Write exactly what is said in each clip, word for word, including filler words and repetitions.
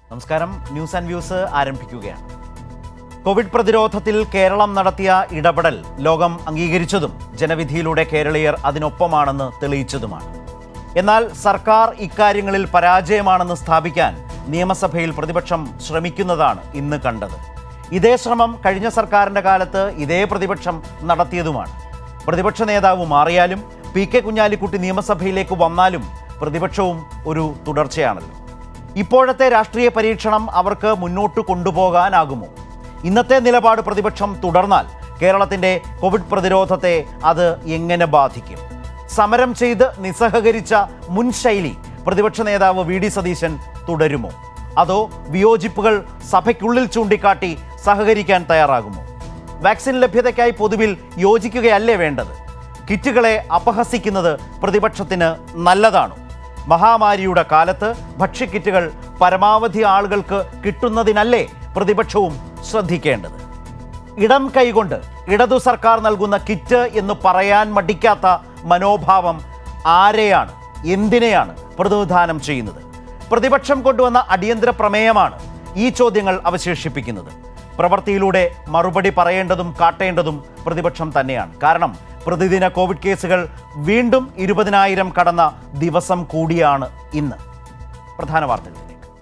നമസ്കാരം. News and views ആരംഭിക്കുകയാണ്. Covid പ്രതിരോധത്തിൽ കേരളം നടത്തിയ ഇടപെടൽ ലോകം അംഗീകരിച്ചതും ജനവിധിയിലൂടെ കേരളീയർ അതിനൊപ്പമാണെന്ന് തെളിയിച്ചതുമാണ്. എന്നാൽ സർക്കാർ ഇക്കാര്യങ്ങളിൽ പരാജയമാണെന്ന് സ്ഥാപിക്കാൻ നിയമസഭയിൽ പ്രതിപക്ഷം ശ്രമിക്കുന്നതാണ് ഇന്ന് കണ്ടത്. ഇതേ ശ്രമം കഴിഞ്ഞ സർക്കാരിൻ്റെ കാലത്ത് ഇതേ പ്രതിപക്ഷം നടത്തിയതുമാണ്. പ്രതിപക്ഷ നേതാവ് മാറിയാലും പി കെ കുഞ്ഞാലിക്കുട്ടി നിയമസഭയിലേക്ക് വന്നാലും പ്രതിപക്ഷവും ഒരു തുടർച്ചയാണല്ലോ. ഇപ്പോഴത്തെ രാഷ്ട്രീയ പരീക്ഷണം അവർക്ക് മുന്നോട്ട് കൊണ്ടുപോകാനാകുമോ? ഇന്നത്തെ നിലപാട് പ്രതിപക്ഷം തുടർന്നാൽ കേരളത്തിൻ്റെ കോവിഡ് പ്രതിരോധത്തെ അത് എങ്ങനെ ബാധിക്കും? സമരം ചെയ്ത് നിസ്സഹകരിച്ച മുൻ ശൈലി പ്രതിപക്ഷ നേതാവ് വി ഡി സതീശൻ തുടരുമോ? അതോ വിയോജിപ്പുകൾ സഭയ്ക്കുള്ളിൽ ചൂണ്ടിക്കാട്ടി സഹകരിക്കാൻ തയ്യാറാകുമോ? വാക്സിൻ ലഭ്യതയ്ക്കായി പൊതുവിൽ യോജിക്കുകയല്ലേ വേണ്ടത്? കിറ്റുകളെ അപഹസിക്കുന്നത് പ്രതിപക്ഷത്തിന് നല്ലതാണോ? മഹാമാരിയുടെ കാലത്ത് ഭക്ഷ്യക്കിറ്റുകൾ പരമാവധി ആളുകൾക്ക് കിട്ടുന്നതിനല്ലേ പ്രതിപക്ഷവും ശ്രദ്ധിക്കേണ്ടത്? ഇടം കൈകൊണ്ട് ഇടതു സർക്കാർ നൽകുന്ന കിറ്റ് എന്ന് പറയാൻ മടിക്കാത്ത മനോഭാവം ആരെയാണ്, എന്തിനെയാണ് പ്രതിനിധാനം ചെയ്യുന്നത്? പ്രതിപക്ഷം കൊണ്ടുവന്ന അടിയന്തര പ്രമേയമാണ് ഈ ചോദ്യങ്ങൾ അവശേഷിപ്പിക്കുന്നത്. പ്രവൃത്തിയിലൂടെ മറുപടി പറയേണ്ടതും കാട്ടേണ്ടതും പ്രതിപക്ഷം തന്നെയാണ്. കാരണം പ്രതിദിന കോവിഡ് കേസുകൾ വീണ്ടും ഇരുപതിനായിരം കടന്ന ദിവസം കൂടിയാണ് ഇന്ന്. പ്രധാന വാർത്തകളിലേക്ക്.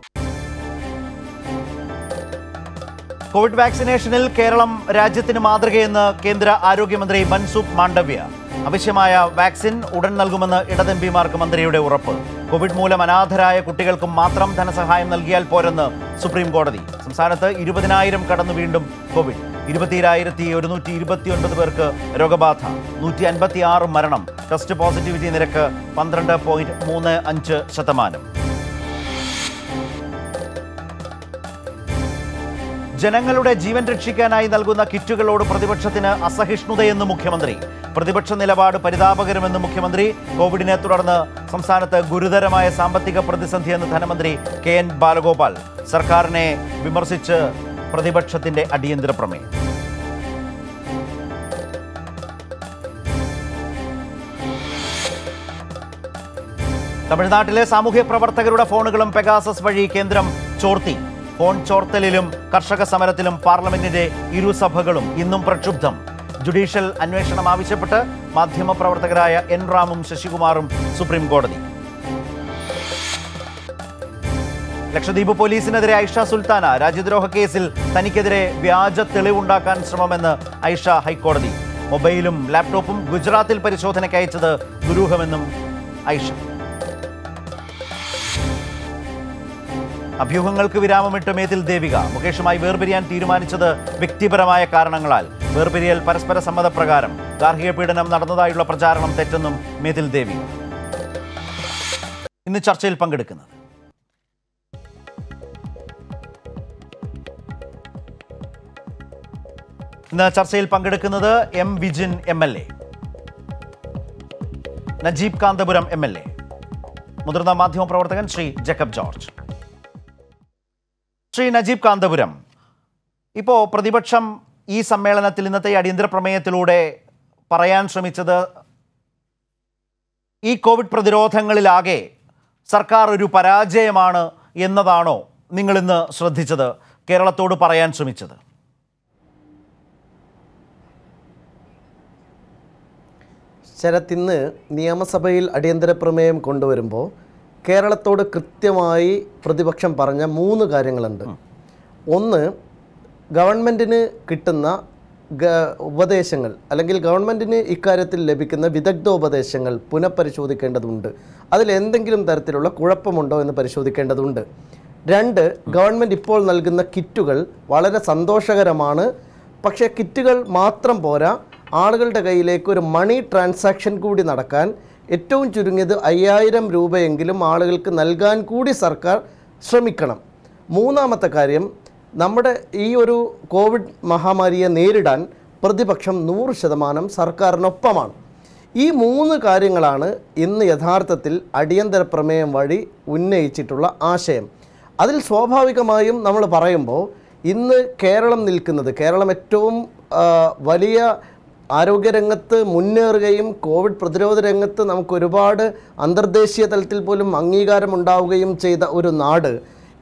കോവിഡ് വാക്സിനേഷനിൽ കേരളം രാജ്യത്തിന് മാതൃകയെന്ന് കേന്ദ്ര ആരോഗ്യമന്ത്രി മൻസുഖ് മാണ്ഡവ്യ. ആവശ്യമായ വാക്സിൻ ഉടൻ നൽകുമെന്ന് ഇടത് എം പിമാർക്ക് മന്ത്രിയുടെ ഉറപ്പ്. കോവിഡ് മൂലം അനാഥരായ കുട്ടികൾക്കും മാത്രം ധനസഹായം നൽകിയാൽ പോരെന്ന് സുപ്രീം കോടതി. സംസ്ഥാനത്ത് ഇരുപതിനായിരം കടന്നു വീണ്ടും കോവിഡ്. ഇരുപത്തിരായിരത്തി ഒരുന്നൂറ്റി ഇരുപത്തി ഒൻപത് പേർക്ക് രോഗബാധ, നൂറ്റി അൻപത്തി ആറ് മരണം. ടെസ്റ്റ് പോസിറ്റിവിറ്റി നിരക്ക് പന്ത്രണ്ട് പോയിന്റ് മൂന്ന് അഞ്ച് ശതമാനം. ജനങ്ങളുടെ ജീവൻ രക്ഷിക്കാനായി നൽകുന്ന കിറ്റുകളോട് പ്രതിപക്ഷത്തിന് അസഹിഷ്ണുതയെന്ന് മുഖ്യമന്ത്രി. പ്രതിപക്ഷ നിലപാട് പരിതാപകരമെന്ന് മുഖ്യമന്ത്രി. കോവിഡിനെ തുടർന്ന് സംസ്ഥാനത്ത് ഗുരുതരമായ സാമ്പത്തിക പ്രതിസന്ധിയെന്ന് ധനമന്ത്രി കെ എൻ ബാലഗോപാൽ. സർക്കാരിനെ വിമർശിച്ച് പ്രതിപക്ഷത്തിന്റെ അടിയന്തര പ്രമേയം. തമിഴ്നാട്ടിലെ സാമൂഹ്യ പ്രവർത്തകരുടെ ഫോണുകളും പെഗാസസ് വഴി കേന്ദ്രം ചോർത്തി. ഫോൺ ചോർത്തലിലും കർഷക സമരത്തിലും പാർലമെന്റിന്റെ ഇരുസഭകളും ഇന്നും പ്രക്ഷുബ്ധം. ജുഡീഷ്യൽ അന്വേഷണം ആവശ്യപ്പെട്ട് മാധ്യമപ്രവർത്തകരായ എൻ റാമും ശശികുമാറും സുപ്രീം കോടതി. ലക്ഷദ്വീപ് പോലീസിനെതിരെ ഐഷ സുൽത്താന. രാജ്യദ്രോഹ കേസിൽ തനിക്കെതിരെ വ്യാജ തെളിവുണ്ടാക്കാൻ ശ്രമമെന്ന് ഐഷ ഹൈക്കോടതി. മൊബൈലും ലാപ്ടോപ്പും ഗുജറാത്തിൽ പരിശോധനയ്ക്ക് അയച്ചത് ദുരൂഹമെന്നും ഐഷ. അഭ്യൂഹങ്ങൾക്ക് വിരാമമിട്ട് മേതിൽ ദേവിക. മുകേഷുമായി വേർപിരിയാൻ തീരുമാനിച്ചത് വ്യക്തിപരമായ കാരണങ്ങളാൽ. വേർപിരിയൽ പരസ്പര സമ്മതപ്രകാരം. ഗാർഹിക പീഡനം നടന്നതായുള്ള പ്രചാരണം തെറ്റെന്നും മേതിൽ ദേവിക. ഇന്ന് ചർച്ചയിൽ പങ്കെടുക്കുന്നത് ഇന്ന് ചർച്ചയിൽ പങ്കെടുക്കുന്നത് M Vijin M L A, Najeeb Kanthapuram M L A, മുതിർന്ന മാധ്യമപ്രവർത്തകൻ ശ്രീ ജേക്കബ് ജോർജ്. ശ്രീ നജീബ് കാന്തപുരം, ഇപ്പോൾ പ്രതിപക്ഷം ഈ സമ്മേളനത്തിൽ ഇന്നത്തെ അടിയന്തര പ്രമേയത്തിലൂടെ പറയാൻ ശ്രമിച്ചത് ഈ കോവിഡ് പ്രതിരോധങ്ങളിലാകെ സർക്കാർ ഒരു പരാജയമാണ് എന്നതാണോ നിങ്ങളിന്ന് ശ്രദ്ധിച്ചത്, കേരളത്തോട് പറയാൻ ശ്രമിച്ചത്? ശരത്തിന്ന് നിയമസഭയിൽ അടിയന്തര പ്രമേയം കൊണ്ടുവരുമ്പോൾ കേരളത്തോട് കൃത്യമായി പ്രതിപക്ഷം പറഞ്ഞ മൂന്ന് കാര്യങ്ങളുണ്ട്. ഒന്ന്, ഗവൺമെൻറ്റിന് കിട്ടുന്ന ഉപദേശങ്ങൾ അല്ലെങ്കിൽ ഗവൺമെൻറ്റിന് ഇക്കാര്യത്തിൽ ലഭിക്കുന്ന വിദഗ്ധോപദേശങ്ങൾ പുനഃപരിശോധിക്കേണ്ടതുണ്ട്. അതിലെന്തെങ്കിലും തരത്തിലുള്ള കുഴപ്പമുണ്ടോ എന്ന് പരിശോധിക്കേണ്ടതുണ്ട്. രണ്ട്, ഗവൺമെൻറ് ഇപ്പോൾ നൽകുന്ന കിറ്റുകൾ വളരെ സന്തോഷകരമാണ്. പക്ഷേ കിറ്റുകൾ മാത്രം പോരാ, ആളുകളുടെ കയ്യിലേക്ക് ഒരു മണി ട്രാൻസാക്ഷൻ കൂടി നടക്കാൻ ഏറ്റവും ചുരുങ്ങിയത് അയ്യായിരം രൂപയെങ്കിലും ആളുകൾക്ക് നൽകാൻ കൂടി സർക്കാർ ശ്രമിക്കണം. മൂന്നാമത്തെ കാര്യം, നമ്മുടെ ഈ ഒരു കോവിഡ് മഹാമാരിയെ നേരിടാൻ പ്രതിപക്ഷം നൂറ് ശതമാനം സർക്കാരിനൊപ്പമാണ്. ഈ മൂന്ന് കാര്യങ്ങളാണ് ഇന്ന് യഥാർത്ഥത്തിൽ അടിയന്തര പ്രമേയം വഴി ഉന്നയിച്ചിട്ടുള്ള ആശയം. അതിൽ സ്വാഭാവികമായും നമ്മൾ പറയുമ്പോൾ ഇന്ന് കേരളം നിൽക്കുന്നത്, കേരളം ഏറ്റവും വലിയ ആരോഗ്യരംഗത്ത് മുന്നേറുകയും കോവിഡ് പ്രതിരോധ രംഗത്ത് നമുക്ക് ഒരുപാട് അന്തർദേശീയ തലത്തിൽ പോലും അംഗീകാരം ഉണ്ടാവുകയും ചെയ്ത ഒരു നാട്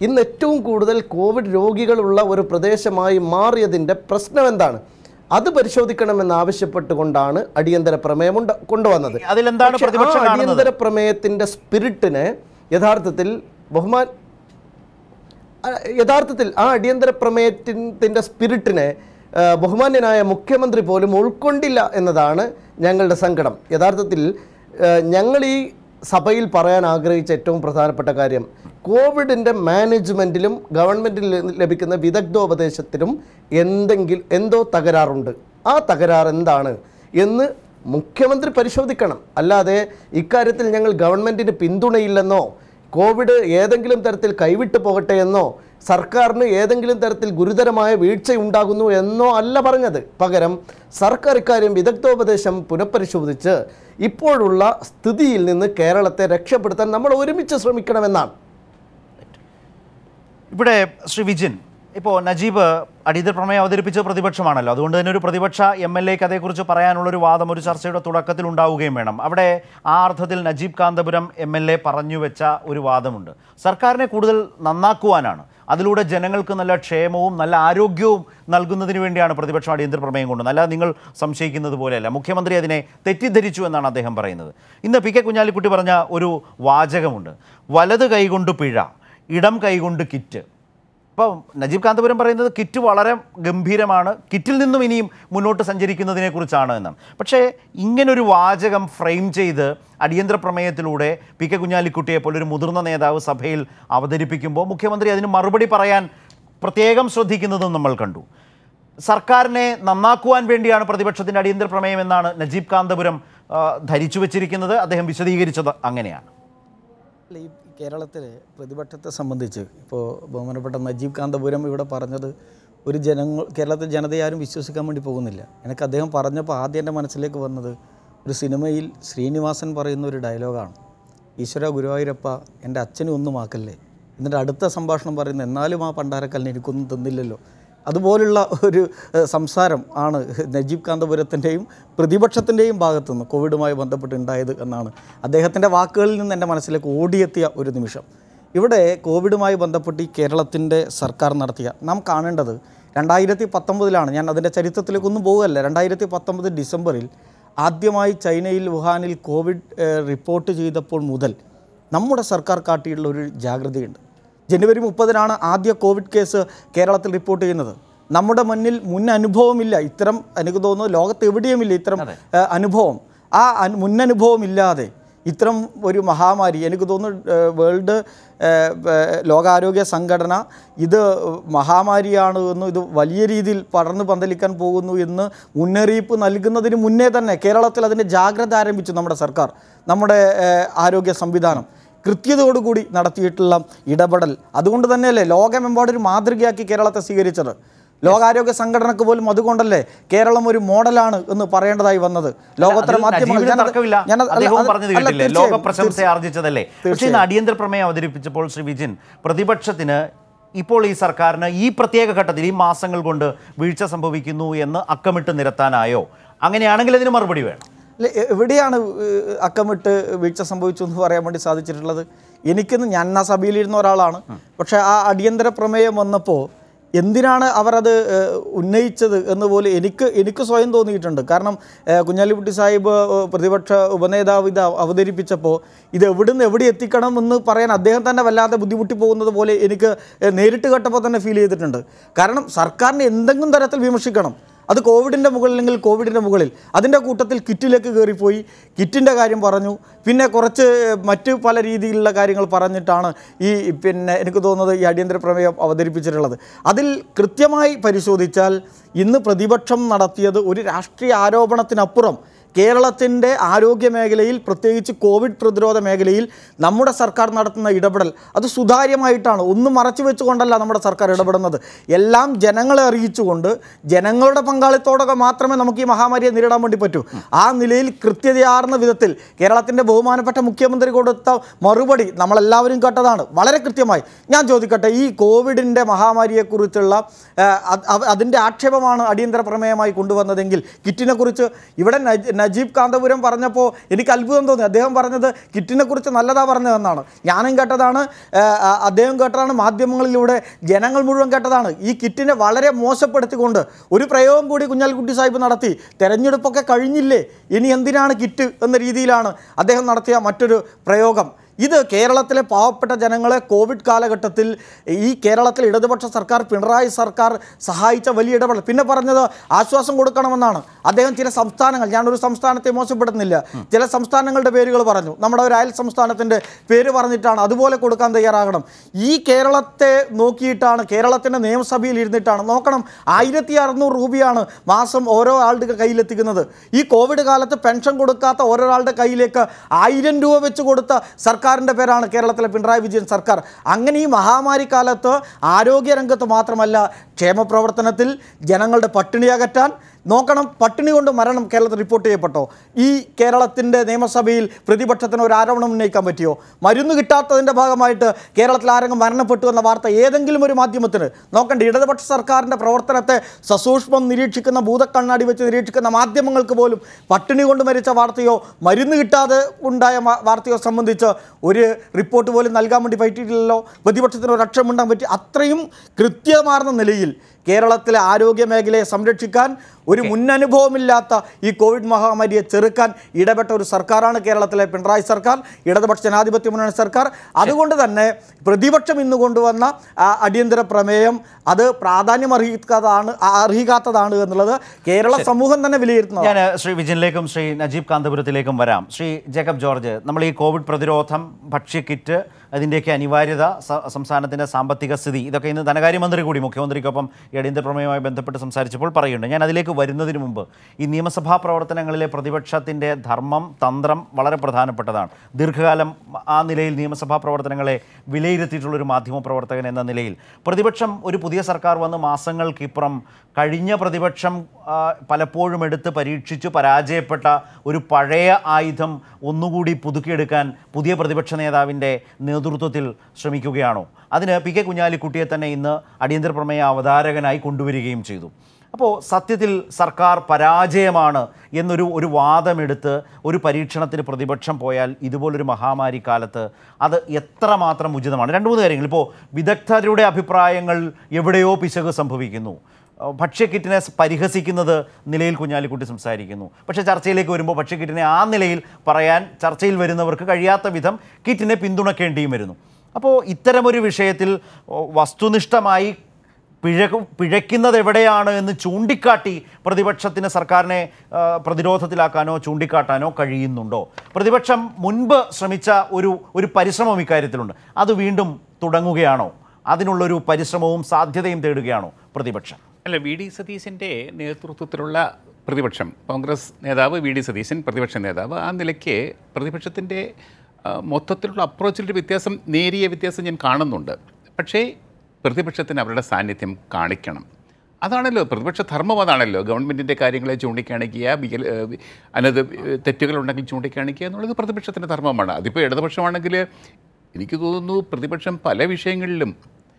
ഇന്ന് ഏറ്റവും കൂടുതൽ കോവിഡ് രോഗികളുള്ള ഒരു പ്രദേശമായി മാറിയതിൻ്റെ പ്രശ്നം എന്താണ്? അത് പരിശോധിക്കണമെന്ന് ആവശ്യപ്പെട്ടുകൊണ്ടാണ് അടിയന്തര പ്രമേയം കൊണ്ടുവന്നത്. അടിയന്തര പ്രമേയത്തിൻ്റെ സ്പിരിറ്റിനെ യഥാർത്ഥത്തിൽ ബഹുമാൻ യഥാർത്ഥത്തിൽ ആ അടിയന്തര പ്രമേയത്തിൻ്റെ സ്പിരിറ്റിനെ ബഹുമാന്യനായ മുഖ്യമന്ത്രി പോലും ഉൾക്കൊണ്ടില്ല എന്നതാണ് ഞങ്ങളുടെ സങ്കടം. യഥാർത്ഥത്തിൽ ഞങ്ങൾ ഈ സഭയിൽ പറയാൻ ആഗ്രഹിച്ച ഏറ്റവും പ്രധാനപ്പെട്ട കാര്യം, കോവിഡിൻ്റെ മാനേജ്മെൻറ്റിലും ഗവൺമെൻറ്റിൽ ലഭിക്കുന്ന വിദഗ്ധോപദേശത്തിലും എന്തെങ്കിലും എന്തോ തകരാറുണ്ട്. ആ തകരാർ എന്താണ് എന്ന് മുഖ്യമന്ത്രി പരിശോധിക്കണം. അല്ലാതെ ഇക്കാര്യത്തിൽ ഞങ്ങൾ ഗവൺമെൻറ്റിന് പിന്തുണയില്ലെന്നോ കോവിഡ് ഏതെങ്കിലും തരത്തിൽ കൈവിട്ടു പോകട്ടെ എന്നോ സർക്കാരിന് ഏതെങ്കിലും തരത്തിൽ ഗുരുതരമായ വീഴ്ചയുണ്ടാകുന്നു എന്നോ അല്ല പറഞ്ഞത്. പകരം സർക്കാർ ഇക്കാര്യം വിദഗ്ധോപദേശം പുനഃപരിശോധിച്ച് ഇപ്പോഴുള്ള സ്ഥിതിയിൽ നിന്ന് കേരളത്തെ രക്ഷപ്പെടുത്താൻ നമ്മൾ ഒരുമിച്ച് ശ്രമിക്കണമെന്നാണ്. ഇവിടെ ശ്രീ വിജിൻ, ഇപ്പോൾ നജീബ് അടിയന്തര പ്രമേയം അവതരിപ്പിച്ച പ്രതിപക്ഷമാണല്ലോ, അതുകൊണ്ട് തന്നെ ഒരു പ്രതിപക്ഷ എം എൽ എക്ക് അതേക്കുറിച്ച് പറയാനുള്ളൊരു വാദം ഒരു ചർച്ചയുടെ തുടക്കത്തിൽ ഉണ്ടാവുകയും വേണം. അവിടെ ആ അർത്ഥത്തിൽ Najeeb Kanthapuram M L A പറഞ്ഞു വെച്ച ഒരു വാദമുണ്ട്. സർക്കാരിനെ കൂടുതൽ നന്നാക്കുവാനാണ്, അതിലൂടെ ജനങ്ങൾക്ക് നല്ല ക്ഷേമവും നല്ല ആരോഗ്യവും നൽകുന്നതിന് വേണ്ടിയാണ് പ്രതിപക്ഷം അടിയന്തര പ്രമേയം കൊണ്ടുവന്നത്. അല്ല നിങ്ങൾ സംശയിക്കുന്നത് പോലെയല്ല. മുഖ്യമന്ത്രി അതിനെ തെറ്റിദ്ധരിച്ചു എന്നാണ് അദ്ദേഹം പറയുന്നത്. ഇന്ന് പി കെ കുഞ്ഞാലിക്കുട്ടി പറഞ്ഞ ഒരു വാചകമുണ്ട്, വലത് കൈകൊണ്ട് പിഴ, ഇടം കൈകൊണ്ട് കിറ്റ്. അപ്പോൾ നജീബ് കാന്തപുരം പറയുന്നത് കിറ്റ് വളരെ ഗംഭീരമാണ്, കിറ്റിൽ നിന്നും ഇനിയും മുന്നോട്ട് സഞ്ചരിക്കുന്നതിനെ കുറിച്ചാണ് എന്നാണ്. പക്ഷേ ഇങ്ങനൊരു വാചകം ഫ്രെയിം ചെയ്ത് അടിയന്തര പ്രമേയത്തിലൂടെ പി കെ കുഞ്ഞാലിക്കുട്ടിയെ പോലൊരു മുതിർന്ന നേതാവ് സഭയിൽ അവതരിപ്പിക്കുമ്പോൾ മുഖ്യമന്ത്രി അതിന് മറുപടി പറയാൻ പ്രത്യേകം ശ്രദ്ധിക്കുന്നതും നമ്മൾ കണ്ടു. സർക്കാരിനെ നന്നാക്കുവാൻ വേണ്ടിയാണ് പ്രതിപക്ഷത്തിൻ്റെ അടിയന്തര പ്രമേയം എന്നാണ് നജീബ് കാന്തപുരം ധരിച്ചു വച്ചിരിക്കുന്നത്. അദ്ദേഹം വിശദീകരിച്ചത് അങ്ങനെയാണ്. ഈ കേരളത്തിലെ പ്രതിപക്ഷത്തെ സംബന്ധിച്ച് ഇപ്പോൾ ബഹുമാനപ്പെട്ട നജീബ് കാന്തപുരം ഇവിടെ പറഞ്ഞത് ഒരു ജനങ്ങൾ കേരളത്തിലെ ജനതയെ ആരും വിശ്വസിക്കാൻ വേണ്ടി പോകുന്നില്ല. എനിക്ക് അദ്ദേഹം പറഞ്ഞപ്പോൾ ആദ്യം എൻ്റെ മനസ്സിലേക്ക് വന്നത് ഒരു സിനിമയിൽ ശ്രീനിവാസൻ പറയുന്ന ഒരു ഡയലോഗാണ്, ഈശ്വര ഗുരുവായൂരപ്പ എൻ്റെ അച്ഛനും ഒന്നും ആക്കല്ലേ. എന്നിട്ട് അടുത്ത സംഭാഷണം പറയുന്നത്, എന്നാലും ആ പണ്ടാരക്കല്ലിന് എനിക്കൊന്നും തന്നില്ലല്ലോ. അതുപോലുള്ള ഒരു സംസാരം ആണ് നജീബ് കാന്തപുരത്തിൻ്റെയും പ്രതിപക്ഷത്തിൻ്റെയും ഭാഗത്തുനിന്ന് കോവിഡുമായി ബന്ധപ്പെട്ടുണ്ടായത് എന്നാണ് അദ്ദേഹത്തിൻ്റെ വാക്കുകളിൽ നിന്ന് എൻ്റെ മനസ്സിലേക്ക് ഓടിയെത്തിയ ഒരു നിമിഷം. ഇവിടെ കോവിഡുമായി ബന്ധപ്പെട്ട് ഈ കേരളത്തിൻ്റെ സർക്കാർ നടത്തിയ നാം കാണേണ്ടത് രണ്ടായിരത്തി പത്തൊമ്പതിലാണ്, ഞാൻ അതിൻ്റെ ചരിത്രത്തിലേക്കൊന്നും പോകുകയല്ല, രണ്ടായിരത്തി പത്തൊമ്പത് ഡിസംബറിൽ ആദ്യമായി ചൈനയിൽ വുഹാനിൽ കോവിഡ് റിപ്പോർട്ട് ചെയ്തപ്പോൾ മുതൽ നമ്മുടെ സർക്കാർ കാട്ടിയുള്ള ഒരു ജാഗ്രതയുണ്ട്. ജനുവരി മുപ്പതിനാണ് ആദ്യ കോവിഡ് കേസ് കേരളത്തിൽ റിപ്പോർട്ട് ചെയ്യുന്നത്. നമ്മുടെ മുന്നിൽ മുൻ അനുഭവമില്ല ഇത്തരം, എനിക്ക് തോന്നുന്നു ലോകത്ത് എവിടെയുമില്ല ഇത്തരം അനുഭവം. ആ മുന്നനുഭവം ഇല്ലാതെ ഇത്തരം ഒരു മഹാമാരി, എനിക്ക് തോന്നുന്നു വേൾഡ് ലോകാരോഗ്യ സംഘടന ഇത് മഹാമാരിയാണ് എന്ന്, ഇത് വലിയ രീതിയിൽ പടർന്നു പന്തലിക്കാൻ പോകുന്നു എന്ന് മുന്നറിയിപ്പ് നൽകുന്നതിന് മുന്നേ തന്നെ കേരളത്തിൽ അതിൻ്റെ ജാഗ്രത ആരംഭിച്ചു നമ്മുടെ സർക്കാർ, നമ്മുടെ ആരോഗ്യ സംവിധാനം കൃത്യതയോടുകൂടി നടത്തിയിട്ടുള്ള ഇടപെടൽ. അതുകൊണ്ട് തന്നെയല്ലേ ലോകമെമ്പാടൊരു മാതൃകയാക്കി കേരളത്തെ സ്വീകരിച്ചത്. ലോകാരോഗ്യ സംഘടനക്ക് പോലും അതുകൊണ്ടല്ലേ കേരളം ഒരു മോഡലാണ് എന്ന് പറയേണ്ടതായി വന്നത്. ലോകോത്തര മാധ്യമങ്ങൾ അടിയന്തര പ്രമേയം അവതരിപ്പിച്ചപ്പോൾ ശ്രീ വിജിൻ, പ്രതിപക്ഷത്തിന് ഇപ്പോൾ ഈ സർക്കാരിന് ഈ പ്രത്യേക ഘട്ടത്തിൽ ഈ മാസങ്ങൾ കൊണ്ട് വീഴ്ച സംഭവിക്കുന്നു എന്ന് അക്കമിട്ട് നിരത്താനായോ? അങ്ങനെയാണെങ്കിൽ അതിന് മറുപടി വേണം. എവിടെയാണ് അക്കമിട്ട് വീഴ്ച സംഭവിച്ചു എന്ന് പറയാൻ വേണ്ടി സാധിച്ചിട്ടുള്ളത്? എനിക്കിന്ന് ഞാൻ ആ സഭയിലിരുന്ന ഒരാളാണ്. പക്ഷേ ആ അടിയന്തര പ്രമേയം വന്നപ്പോൾ എന്തിനാണ് അവരത് ഉന്നയിച്ചത് എന്ന് പോലെ എനിക്ക് എനിക്ക് സ്വയം തോന്നിയിട്ടുണ്ട്. കാരണം കുഞ്ഞാലിക്കുട്ടി സാഹിബ് പ്രതിപക്ഷ ഉപനേതാവ് ഇത് അവതരിപ്പിച്ചപ്പോൾ ഇത് എവിടുന്ന് എവിടെ എത്തിക്കണം എന്ന് പറയാൻ അദ്ദേഹം തന്നെ വല്ലാതെ ബുദ്ധിമുട്ടി പോകുന്നത് പോലെ എനിക്ക് നേരിട്ട് കേട്ടപ്പോൾ തന്നെ ഫീൽ ചെയ്തിട്ടുണ്ട്. കാരണം സർക്കാരിനെ എന്തെങ്കിലും തരത്തിൽ വിമർശിക്കണം, അത് കോവിഡിൻ്റെ മുകളിൽ അല്ലെങ്കിൽ കോവിഡിൻ്റെ മുകളിൽ, അതിൻ്റെ കൂട്ടത്തിൽ കിറ്റിലേക്ക് കയറിപ്പോയി, കിറ്റിൻ്റെ കാര്യം പറഞ്ഞു, പിന്നെ കുറച്ച് മറ്റ് പല രീതിയിലുള്ള കാര്യങ്ങൾ പറഞ്ഞിട്ടാണ് ഈ പിന്നെ എനിക്ക് തോന്നുന്നത് ഈ അടിയന്തര പ്രമേയം അവതരിപ്പിച്ചിട്ടുള്ളത്. അതിൽ കൃത്യമായി പരിശോധിച്ചാൽ ഇന്ന് പ്രതിപക്ഷം നടത്തിയത് ഒരു രാഷ്ട്രീയ ആരോപണത്തിനപ്പുറം കേരളത്തിൻ്റെ ആരോഗ്യ മേഖലയിൽ, പ്രത്യേകിച്ച് കോവിഡ് പ്രതിരോധ മേഖലയിൽ നമ്മുടെ സർക്കാർ നടത്തുന്ന ഇടപെടൽ അത് സുതാര്യമായിട്ടാണ്. ഒന്നും മറച്ചു വെച്ചുകൊണ്ടല്ല നമ്മുടെ സർക്കാർ ഇടപെടുന്നത്. എല്ലാം ജനങ്ങളെ അറിയിച്ചുകൊണ്ട് ജനങ്ങളുടെ പങ്കാളിത്തോടെ മാത്രമേ നമുക്ക് ഈ മഹാമാരിയെ നേരിടാൻ വേണ്ടി പറ്റൂ. ആ നിലയിൽ കൃത്യതയാർന്ന വിധത്തിൽ കേരളത്തിൻ്റെ ബഹുമാനപ്പെട്ട മുഖ്യമന്ത്രി കൊടുത്ത മറുപടി നമ്മളെല്ലാവരും കേട്ടതാണ്, വളരെ കൃത്യമായി. ഞാൻ ചോദിക്കട്ടെ, ഈ കോവിഡിൻ്റെ മഹാമാരിയെക്കുറിച്ചുള്ള അതിൻ്റെ ആക്ഷേപമാണ് അടിയന്തര പ്രമേയമായി കൊണ്ടുവന്നതെങ്കിൽ കിറ്റിനെക്കുറിച്ച് ഇവിടെ നജീബ് കാന്തപുരം പറഞ്ഞപ്പോൾ എനിക്ക് അത്ഭുതം തോന്നി. അദ്ദേഹം പറഞ്ഞത് കിറ്റിനെ കുറിച്ച് നല്ലതാ പറഞ്ഞതെന്നാണ്. ഞാനും കേട്ടതാണ്, അദ്ദേഹം കേട്ടതാണ്, മാധ്യമങ്ങളിലൂടെ ജനങ്ങൾ മുഴുവൻ കേട്ടതാണ്. ഈ കിറ്റിനെ വളരെ മോശപ്പെടുത്തിക്കൊണ്ട് ഒരു പ്രയോഗം കൂടി കുഞ്ഞാലിക്കുട്ടി സാഹിബ് നടത്തി. തെരഞ്ഞെടുപ്പൊക്കെ കഴിഞ്ഞില്ലേ, ഇനി എന്തിനാണ് കിറ്റ് എന്ന രീതിയിലാണ് അദ്ദേഹം നടത്തിയ മറ്റൊരു പ്രയോഗം. ഇത് കേരളത്തിലെ പാവപ്പെട്ട ജനങ്ങളെ കോവിഡ് കാലഘട്ടത്തിൽ ഈ കേരളത്തിലെ ഇടതുപക്ഷ സർക്കാർ, പിണറായി സർക്കാർ സഹായിച്ച വലിയ ഇടപെടൽ. പിന്നെ പറഞ്ഞത് ആശ്വാസം കൊടുക്കണമെന്നാണ്. അദ്ദേഹം ചില സംസ്ഥാനങ്ങൾ, ഞാനൊരു സംസ്ഥാനത്തെ മോശപ്പെടുന്നില്ല, ചില സംസ്ഥാനങ്ങളുടെ പേരുകൾ പറഞ്ഞു. നമ്മുടെ ഒരു അയൽ സംസ്ഥാനത്തിൻ്റെ പേര് പറഞ്ഞിട്ടാണ് അതുപോലെ കൊടുക്കാൻ തയ്യാറാകണം. ഈ കേരളത്തെ നോക്കിയിട്ടാണ്, കേരളത്തിൻ്റെ നിയമസഭയിൽ ഇരുന്നിട്ടാണ്. നോക്കണം, ആയിരത്തി അറുന്നൂറ് രൂപയാണ് മാസം ഓരോ ആളുടെ കയ്യിലെത്തിക്കുന്നത്. ഈ കോവിഡ് കാലത്ത് പെൻഷൻ കൊടുക്കാത്ത ഓരോരാളുടെ കയ്യിലേക്ക് ആയിരം രൂപ വെച്ച് കൊടുത്ത സർക്കാർ സർക്കാരിൻ്റെ പേരാണ് കേരളത്തിലെ പിണറായി വിജയൻ സർക്കാർ. അങ്ങനെ ഈ മഹാമാരി കാലത്ത് ആരോഗ്യരംഗത്ത് മാത്രമല്ല, ക്ഷേമപ്രവർത്തനത്തിൽ ജനങ്ങളുടെ പട്ടിണി അകറ്റാൻ നോക്കണം. പട്ടിണി കൊണ്ട് മരണം കേരളത്തിൽ റിപ്പോർട്ട് ചെയ്യപ്പെട്ടോ? ഈ കേരളത്തിൻ്റെ നിയമസഭയിൽ പ്രതിപക്ഷത്തിന് ഒരു ആരോപണം ഉന്നയിക്കാൻ പറ്റിയോ? മരുന്ന് കിട്ടാത്തതിൻ്റെ ഭാഗമായിട്ട് കേരളത്തിൽ ആരെങ്കിലും മരണപ്പെട്ടു എന്ന വാർത്ത ഏതെങ്കിലും ഒരു മാധ്യമത്തിന് നോക്കണ്ടേ? ഇടതുപക്ഷ സർക്കാരിൻ്റെ പ്രവർത്തനത്തെ സസൂക്ഷ്മം നിരീക്ഷിക്കുന്ന, ഭൂതക്കണ്ണാടി വെച്ച് നിരീക്ഷിക്കുന്ന മാധ്യമങ്ങൾക്ക് പോലും പട്ടിണി കൊണ്ട് മരിച്ച വാർത്തയോ മരുന്ന് കിട്ടാതെ ഉണ്ടായ വാർത്തയോ സംബന്ധിച്ച് ഒരു റിപ്പോർട്ട് പോലും നൽകാൻ വേണ്ടി പറ്റിയിട്ടില്ലല്ലോ. പ്രതിപക്ഷത്തിന് ഒരു അക്ഷരമുണ്ടാൻ പറ്റി. അത്രയും കൃത്യമാർന്ന നിലയിൽ കേരളത്തിലെ ആരോഗ്യ മേഖലയെ സംരക്ഷിക്കാൻ, ഒരു മുന്നനുഭവമില്ലാത്ത ഈ കോവിഡ് മഹാമാരിയെ ചെറുക്കാൻ ഇടപെട്ട ഒരു സർക്കാരാണ് കേരളത്തിലെ പിണറായി സർക്കാർ, ഇടതുപക്ഷ ജനാധിപത്യ മുന്നണി സർക്കാർ. അതുകൊണ്ട് തന്നെ പ്രതിപക്ഷം ഇന്ന് കൊണ്ടുവന്ന അടിയന്തര പ്രമേയം അത് പ്രാധാന്യം അർഹിക്കാത്തതാണ് അർഹിക്കാത്തതാണ് എന്നുള്ളത് കേരള സമൂഹം തന്നെ വിലയിരുത്തുന്നു. ഞാൻ ശ്രീ വിജയനിലേക്കും ശ്രീ നജീബ് കാന്തപുരത്തിലേക്കും വരാം. ശ്രീ ജേക്കബ് ജോർജ്, നമ്മൾ ഈ കോവിഡ് പ്രതിരോധം, ഭക്ഷ്യക്കിറ്റ്, അതിൻ്റെയൊക്കെ അനിവാര്യത, സംസ്ഥാനത്തിൻ്റെ സാമ്പത്തിക സ്ഥിതി, ഇതൊക്കെ ഇന്ന് ധനകാര്യമന്ത്രി കൂടി മുഖ്യമന്ത്രിക്കൊപ്പം ഈ അടിയന്തര പ്രമേയവുമായി ബന്ധപ്പെട്ട് സംസാരിച്ചപ്പോൾ പറയുന്നുണ്ട്. ഞാൻ അതിലേക്ക് വരുന്നതിന് മുമ്പ് ഈ നിയമസഭാ പ്രവർത്തനങ്ങളിലെ പ്രതിപക്ഷത്തിൻ്റെ ധർമ്മം, തന്ത്രം വളരെ പ്രധാനപ്പെട്ടതാണ്. ദീർഘകാലം ആ നിലയിൽ നിയമസഭാ പ്രവർത്തനങ്ങളെ വിലയിരുത്തിയിട്ടുള്ളൊരു മാധ്യമപ്രവർത്തകൻ എന്ന നിലയിൽ പ്രതിപക്ഷം, ഒരു പുതിയ സർക്കാർ വന്ന് മാസങ്ങൾക്കിപ്പുറം കഴിഞ്ഞ പ്രതിപക്ഷം പലപ്പോഴും എടുത്ത് പരീക്ഷിച്ചു പരാജയപ്പെട്ട ഒരു പഴയ ആയുധം ഒന്നുകൂടി പുതുക്കിയെടുക്കാൻ പുതിയ പ്രതിപക്ഷ നേതാവിൻ്റെ നേതൃത്വത്തിൽ ശ്രമിക്കുകയാണോ? അതിന് പി കെ കുഞ്ഞാലിക്കുട്ടിയെ തന്നെ ഇന്ന് അടിയന്തര പ്രമേയ അവതാരകനായി കൊണ്ടുവരികയും ചെയ്തു. അപ്പോൾ സത്യത്തിൽ സർക്കാർ പരാജയമാണ് എന്നൊരു ഒരു വാദമെടുത്ത് ഒരു പരീക്ഷണത്തിന് പ്രതിപക്ഷം പോയാൽ ഇതുപോലൊരു മഹാമാരി കാലത്ത് അത് എത്രമാത്രം ഉചിതമാണ്? രണ്ട് മൂന്ന് കാര്യങ്ങൾ. ഇപ്പോൾ വിദഗ്ധരുടെ അഭിപ്രായങ്ങൾ എവിടെയോ പിശക് സംഭവിക്കുന്നു. ഭക്ഷ്യക്കിറ്റിനെ പരിഹസിക്കുന്നത് നിലയിൽ കുഞ്ഞാലിക്കുട്ടി സംസാരിക്കുന്നു. പക്ഷേ ചർച്ചയിലേക്ക് വരുമ്പോൾ ഭക്ഷ്യക്കിറ്റിനെ ആ നിലയിൽ പറയാൻ ചർച്ചയിൽ വരുന്നവർക്ക് കഴിയാത്ത വിധം കിറ്റിനെ പിന്തുണക്കേണ്ടിയും വരുന്നു. അപ്പോൾ ഇത്തരമൊരു വിഷയത്തിൽ വസ്തുനിഷ്ഠമായി പിഴ പിഴയ്ക്കുന്നത് എവിടെയാണ് എന്ന് ചൂണ്ടിക്കാട്ടി പ്രതിപക്ഷത്തിന് സർക്കാരിനെ പ്രതിരോധത്തിലാക്കാനോ ചൂണ്ടിക്കാട്ടാനോ കഴിയുന്നുണ്ടോ? പ്രതിപക്ഷം മുൻപ് ശ്രമിച്ച ഒരു ഒരു പരിശ്രമം ഇക്കാര്യത്തിലുണ്ട്. അത് വീണ്ടും തുടങ്ങുകയാണോ? അതിനുള്ളൊരു പരിശ്രമവും സാധ്യതയും തേടുകയാണോ പ്രതിപക്ഷം? അല്ല, വി ഡി സതീശൻ്റെ നേതൃത്വത്തിലുള്ള പ്രതിപക്ഷം, കോൺഗ്രസ് നേതാവ് വി ഡി സതീശൻ പ്രതിപക്ഷ നേതാവ്, ആ നിലയ്ക്ക് പ്രതിപക്ഷത്തിൻ്റെ മൊത്തത്തിലുള്ള അപ്രോച്ചിൻ്റെ വ്യത്യാസം, നേരിയ വ്യത്യാസം ഞാൻ കാണുന്നുണ്ട്. പക്ഷേ പ്രതിപക്ഷത്തിന് അവരുടെ സാന്നിധ്യം കാണിക്കണം. അതാണല്ലോ പ്രതിപക്ഷ ധർമ്മം. അതാണല്ലോ ഗവൺമെൻറ്റിൻ്റെ കാര്യങ്ങളെ ചൂണ്ടിക്കാണിക്കുക, വികൽ അനത് തെറ്റുകളുണ്ടെങ്കിൽ ചൂണ്ടിക്കാണിക്കുക എന്നുള്ളത് പ്രതിപക്ഷത്തിൻ്റെ ധർമ്മമാണ്. അതിപ്പോൾ ഇടതുപക്ഷമാണെങ്കിൽ എനിക്ക് തോന്നുന്നു പ്രതിപക്ഷം പല വിഷയങ്ങളിലും,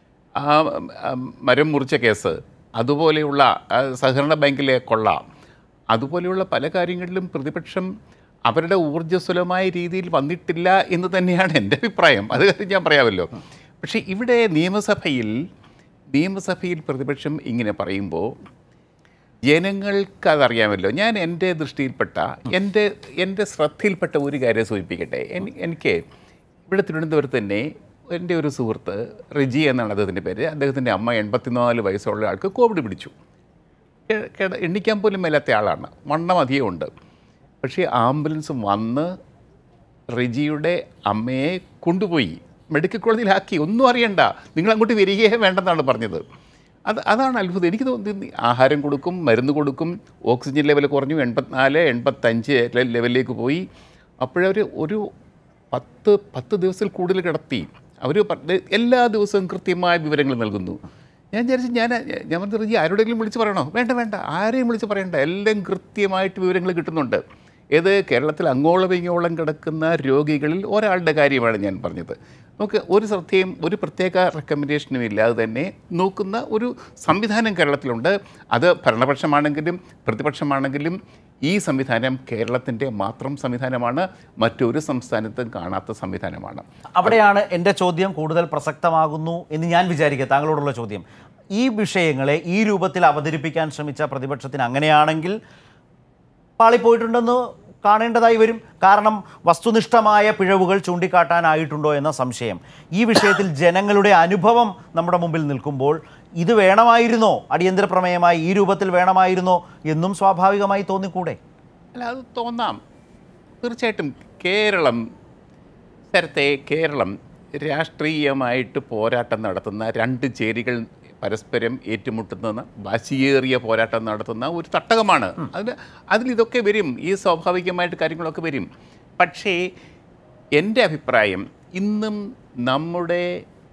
മരം മുറിച്ച കേസ്, അതുപോലെയുള്ള സഹകരണ ബാങ്കിലെ കൊള്ള, അതുപോലെയുള്ള പല കാര്യങ്ങളിലും പ്രതിപക്ഷം അവരുടെ ഊർജ്ജസ്വലമായ രീതിയിൽ വന്നിട്ടില്ല എന്ന് തന്നെയാണ് എൻ്റെ അഭിപ്രായം. അത് കാര്യം ഞാൻ പറയാമല്ലോ. പക്ഷേ ഇവിടെ നിയമസഭയിൽ നിയമസഭയിൽ പ്രതിപക്ഷം ഇങ്ങനെ പറയുമ്പോൾ ജനങ്ങൾക്ക് അതറിയാമല്ലോ. ഞാൻ എൻ്റെ ദൃഷ്ടിയിൽപ്പെട്ട, എൻ്റെ എൻ്റെ ശ്രദ്ധയിൽപ്പെട്ട ഒരു കാര്യം സൂചിപ്പിക്കട്ടെ. എനിക്ക് ഇവിടെ തിരുവനന്തപുരത്ത് തന്നെ എൻ്റെ ഒരു സുഹൃത്ത്, റിജി എന്നാണ് അദ്ദേഹത്തിൻ്റെ പേര്, അദ്ദേഹത്തിൻ്റെ അമ്മ എൺപത്തിനാല് വയസ്സുള്ള ആൾക്ക് കോവിഡ് പിടിച്ചു. എണ്ണിക്കാൻ പോലും മേലാത്ത ആളാണ്, വണ്ണം അധികമുണ്ട്. പക്ഷേ ആംബുലൻസ് വന്ന് റിജിയുടെ അമ്മയെ കൊണ്ടുപോയി മെഡിക്കൽ കോളേജിലാക്കി. ഒന്നും അറിയണ്ട, നിങ്ങൾ അങ്ങോട്ട് വരികയേ വേണ്ടെന്നാണ് പറഞ്ഞത്. അത് അതാണ് അത്ഭുതം. എനിക്ക് തോന്നുന്നു ആഹാരം കൊടുക്കും, മരുന്ന് കൊടുക്കും, ഓക്സിജൻ ലെവൽ കുറഞ്ഞു, എൺപത്തിനാല് എൺപത്തഞ്ച് ലെവലിലേക്ക് പോയി. അപ്പോഴവർ ഒരു പത്ത് പത്ത് ദിവസത്തിൽ കൂടുതൽ കിടത്തി. അവർ എല്ലാ ദിവസവും കൃത്യമായ വിവരങ്ങൾ നൽകുന്നു. ഞാൻ വിചാരിച്ചു, ഞാൻ ഞാൻ പറഞ്ഞ ആരോടെങ്കിലും വിളിച്ച് പറയണോ? വേണ്ട വേണ്ട, ആരെയും വിളിച്ച് പറയണ്ട, എല്ലാം കൃത്യമായിട്ട് വിവരങ്ങൾ കിട്ടുന്നുണ്ട്. ഏത് കേരളത്തിൽ അങ്ങോളം ഇങ്ങോളം കിടക്കുന്ന രോഗികളിൽ ഒരാളുടെ കാര്യമാണ് ഞാൻ പറഞ്ഞത്. നമുക്ക് ഒരു ശ്രദ്ധയും ഒരു പ്രത്യേക റെക്കമെൻഡേഷനും ഇല്ലാതെ തന്നെ നോക്കുന്ന ഒരു സംവിധാനം കേരളത്തിലുണ്ട്. അത് ഭരണപക്ഷമാണെങ്കിലും പ്രതിപക്ഷമാണെങ്കിലും ഈ സംവിധാനം കേരളത്തിൻ്റെ മാത്രം സംവിധാനമാണ്, മറ്റൊരു സംസ്ഥാനത്തും കാണാത്ത സംവിധാനമാണ്. അവിടെയാണ് എൻ്റെ ചോദ്യം കൂടുതൽ പ്രസക്തമാകുന്നു എന്ന് ഞാൻ വിചാരിക്കുക. താങ്കളോടുള്ള ചോദ്യം, ഈ വിഷയങ്ങളെ ഈ രൂപത്തിൽ അവതരിപ്പിക്കാൻ ശ്രമിച്ച പ്രതിപക്ഷത്തിന് അങ്ങനെയാണെങ്കിൽ പാളിപ്പോയിട്ടുണ്ടെന്ന് കാണേണ്ടതായി വരും. കാരണം വസ്തുനിഷ്ഠമായ പിഴവുകൾ ചൂണ്ടിക്കാട്ടാനായിട്ടുണ്ടോ എന്ന സംശയം. ഈ വിഷയത്തിൽ ജനങ്ങളുടെ അനുഭവം നമ്മുടെ മുമ്പിൽ നിൽക്കുമ്പോൾ ഇത് വേണമായിരുന്നോ, അടിയന്തര പ്രമേയമായി ഈ രൂപത്തിൽ വേണമായിരുന്നോ എന്നും സ്വാഭാവികമായി തോന്നിക്കൂടെ? അല്ല, അത് തോന്നാം. തീർച്ചയായിട്ടും കേരളം നേരത്തെ കേരളം രാഷ്ട്രീയമായിട്ട് പോരാട്ടം നടത്തുന്ന രണ്ട് ചേരികൾ പരസ്പരം ഏറ്റുമുട്ടുന്ന വാശിയേറിയ പോരാട്ടം നടത്തുന്ന ഒരു തട്ടകമാണ്. അതിന് അതിലിതൊക്കെ വരും, ഈ സ്വാഭാവികമായിട്ട് കാര്യങ്ങളൊക്കെ വരും. പക്ഷേ എൻ്റെ അഭിപ്രായം, ഇന്നും നമ്മുടെ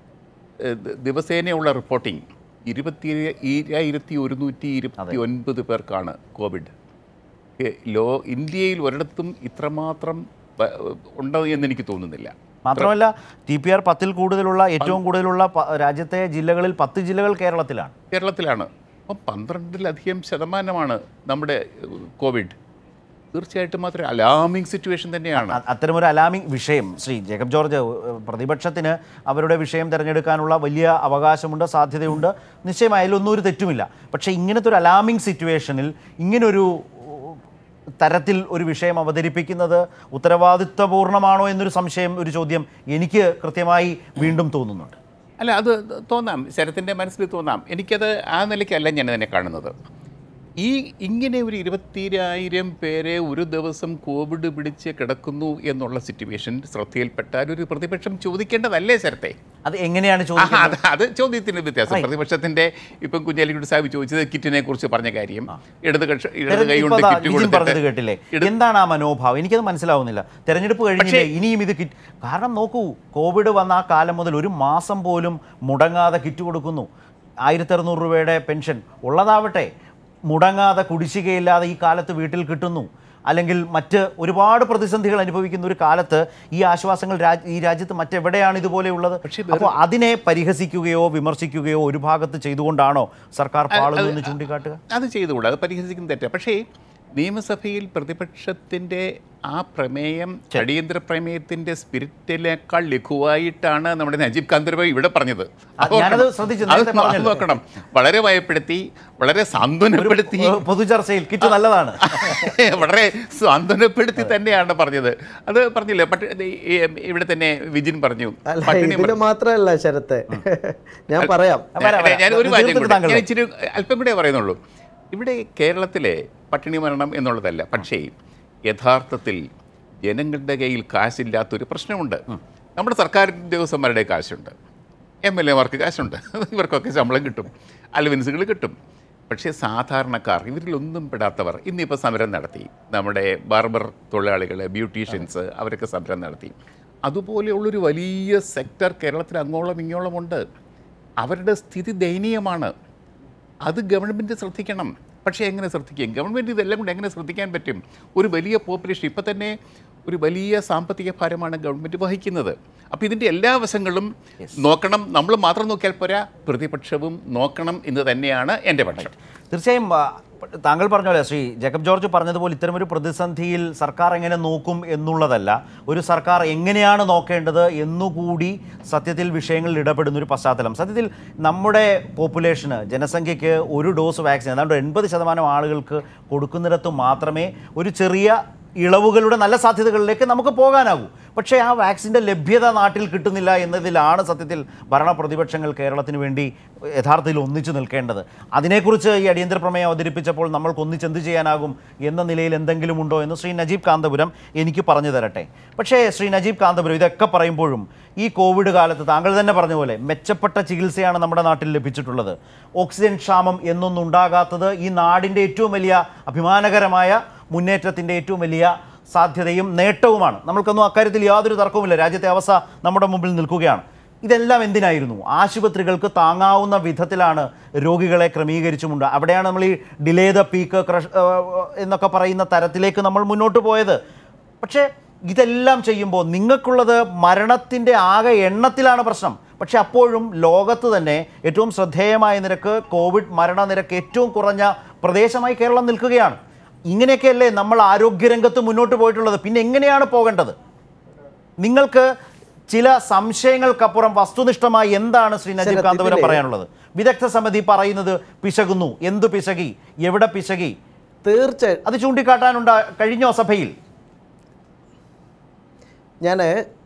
ദിവസേനയുള്ള റിപ്പോർട്ടിംഗ് ഇരുപത്തി ഏഴായിരത്തി ഒരുന്നൂറ്റി ഇരുപത്തി ഒൻപത് പേർക്കാണ് കോവിഡ്. ലോ ഇന്ത്യയിൽ ഒരിടത്തും ഇത്രമാത്രം ഉണ്ടോ എന്നെനിക്ക് തോന്നുന്നില്ല. മാത്രമല്ല, ടി പി ആർ പത്തിൽ കൂടുതലുള്ള ഏറ്റവും കൂടുതലുള്ള രാജ്യത്തെ ജില്ലകളിൽ പത്ത് ജില്ലകൾ കേരളത്തിലാണ് കേരളത്തിലാണ് അപ്പം പന്ത്രണ്ടിലധികം ശതമാനമാണ് നമ്മുടെ കോവിഡ്. തീർച്ചയായിട്ടും മാത്രമേ അലാമിംഗ് സിറ്റുവേഷൻ തന്നെയാണ്. അത്തരമൊരു അലാമിംഗ് വിഷയം ശ്രീ ജേക്കബ് ജോർജ്, പ്രതിപക്ഷത്തിന് അവരുടെ വിഷയം തിരഞ്ഞെടുക്കാനുള്ള വലിയ അവകാശമുണ്ട്, സാധ്യതയുണ്ട്, നിശ്ചയമായി അതിലൊന്നും ഒരു തെറ്റുമില്ല. പക്ഷേ ഇങ്ങനത്തെ ഒരു അലാമിംഗ് സിറ്റുവേഷനിൽ ഇങ്ങനൊരു തരത്തിൽ ഒരു വിഷയം അവതരിപ്പിക്കുന്നത് ഉത്തരവാദിത്വപൂർണ്ണമാണോ എന്നൊരു സംശയം, ഒരു ചോദ്യം എനിക്ക് കൃത്യമായി വീണ്ടും തോന്നുന്നുണ്ട്. അല്ല, അത് തോന്നാം, ശരത്തിൻ്റെ മനസ്സിൽ തോന്നാം. എനിക്കത് ആ നിലയ്ക്കല്ല ഞാൻ അതിനെ കാണുന്നത്. ഈ ഇങ്ങനെ ഒരു ഇരുപത്തിരായിരം പേരെ ഒരു ദിവസം കോവിഡ് പിടിച്ച് കിടക്കുന്നു എന്നുള്ള സിറ്റുവേഷൻ ശ്രദ്ധയിൽപ്പെട്ടാൽ ഒരു പ്രതിപക്ഷം ചോദിക്കേണ്ടതല്ലേ ശരത്തെ? അത് എങ്ങനെയാണ് ചോദിക്കുന്നത്? അത് ചോദ്യത്തിന് വ്യത്യാസം. പ്രതിപക്ഷത്തിൻ്റെ ഇപ്പം കുഞ്ഞാലിക്കുട്ടി സാഹിബ് ചോദിച്ചത് കിറ്റിനെ കുറിച്ച് പറഞ്ഞ കാര്യം, ഇടത് കക്ഷ ഇടത് കൈ കൊണ്ട് കിറ്റ് പറഞ്ഞത് കേട്ടില്ലേ? എന്താണ് ആ മനോഭാവം? എനിക്കത് മനസ്സിലാവുന്നില്ല. തെരഞ്ഞെടുപ്പ് കഴിഞ്ഞില്ലേ ഇനിയും ഇത് കിറ്റ്? കാരണം നോക്കൂ, കോവിഡ് വന്ന ആ കാലം മുതൽ ഒരു മാസം പോലും മുടങ്ങാതെ കിറ്റ് കൊടുക്കുന്നു. ആയിരത്തി അറുന്നൂറ് രൂപയുടെ പെൻഷൻ ഉള്ളതാവട്ടെ, മുടങ്ങാതെ കുടിശ്ശികയില്ലാതെ ഈ കാലത്ത് വീട്ടിൽ കിട്ടുന്നു. അല്ലെങ്കിൽ മറ്റ് ഒരുപാട് പ്രതിസന്ധികൾ അനുഭവിക്കുന്ന ഒരു കാലത്ത് ഈ ആശ്വാസങ്ങൾ ഈ രാജ്യത്ത് മറ്റെവിടെയാണ് ഇതുപോലെയുള്ളത്? അപ്പോൾ അതിനെ പരിഹസിക്കുകയോ വിമർശിക്കുകയോ ഒരു ഭാഗത്ത് ചെയ്തുകൊണ്ടാണോ സർക്കാർ പാളുന്നതെന്ന് ചൂണ്ടിക്കാട്ടുക? അത് ചെയ്തുകൂടാ, അത് പരിഹസിക്കുന്ന തെറ്റാ. പക്ഷേ നിയമസഭയിൽ പ്രതിപക്ഷത്തിൻ്റെ ആ പ്രമേയം അടിയന്തര പ്രമേയത്തിൻ്റെ സ്പിരിറ്റിനേക്കാൾ ലഘുവായിട്ടാണ് നമ്മുടെ നജീബ് കാന്തപുരം ഇവിടെ പറഞ്ഞത്. അത് നോക്കണം. വളരെ ഭയപ്പെടുത്തി, വളരെ സാന്ത്വനപ്പെടുത്തി, പൊതുചർച്ചയിൽ കിറ്റ് നല്ലതാണ്, വളരെ സാന്ത്വനപ്പെടുത്തി തന്നെയാണ് പറഞ്ഞത്. അത് പറഞ്ഞില്ലേ, ഇവിടെ തന്നെ വിജിൻ പറഞ്ഞു. മാത്രമല്ല ശരത്തെ, ഞാൻ പറയാം, ഞാൻ ഒരു കാര്യം കൂടെ, ഞാൻ ഇച്ചിരി അല്പം കൂടെ പറയുന്നുള്ളൂ. ഇവിടെ കേരളത്തിലെ പട്ടിണി മരണം എന്നുള്ളതല്ല, പക്ഷേ യഥാർത്ഥത്തിൽ ജനങ്ങളുടെ കയ്യിൽ കാശില്ലാത്തൊരു പ്രശ്നമുണ്ട്. നമ്മുടെ സർക്കാർ ഉദ്യോഗസ്ഥന്മാരുടെ കാശുണ്ട്, എം എൽ എമാർക്ക് കാശുണ്ട്, ഇവർക്കൊക്കെ ശമ്പളം കിട്ടും, അലവൻസുകൾ കിട്ടും. പക്ഷേ സാധാരണക്കാർ, ഇവരിലൊന്നും പെടാത്തവർ ഇന്നിപ്പോൾ സമരം നടത്തി. നമ്മുടെ ബാർബർ തൊഴിലാളികൾ, ബ്യൂട്ടീഷ്യൻസ്, അവരൊക്കെ സമരം നടത്തി. അതുപോലെയുള്ളൊരു വലിയ സെക്ടർ കേരളത്തിൽ അങ്ങോളം ഇങ്ങോളമുണ്ട്. അവരുടെ സ്ഥിതി ദയനീയമാണ്. അത് ഗവൺമെൻറ് ശ്രദ്ധിക്കണം. പക്ഷേ എങ്ങനെ ശ്രദ്ധിക്കും? ഗവൺമെൻറ് ഇതെല്ലാം കൊണ്ട് എങ്ങനെ ശ്രദ്ധിക്കാൻ പറ്റും? ഒരു വലിയ പോപ്പുലേഷൻ, ഇപ്പം തന്നെ ഒരു വലിയ സാമ്പത്തിക ഭാരമാണ് ഗവൺമെൻറ് വഹിക്കുന്നത്. അപ്പോൾ ഇതിൻ്റെ എല്ലാ വശങ്ങളും നോക്കണം. നമ്മൾ മാത്രം നോക്കിയാൽ പോരാ, പ്രതിപക്ഷവും നോക്കണം എന്ന് തന്നെയാണ് എൻ്റെ പക്ഷം. തീർച്ചയായും താങ്കൾ പറഞ്ഞ പോലെ, ശ്രീ ജേക്കബ് ജോർജ് പറഞ്ഞതുപോലെ, ഇത്തരമൊരു പ്രതിസന്ധിയിൽ സർക്കാർ എങ്ങനെ നോക്കും എന്നുള്ളതല്ല, ഒരു സർക്കാർ എങ്ങനെയാണ് നോക്കേണ്ടത് എന്നുകൂടി സത്യത്തിൽ വിഷയങ്ങളിൽ ഇടപെടുന്ന ഒരു പശ്ചാത്തലം. സത്യത്തിൽ നമ്മുടെ പോപ്പുലേഷന്, ജനസംഖ്യയ്ക്ക് ഒരു ഡോസ് വാക്സിൻ ഏതാണ്ട് എൺപത് ശതമാനം ആളുകൾക്ക് കൊടുക്കുന്നിടത്ത് മാത്രമേ ഒരു ചെറിയ ഇളവുകളുടെ നല്ല സാധ്യതകളിലേക്ക് നമുക്ക് പോകാനാകൂ. പക്ഷേ ആ വാക്സിൻ്റെ ലഭ്യത നാട്ടിൽ കിട്ടുന്നില്ല എന്നതിലാണ് സത്യത്തിൽ ഭരണ പ്രതിപക്ഷങ്ങൾ കേരളത്തിന് വേണ്ടി യഥാർത്ഥത്തിൽ ഒന്നിച്ചു നിൽക്കേണ്ടത്. അതിനെക്കുറിച്ച് ഈ അടിയന്തര പ്രമേയം അവതരിപ്പിച്ചപ്പോൾ നമ്മൾക്ക് ഒന്നിച്ച് എന്ത് ചെയ്യാനാകും എന്ന നിലയിൽ എന്തെങ്കിലും ഉണ്ടോ എന്ന് ശ്രീ നജീബ് കാന്തപുരം എനിക്ക് പറഞ്ഞു തരട്ടെ. പക്ഷേ ശ്രീ നജീബ് കാന്തപുരം, ഇതൊക്കെ പറയുമ്പോഴും ഈ കോവിഡ് കാലത്ത് താങ്കൾ തന്നെ പറഞ്ഞ പോലെ മെച്ചപ്പെട്ട ചികിത്സയാണ് നമ്മുടെ നാട്ടിൽ ലഭിച്ചിട്ടുള്ളത്. ഓക്സിജൻ ക്ഷാമം എന്നൊന്നും ഉണ്ടാകാത്തത് ഈ നാടിൻ്റെ ഏറ്റവും വലിയ അഭിമാനകരമായ മുന്നേറ്റത്തിൻ്റെ ഏറ്റവും വലിയ സാധ്യതയും നേട്ടവുമാണ്. നമ്മൾക്കൊന്നും അക്കാര്യത്തിൽ യാതൊരു തർക്കവുമില്ല. രാജ്യത്തെ അവസ്ഥ നമ്മുടെ മുമ്പിൽ നിൽക്കുകയാണ്. ഇതെല്ലാം എന്തിനായിരുന്നു? ആശുപത്രികൾക്ക് താങ്ങാവുന്ന വിധത്തിലാണ് രോഗികളെ ക്രമീകരിച്ചുമുണ്ട്. അവിടെയാണ് നമ്മൾ ഈ ഡിലേ ദ പീക്ക് ക്രഷ് എന്നൊക്കെ പറയുന്ന തരത്തിലേക്ക് നമ്മൾ മുന്നോട്ട് പോയത്. പക്ഷേ ഇതെല്ലാം ചെയ്യുമ്പോൾ നിങ്ങൾക്കുള്ളത് മരണത്തിൻ്റെ ആകെ എണ്ണത്തിലാണ് പ്രശ്നം. പക്ഷേ അപ്പോഴും ലോകത്ത് തന്നെ ഏറ്റവും ശ്രദ്ധേയമായ നിരക്ക്, കോവിഡ് മരണനിരക്ക് ഏറ്റവും കുറഞ്ഞ പ്രദേശമായി കേരളം നിൽക്കുകയാണ്. ഇങ്ങനെയൊക്കെയല്ലേ നമ്മൾ ആരോഗ്യരംഗത്ത് മുന്നോട്ട് പോയിട്ടുള്ളത്. പിന്നെ എങ്ങനെയാണ് പോകേണ്ടത്? നിങ്ങൾക്ക് ചില സംശയങ്ങൾക്കപ്പുറം വസ്തുനിഷ്ഠമായി എന്താണ് ശ്രീ നജീബ് കാന്തപുരം പറയാനുള്ളത്? വിദഗ്ധ സമിതി പറയുന്നത് പിശകുന്നു, എന്തു പിശകി, എവിടെ പിശകി, തീർച്ചയായും അത് ചൂണ്ടിക്കാട്ടാനുണ്ടാ കഴിഞ്ഞോ സഭയിൽ? ഞാൻ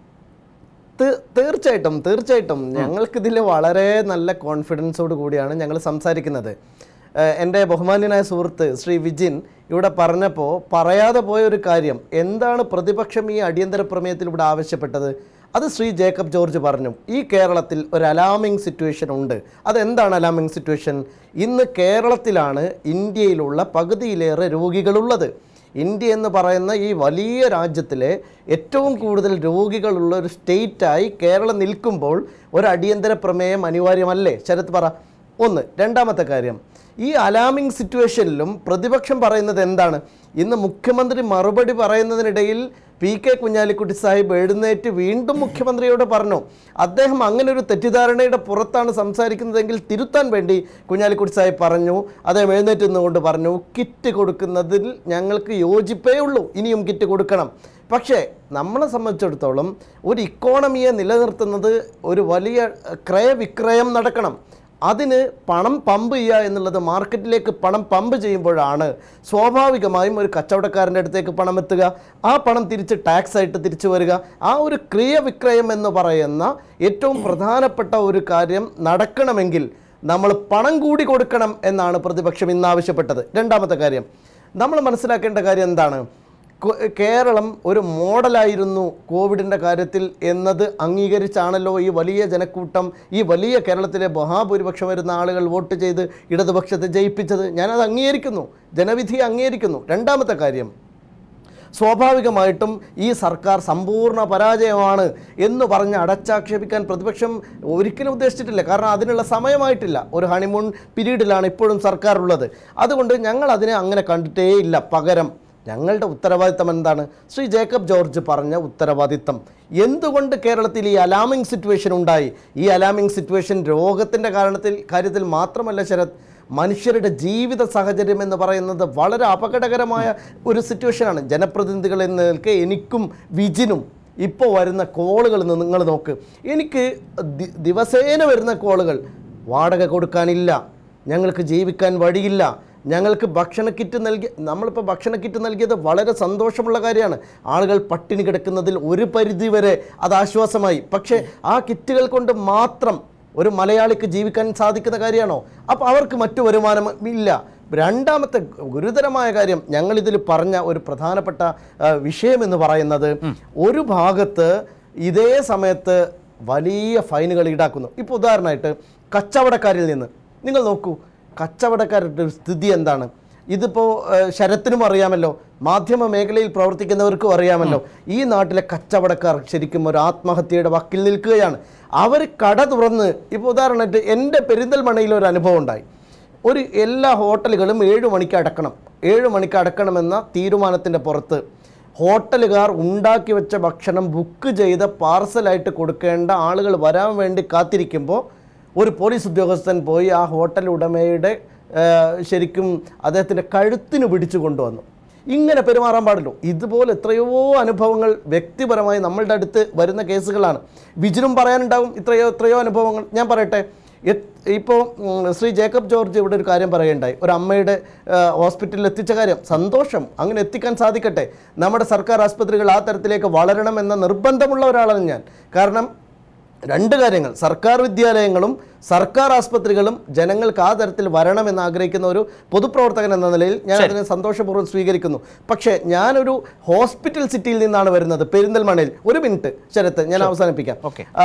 തീർച്ചയായിട്ടും തീർച്ചയായിട്ടും ഞങ്ങൾക്കിതിൽ വളരെ നല്ല കോൺഫിഡൻസോട് കൂടിയാണ് ഞങ്ങൾ സംസാരിക്കുന്നത്. എൻ്റെ ബഹുമാന്യനായ സുഹൃത്ത് ശ്രീ വിജിൻ ഇവിടെ പറഞ്ഞപ്പോൾ പറയാതെ പോയ ഒരു കാര്യം, എന്താണ് പ്രതിപക്ഷം ഈ അടിയന്തര പ്രമേയത്തിൽ ഇവിടെ ആവശ്യപ്പെട്ടത്? അത് ശ്രീ ജേക്കബ് ജോർജ് പറഞ്ഞു. ഈ കേരളത്തിൽ ഒരു അലാമിംഗ് സിറ്റുവേഷൻ ഉണ്ട്. അതെന്താണ് അലാമിംഗ് സിറ്റുവേഷൻ? ഇന്ന് കേരളത്തിലാണ് ഇന്ത്യയിലുള്ള പകുതിയിലേറെ രോഗികളുള്ളത്. ഇന്ത്യ എന്ന് പറയുന്ന ഈ വലിയ രാജ്യത്തിലെ ഏറ്റവും കൂടുതൽ രോഗികളുള്ള ഒരു സ്റ്റേറ്റായി കേരളം നിൽക്കുമ്പോൾ ഒരു അടിയന്തര പ്രമേയം അനിവാര്യമല്ലേ? ശരത് പറ. ഒന്ന്. രണ്ടാമത്തെ കാര്യം, ഈ അലാമിംഗ് സിറ്റുവേഷനിലും പ്രതിപക്ഷം പറയുന്നത് എന്താണ്? ഇന്ന് മുഖ്യമന്ത്രി മറുപടി പറയുന്നതിനിടയിൽ പി കെ കുഞ്ഞാലിക്കുട്ടി സാഹിബ് എഴുന്നേറ്റ് വീണ്ടും മുഖ്യമന്ത്രിയോട് പറഞ്ഞു, അദ്ദേഹം അങ്ങനെ ഒരു തെറ്റിദ്ധാരണയുടെ പുറത്താണ് സംസാരിക്കുന്നതെങ്കിൽ തിരുത്താൻ വേണ്ടി കുഞ്ഞാലിക്കുട്ടി സാഹിബ് പറഞ്ഞു. അദ്ദേഹം എഴുന്നേറ്റ് നിന്നുകൊണ്ട് പറഞ്ഞു, കിറ്റ് കൊടുക്കുന്നതിൽ ഞങ്ങൾക്ക് യോജിപ്പേ ഉള്ളൂ, ഇനിയും കിറ്റ് കൊടുക്കണം. പക്ഷേ നമ്മളെ സംബന്ധിച്ചിടത്തോളം ഒരു ഇക്കോണമിയെ നിലനിർത്തുന്നത് ഒരു വലിയ ക്രയവിക്രയം നടക്കണം. അതിന് പണം പമ്പ് ചെയ്യുക എന്നുള്ളത്, മാർക്കറ്റിലേക്ക് പണം പമ്പ് ചെയ്യുമ്പോഴാണ് സ്വാഭാവികമായും ഒരു കച്ചവടക്കാരൻ്റെ അടുത്തേക്ക് പണം എത്തുക, ആ പണം തിരിച്ച് ടാക്സ് ആയിട്ട് തിരിച്ചു വരിക. ആ ഒരു ക്രയവിക്രയം എന്ന് പറയുന്ന ഏറ്റവും പ്രധാനപ്പെട്ട ഒരു കാര്യം നടക്കണമെങ്കിൽ നമ്മൾ പണം കൂടി കൊടുക്കണം എന്നാണ് പ്രതിപക്ഷം ഇന്ന് ആവശ്യപ്പെട്ടത്. രണ്ടാമത്തെ കാര്യം, നമ്മൾ മനസ്സിലാക്കേണ്ട കാര്യം എന്താണ്? കേരളം ഒരു മോഡലായിരുന്നു കോവിഡിൻ്റെ കാര്യത്തിൽ എന്നത് അംഗീകരിച്ചാണല്ലോ ഈ വലിയ ജനക്കൂട്ടം, ഈ വലിയ കേരളത്തിലെ മഹാഭൂരിപക്ഷം വരുന്ന ആളുകൾ വോട്ട് ചെയ്ത് ഇടതുപക്ഷത്തെ ജയിപ്പിച്ചത്. ഞാനത് അംഗീകരിക്കുന്നു, ജനവിധിയെ അംഗീകരിക്കുന്നു. രണ്ടാമത്തെ കാര്യം, സ്വാഭാവികമായിട്ടും ഈ സർക്കാർ സമ്പൂർണ്ണ പരാജയമാണ് എന്ന് പറഞ്ഞ് അടച്ചാക്ഷേപിക്കാൻ പ്രതിപക്ഷം ഒരിക്കലും ഉദ്ദേശിച്ചിട്ടില്ല. കാരണം അതിനുള്ള സമയമായിട്ടില്ല. ഒരു ഹണിമൂൺ പീരീഡിലാണ് ഇപ്പോഴും സർക്കാർ ഉള്ളത്. അതുകൊണ്ട് ഞങ്ങൾ അതിനെ അങ്ങനെ കണ്ടിട്ടേ ഇല്ല. പകരം ഞങ്ങളുടെ ഉത്തരവാദിത്തം എന്താണ്? ശ്രീ ജേക്കബ് ജോർജ് പറഞ്ഞ ഉത്തരവാദിത്തം. എന്തുകൊണ്ട് കേരളത്തിൽ ഈ അലാമിംഗ് സിറ്റുവേഷൻ ഉണ്ടായി? ഈ അലാമിംഗ് സിറ്റുവേഷൻ രോഗത്തിൻ്റെ കാരണത്തിൽ കാര്യത്തിൽ മാത്രമല്ല ശരത്, മനുഷ്യരുടെ ജീവിത സാഹചര്യം എന്ന് പറയുന്നത് വളരെ അപകടകരമായ ഒരു സിറ്റുവേഷനാണ്. ജനപ്രതിനിധികൾ എന്ന നിലയ്ക്ക് എനിക്കും വിജിനും ഇപ്പോൾ വരുന്ന കോളുകൾ നിങ്ങൾ നോക്ക്. എനിക്ക് ദിവസേന വരുന്ന കോളുകൾ, വാടക കൊടുക്കാനില്ല, ഞങ്ങൾക്ക് ജീവിക്കാൻ വഴിയില്ല, ഞങ്ങൾക്ക് ഭക്ഷണ കിറ്റ് നൽകി. നമ്മളിപ്പോൾ ഭക്ഷണ കിറ്റ് നൽകിയത് വളരെ സന്തോഷമുള്ള കാര്യമാണ്. ആളുകൾ പട്ടിണി കിടക്കുന്നതിൽ ഒരു പരിധി വരെ അത് ആശ്വാസമായി. പക്ഷേ ആ കിറ്റുകൾ കൊണ്ട് മാത്രം ഒരു മലയാളിക്ക് ജീവിക്കാൻ സാധിക്കുന്ന കാര്യമാണോ? അപ്പോൾ അവർക്ക് മറ്റു വരുമാനം ഇല്ല. രണ്ടാമത്തെ ഗുരുതരമായ കാര്യം, ഞങ്ങളിതിൽ പറഞ്ഞ ഒരു പ്രധാനപ്പെട്ട വിഷയമെന്ന് പറയുന്നത്, ഒരു ഭാഗത്ത് ഇതേ സമയത്ത് വലിയ ഫൈനുകൾ ഈടാക്കുന്നു. ഇപ്പോൾ ഉദാഹരണമായിട്ട് കച്ചവടക്കാരിൽ നിന്ന് നിങ്ങൾ നോക്കൂ, കച്ചവടക്കാരുടെ സ്ഥിതി എന്താണ്? ഇതിപ്പോൾ ശരത്തിനും അറിയാമല്ലോ, മാധ്യമ മേഖലയിൽ പ്രവർത്തിക്കുന്നവർക്കും അറിയാമല്ലോ. ഈ നാട്ടിലെ കച്ചവടക്കാർ ശരിക്കും ഒരു ആത്മഹത്യയുടെ വക്കിൽ നിൽക്കുകയാണ്. അവർ കട തുറന്ന്, ഇപ്പോൾ ഉദാഹരണമായിട്ട് എൻ്റെ പെരിന്തൽമണ്ണയിൽ ഒരു അനുഭവം ഉണ്ടായി. ഒരു എല്ലാ ഹോട്ടലുകളും ഏഴ് മണിക്ക് അടക്കണം, ഏഴ് മണിക്ക് അടക്കണമെന്ന തീരുമാനത്തിൻ്റെ പുറത്ത് ഹോട്ടലുകാർ ഉണ്ടാക്കി വെച്ച ഭക്ഷണം ബുക്ക് ചെയ്ത പാർസലായിട്ട് കൊടുക്കേണ്ട ആളുകൾ വരാൻ വേണ്ടി കാത്തിരിക്കുമ്പോൾ ഒരു പോലീസ് ഉദ്യോഗസ്ഥൻ പോയി ആ ഹോട്ടൽ ഉടമയുടെ ശരിക്കും അദ്ദേഹത്തിൻ്റെ കഴുത്തിന് പിടിച്ചു കൊണ്ടുവന്നു. ഇങ്ങനെ പെരുമാറാൻ പാടുള്ളൂ. ഇതുപോലെ എത്രയോ അനുഭവങ്ങൾ വ്യക്തിപരമായി നമ്മളുടെ അടുത്ത് വരുന്ന കേസുകളാണ്. വിജിനും പറയാനുണ്ടാവും ഇത്രയോ എത്രയോ അനുഭവങ്ങൾ. ഞാൻ പറയട്ടെ, ഇപ്പോൾ ശ്രീ ജേക്കബ് ജോർജ് ഇവിടെ ഒരു കാര്യം പറയുകയുണ്ടായി, ഒരു അമ്മയുടെ ഹോസ്പിറ്റലിൽ എത്തിച്ച കാര്യം. സന്തോഷം, അങ്ങനെ എത്തിക്കാൻ സാധിക്കട്ടെ. നമ്മുടെ സർക്കാർ ആസ്പത്രികൾ ആ തരത്തിലേക്ക് വളരണമെന്ന നിർബന്ധമുള്ള ഒരാളാണ് ഞാൻ. കാരണം രണ്ട് കാര്യങ്ങൾ, സർക്കാർ വിദ്യാലയങ്ങളും സർക്കാർ ആസ്പത്രികളും ജനങ്ങൾക്ക് ആ തരത്തിൽ വരണമെന്ന് ആഗ്രഹിക്കുന്ന ഒരു പൊതുപ്രവർത്തകൻ എന്ന നിലയിൽ ഞാൻ അതിനെ സന്തോഷപൂർവ്വം സ്വീകരിക്കുന്നു. പക്ഷേ ഞാനൊരു ഹോസ്പിറ്റൽ സിറ്റിയിൽ നിന്നാണ് വരുന്നത്, പെരിന്തൽമണ്ണയിൽ. ഒരു മിനിറ്റ് ശരത്ത്, ഞാൻ അവസാനിപ്പിക്കാം.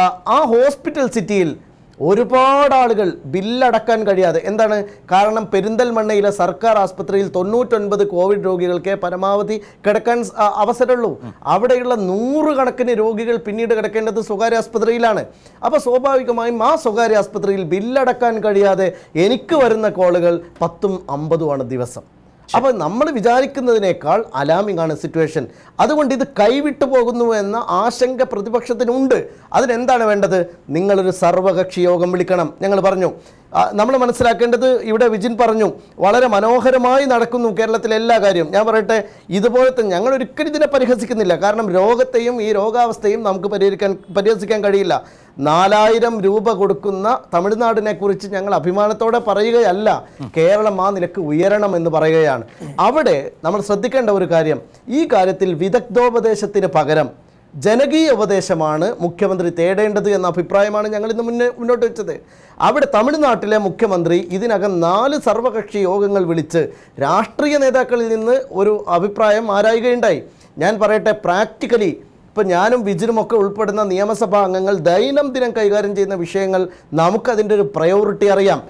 ആ ഹോസ്പിറ്റൽ സിറ്റിയിൽ ഒരുപാട് ആളുകൾ ബില്ലടക്കാൻ കഴിയാതെ, എന്താണ് കാരണം? പെരിന്തൽമണ്ണയിലെ സർക്കാർ ആസ്പത്രിയിൽ തൊണ്ണൂറ്റൊൻപത് കോവിഡ് രോഗികൾക്ക് പരമാവധി കിടക്കാൻ അവസരമുള്ളൂ. അവിടെയുള്ള നൂറുകണക്കിന് രോഗികൾ പിന്നീട് കിടക്കേണ്ടത് സ്വകാര്യ ആസ്പത്രിയിലാണ്. അപ്പോൾ സ്വാഭാവികമായും ആ സ്വകാര്യ ആസ്പത്രിയിൽ ബില്ലടക്കാൻ കഴിയാതെ എനിക്ക് വരുന്ന കോളുകൾ പത്തും അമ്പതുമാണ് ദിവസം. അപ്പോൾ നമ്മൾ വിചാരിക്കുന്നതിനേക്കാൾ അലാമിംഗ് ആണ് സിറ്റുവേഷൻ. അതുകൊണ്ട് ഇത് കൈവിട്ടു പോകുന്നു എന്ന ആശങ്ക പ്രതിപക്ഷത്തിനുണ്ട്. അതിനെന്താണ് വേണ്ടത്? നിങ്ങളൊരു സർവകക്ഷി യോഗം വിളിക്കണം. ഞങ്ങൾ പറഞ്ഞു നമ്മൾ മനസ്സിലാക്കേണ്ടത് ഇവിടെ വിജിൻ പറഞ്ഞു വളരെ മനോഹരമായി നടക്കുന്നു കേരളത്തിലെ എല്ലാ കാര്യവും. ഞാൻ പറയട്ടെ, ഇതുപോലത്തെ ഞങ്ങൾ ഒരിക്കലും ഇതിനെ പരിഹസിക്കുന്നില്ല. കാരണം രോഗത്തെയും ഈ രോഗാവസ്ഥയും നമുക്ക് പരിഹരിക്കാൻ പരിഹസിക്കാൻ കഴിയില്ല. നാലായിരം രൂപ കൊടുക്കുന്ന തമിഴ്നാടിനെ കുറിച്ച് ഞങ്ങൾ അഭിമാനത്തോടെ പറയുകയല്ല, കേരളം ആ നിലക്ക് ഉയരണം എന്ന് പറയുകയാണ്. അവിടെ നമ്മൾ ശ്രദ്ധിക്കേണ്ട ഒരു കാര്യം, ഈ കാര്യത്തിൽ വിദഗ്ധോപദേശത്തിന് പകരം ജനകീയ ഉപദേശമാണ് മുഖ്യമന്ത്രി തേടേണ്ടത് എന്ന അഭിപ്രായമാണ് ഞങ്ങൾ ഇന്ന് മുന്നേ മുന്നോട്ട് വെച്ചത്. അവിടെ തമിഴ്നാട്ടിലെ മുഖ്യമന്ത്രി ഇതിനകം നാല് സർവകക്ഷി യോഗങ്ങൾ വിളിച്ച് രാഷ്ട്രീയ നേതാക്കളിൽ നിന്ന് ഒരു അഭിപ്രായം ആരായുകയുണ്ടായി. ഞാൻ പറയട്ടെ, പ്രാക്ടിക്കലി ഇപ്പം ഞാനും വിജിനുമൊക്കെ ഉൾപ്പെടുന്ന നിയമസഭാ അംഗങ്ങൾ ദൈനംദിനം കൈകാര്യം ചെയ്യുന്ന വിഷയങ്ങൾ നമുക്കതിൻ്റെ ഒരു പ്രയോറിറ്റി അറിയാം.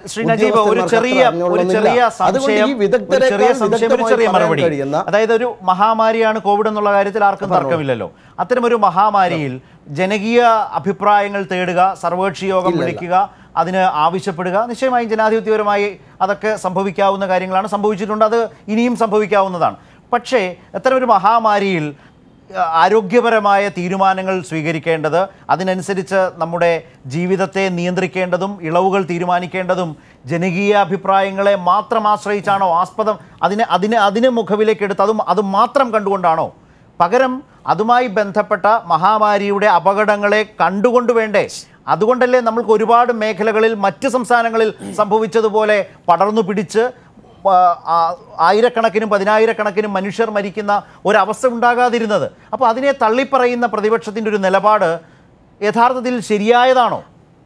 അതായത് ഒരു മഹാമാരിയാണ് കോവിഡ് എന്നുള്ള കാര്യത്തിൽ ആർക്കും തർക്കമില്ലല്ലോ. അത്തരമൊരു മഹാമാരിയിൽ ജനകീയ അഭിപ്രായങ്ങൾ തേടുക, സർവകക്ഷി യോഗം വിളിക്കുക, അതിന് ആവശ്യപ്പെടുക, നിശ്ചയമായും ജനാധിപത്യപരമായി അതൊക്കെ സംഭവിക്കാവുന്ന കാര്യങ്ങളാണ്, സംഭവിച്ചിട്ടുണ്ട്, അത് ഇനിയും സംഭവിക്കാവുന്നതാണ്. പക്ഷേ അത്തരമൊരു മഹാമാരിയിൽ ആരോഗ്യപരമായ തീരുമാനങ്ങൾ സ്വീകരിക്കേണ്ടത്, അതിനനുസരിച്ച് നമ്മുടെ ജീവിതത്തെ നിയന്ത്രിക്കേണ്ടതും ഇളവുകൾ തീരുമാനിക്കേണ്ടതും ജനകീയ അഭിപ്രായങ്ങളെ മാത്രം ആശ്രയിച്ചാണോ, ആസ്പദം അതിനെ അതിനെ അതിന് മുഖവിലേക്കെടുത്ത് അതും അത് മാത്രം കണ്ടുകൊണ്ടാണോ? പകരം അതുമായി ബന്ധപ്പെട്ട മഹാമാരിയുടെ അപകടങ്ങളെ കണ്ടുകൊണ്ട് വേണ്ടേ? അതുകൊണ്ടല്ലേ നമ്മൾക്ക് ഒരുപാട് മേഖലകളിൽ മറ്റ് സംസ്ഥാനങ്ങളിൽ സംഭവിച്ചതുപോലെ പടർന്നു പിടിച്ച് ആയിരക്കണക്കിനും പതിനായിരക്കണക്കിനും മനുഷ്യർ മരിക്കുന്ന ഒരവസ്ഥ ഉണ്ടാകാതിരുന്നത്? അപ്പോൾ അതിനെ തള്ളിപ്പറയുന്ന പ്രതിപക്ഷത്തിൻ്റെ ഒരു നിലപാട് യഥാർത്ഥത്തിൽ ശരിയായതാണോ?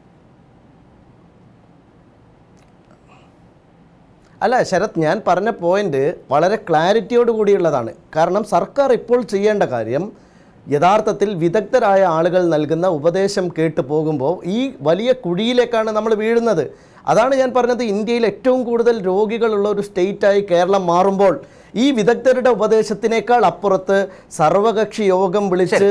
അല്ല ശരത്, ഞാൻ പറഞ്ഞ പോയിന്റ് വളരെ ക്ലാരിറ്റിയോട് കൂടിയുള്ളതാണ്. കാരണം സർക്കാർ ഇപ്പോൾ ചെയ്യേണ്ട കാര്യം യഥാർത്ഥത്തിൽ വിദഗ്ധരായ ആളുകൾ നൽകുന്ന ഉപദേശം കേട്ടു പോകുമ്പോൾ ഈ വലിയ കുഴിയിലേക്കാണ് നമ്മൾ വീഴുന്നത്. അതാണ് ഞാൻ പറഞ്ഞത്, ഇന്ത്യയിൽ ഏറ്റവും കൂടുതൽ രോഗികളുള്ള ഒരു സ്റ്റേറ്റായി കേരളം മാറുമ്പോൾ ഈ വിദഗ്ധരുടെ ഉപദേശത്തിനേക്കാൾ അപ്പുറത്ത് സർവകക്ഷി യോഗം വിളിച്ച്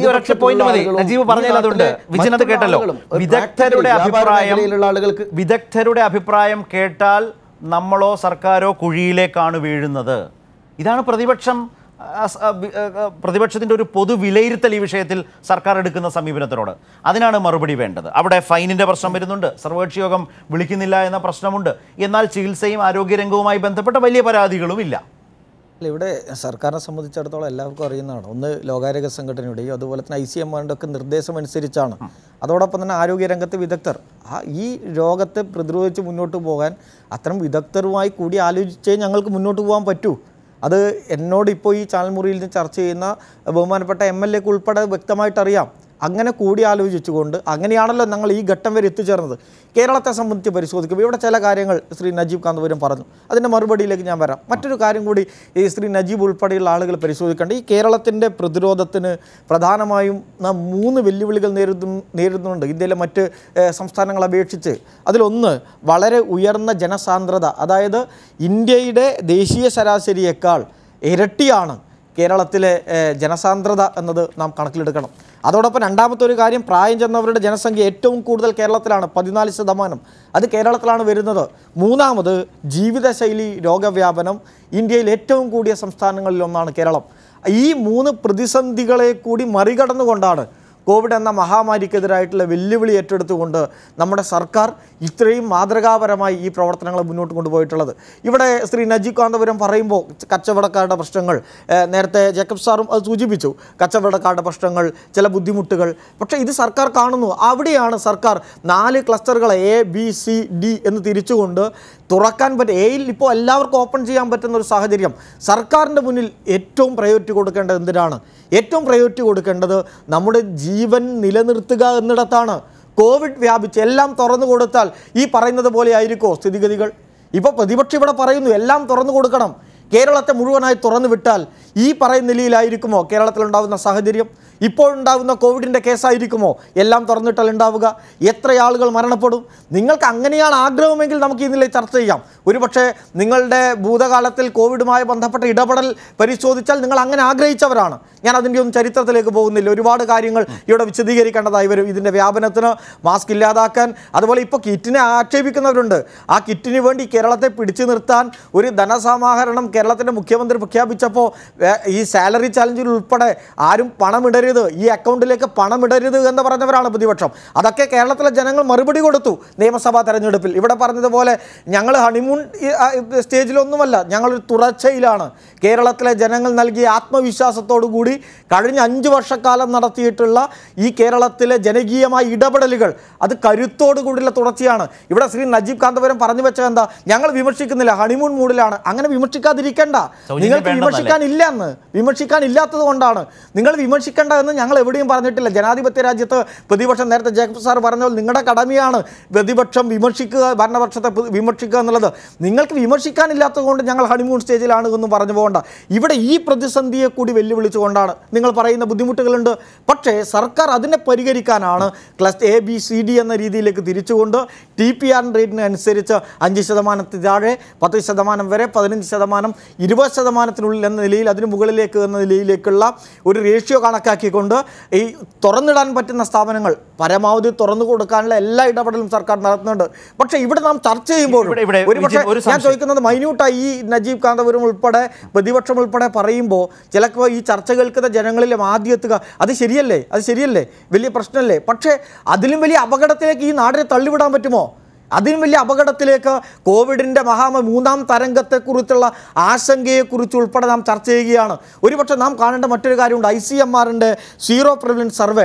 വിദഗ്ധരുടെ അഭിപ്രായം കേട്ടാൽ നമ്മളോ സർക്കാരോ കുഴിയിലേക്കാണ് വീഴുന്നത്. ഇതാണ് പ്രതിപക്ഷം പ്രതിപക്ഷത്തിൻ്റെ ഒരു പൊതു വിലയിരുത്തൽ ഈ വിഷയത്തിൽ സർക്കാർ എടുക്കുന്ന സമീപനത്തിനോട്. അതിനാണ് മറുപടി വേണ്ടത്. അവിടെ ഫൈനിൻ്റെ പ്രശ്നം വരുന്നുണ്ട്, സർവകക്ഷി യോഗം വിളിക്കുന്നില്ല എന്ന പ്രശ്നമുണ്ട്, എന്നാൽ ചികിത്സയും ആരോഗ്യരംഗവുമായി ബന്ധപ്പെട്ട വലിയ പരാതികളുമില്ല. അല്ല, ഇവിടെ സർക്കാരിനെ സംബന്ധിച്ചിടത്തോളം എല്ലാവർക്കും അറിയുന്നതാണ്, ഒന്ന് ലോകാരോഗ്യ സംഘടനയുടെയും അതുപോലെ തന്നെ ഐ സി എം ആറിൻ്റെ ഒക്കെ നിർദ്ദേശം അനുസരിച്ചാണ്. അതോടൊപ്പം തന്നെ ആരോഗ്യരംഗത്തെ വിദഗ്ധർ ആ ഈ രോഗത്തെ പ്രതിരോധിച്ച് മുന്നോട്ട് പോകാൻ അത്തരം വിദഗ്ധരുമായി കൂടി ആലോചിച്ചേ ഞങ്ങൾക്ക് മുന്നോട്ട് പോകാൻ പറ്റൂ. അത് എന്നോട് ഇപ്പോൾ ഈ ചാനൽ മുറിയിൽ നിന്ന് ചർച്ച ചെയ്യുന്ന ബഹുമാനപ്പെട്ട എം എൽ എക്ക് ഉൾപ്പെടെ വ്യക്തമായിട്ടറിയാം. അങ്ങനെ കൂടി ആലോചിച്ചുകൊണ്ട് അങ്ങനെയാണല്ലോ ഞങ്ങൾ ഈ ഘട്ടം വരെ എത്തിച്ചേർന്നത്. കേരളത്തെ സംബന്ധിച്ച് പരിശോധിക്കുമ്പോൾ ഇവിടെ ചില കാര്യങ്ങൾ ശ്രീ നജീബ് കാന്തപുരം പറഞ്ഞു, അതിൻ്റെ മറുപടിയിലേക്ക് ഞാൻ വരാം. മറ്റൊരു കാര്യം കൂടി ഈ ശ്രീ നജീബ് ഉൾപ്പെടെയുള്ള ആളുകൾ പരിശോധിക്കേണ്ട, ഈ കേരളത്തിൻ്റെ പ്രതിരോധത്തിന് പ്രധാനമായും നാം മൂന്ന് വെല്ലുവിളികൾ നേരിടുന്നു നേരിടുന്നുണ്ട് ഇന്ത്യയിലെ മറ്റ് സംസ്ഥാനങ്ങളെ അപേക്ഷിച്ച്. അതിലൊന്ന് വളരെ ഉയർന്ന ജനസാന്ദ്രത, അതായത് ഇന്ത്യയുടെ ദേശീയ ശരാശരിയേക്കാൾ ഇരട്ടിയാണ് കേരളത്തിലെ ജനസാന്ദ്രത എന്നത് നാം കണക്കിലെടുക്കണം. അതോടൊപ്പം രണ്ടാമത്തെ ഒരു കാര്യം, പ്രായം ചെന്നവരുടെ ജനസംഖ്യ ഏറ്റവും കൂടുതൽ കേരളത്തിലാണ്, പതിനാല് ശതമാനം അത് കേരളത്തിലാണ് വരുന്നത്. മൂന്നാമത് ജീവിതശൈലി രോഗവ്യാപനം ഇന്ത്യയിൽ ഏറ്റവും കൂടിയ സംസ്ഥാനങ്ങളിൽ ഒന്നാണ് കേരളം. ഈ മൂന്ന് പ്രതിസന്ധികളെ കൂടി മറികടന്നുകൊണ്ടാണ് കോവിഡ് എന്ന മഹാമാരിക്കെതിരായിട്ടുള്ള വെല്ലുവിളി ഏറ്റെടുത്തുകൊണ്ട് നമ്മുടെ സർക്കാർ ഇത്രയും മാതൃകാപരമായി ഈ പ്രവർത്തനങ്ങൾ മുന്നോട്ട് കൊണ്ടുപോയിട്ടുള്ളത്. ഇവിടെ ശ്രീ നജീബ് കാന്തപുരം പറയുമ്പോൾ കച്ചവടക്കാരുടെ പ്രശ്നങ്ങൾ, നേരത്തെ ജേക്കബ് സാറും അത് സൂചിപ്പിച്ചു, കച്ചവടക്കാരുടെ പ്രശ്നങ്ങൾ, ചില ബുദ്ധിമുട്ടുകൾ. പക്ഷേ ഇത് സർക്കാർ കാണുന്നു. അവിടെയാണ് സർക്കാർ നാല് ക്ലസ്റ്ററുകൾ എ ബി സി ഡി എന്ന് തിരിച്ചുകൊണ്ട് തുറക്കാൻ പറ്റും. എയിൽ ഇപ്പോൾ എല്ലാവർക്കും ഓപ്പൺ ചെയ്യാൻ പറ്റുന്ന ഒരു സാഹചര്യം. സർക്കാരിൻ്റെ മുന്നിൽ ഏറ്റവും പ്രയോറിറ്റി കൊടുക്കേണ്ടത് എന്തിനാണ്? ഏറ്റവും പ്രയോറിറ്റി കൊടുക്കേണ്ടത് നമ്മുടെ ജീവൻ നിലനിർത്തുക എന്നിടത്താണ്. കോവിഡ് വ്യാപിച്ച് എല്ലാം തുറന്നു കൊടുത്താൽ ഈ പറയുന്നത് പോലെ ആയിരിക്കുമോ സ്ഥിതിഗതികൾ? ഇപ്പോൾ പ്രതിപക്ഷം ഇവിടെ പറയുന്നു എല്ലാം തുറന്നു കൊടുക്കണം, കേരളത്തെ മുഴുവനായി തുറന്നു വിട്ടാൽ ഈ പറയുന്ന നിലയിലായിരിക്കുമോ കേരളത്തിലുണ്ടാകുന്ന സാഹചര്യം? ഇപ്പോഴുണ്ടാകുന്ന കോവിഡിൻ്റെ കേസായിരിക്കുമോ എല്ലാം തുറന്നിട്ടാൽ ഉണ്ടാവുക? എത്ര ആളുകൾ മരണപ്പെടും? നിങ്ങൾക്ക് അങ്ങനെയാണ് ആഗ്രഹമെങ്കിൽ നമുക്ക് ഈ നിലയിൽ ചർച്ച ചെയ്യാം. ഒരുപക്ഷെ നിങ്ങളുടെ ഭൂതകാലത്തിൽ കോവിഡുമായി ബന്ധപ്പെട്ട ഇടപെടൽ പരിശോധിച്ചാൽ നിങ്ങൾ അങ്ങനെ ആഗ്രഹിച്ചവരാണ്. ഞാൻ അതിൻ്റെ ഒന്നും ചരിത്രത്തിലേക്ക് പോകുന്നില്ല. ഒരുപാട് കാര്യങ്ങൾ ഇവിടെ വിശദീകരിക്കേണ്ടതായി വരും. ഇതിൻ്റെ വ്യാപനത്തിന് മാസ്ക് ഇല്ലാതാക്കാൻ, അതുപോലെ ഇപ്പോൾ കിറ്റിനെ ആക്ഷേപിക്കുന്നവരുണ്ട്. ആ കിറ്റിന് വേണ്ടി കേരളത്തെ പിടിച്ചു നിർത്താൻ ഒരു ധനസമാഹരണം കേരളത്തിൻ്റെ മുഖ്യമന്ത്രി പ്രഖ്യാപിച്ചപ്പോൾ ഈ സാലറി ചാലഞ്ചിൽ ഉൾപ്പെടെ ആരും പണമിടരുത് പോകരുത്, ഈ അക്കൗണ്ടിലേക്ക് പണം ഇടരുത് എന്ന് പറഞ്ഞവരാണ് പ്രതിപക്ഷം. അതൊക്കെ കേരളത്തിലെ ജനങ്ങൾ മറുപടി കൊടുത്തു നിയമസഭാ തെരഞ്ഞെടുപ്പിൽ. ഇവിടെ പറഞ്ഞതുപോലെ ഞങ്ങൾ ഹണിമൂൺ സ്റ്റേജിലൊന്നുമല്ല, ഞങ്ങളൊരു തുടർച്ചയിലാണ്. കേരളത്തിലെ ജനങ്ങൾ നൽകിയ ആത്മവിശ്വാസത്തോടു കൂടി കഴിഞ്ഞ അഞ്ച് വർഷക്കാലം നടത്തിയിട്ടുള്ള ഈ കേരളത്തിലെ ജനകീയമായ ഇടപെടലുകൾ അത് കരുത്തോടു കൂടിയുള്ള തുടർച്ചയാണ്. ഇവിടെ ശ്രീ നജീബ് കാന്തപുരം പറഞ്ഞു വെച്ചത് എന്താ? ഞങ്ങൾ വിമർശിക്കുന്നില്ല, ഹണിമൂൺ മൂഡിലാണ്. അങ്ങനെ വിമർശിക്കാതിരിക്കേണ്ട, നിങ്ങൾക്ക് വിമർശിക്കാനില്ല എന്ന്, വിമർശിക്കാനില്ലാത്തത് കൊണ്ടാണ് നിങ്ങൾ വിമർശിക്കേണ്ട എന്ന് ഞങ്ങൾ എവിടെയും പറഞ്ഞിട്ടില്ല. ജനാധിപത്യ രാജ്യത്ത് പ്രതിപക്ഷം, നേരത്തെ ജേക്കബ് സാർ പറഞ്ഞാൽ നിങ്ങളുടെ കടമയാണ് പ്രതിപക്ഷം വിമർശിക്കുക, ഭരണപക്ഷത്തെ വിമർശിക്കുക എന്നുള്ളത്. നിങ്ങൾക്ക് വിമർശിക്കാനില്ലാത്തത് കൊണ്ട് ഞങ്ങൾ ഹണിമൂൺ സ്റ്റേജിലാണ് എന്ന് പറഞ്ഞു പോകണ്ട. ഇവിടെ ഈ പ്രതിസന്ധിയെ കൂടി വെല്ലുവിളിച്ചുകൊണ്ടാണ് നിങ്ങൾ പറയുന്ന ബുദ്ധിമുട്ടുകളുണ്ട്. പക്ഷേ സർക്കാർ അതിനെ പരിഹരിക്കാനാണ് cluster A B C D എന്ന രീതിയിലേക്ക് തിരിച്ചുകൊണ്ട് ടി പി ആർ റേറ്റിന് അനുസരിച്ച് അഞ്ച് ശതമാനത്തിന് താഴെ, പത്ത് ശതമാനം വരെ, പതിനഞ്ച് ശതമാനം, ഇരുപത് ശതമാനത്തിനുള്ളിൽ എന്ന നിലയിൽ, അതിന് മുകളിലേക്ക് എന്ന നിലയിലേക്കുള്ള ഒരു റേഷ്യോ കണക്കാക്കിക്കൊണ്ട് ഈ തുറന്നിടാൻ പറ്റുന്ന സ്ഥാപനങ്ങൾ പരമാവധി തുറന്നു കൊടുക്കാനുള്ള എല്ലാ ഇടപെടലും സർക്കാർ നടത്തുന്നുണ്ട്. പക്ഷേ ഇവിടെ നാം ചർച്ച ചെയ്യുമ്പോൾ ഒരു പക്ഷേ ഞാൻ ചോദിക്കുന്നത് മൈന്യൂട്ടായി ഈ നജീബ് കാന്തപുരം ഉൾപ്പെടെ പ്രതിപക്ഷം ഉൾപ്പെടെ പറയുമ്പോൾ ചിലപ്പോൾ ഈ ചർച്ച കേൾക്കുന്ന ജനങ്ങളിലും ആദ്യം എത്തുക അത് ശരിയല്ലേ, അത് ശരിയല്ലേ, വലിയ പ്രശ്നമല്ലേ. പക്ഷേ അതിലും വലിയ അപകടത്തിലേക്ക് ഈ നാടിനെ തള്ളിവിടാൻ പറ്റുമോ? അതിനും വലിയ അപകടത്തിലേക്ക് കോവിഡിൻ്റെ മഹാമാരി മൂന്നാം തരംഗത്തെക്കുറിച്ചുള്ള ആശങ്കയെക്കുറിച്ച് ഉൾപ്പെടെ നാം ചർച്ച ചെയ്യുകയാണ്. ഒരുപക്ഷെ നാം കാണേണ്ട മറ്റൊരു കാര്യമുണ്ട്. ഐ സി എം ആറിൻ്റെ സീറോ പ്രിവലൻസ് സർവേ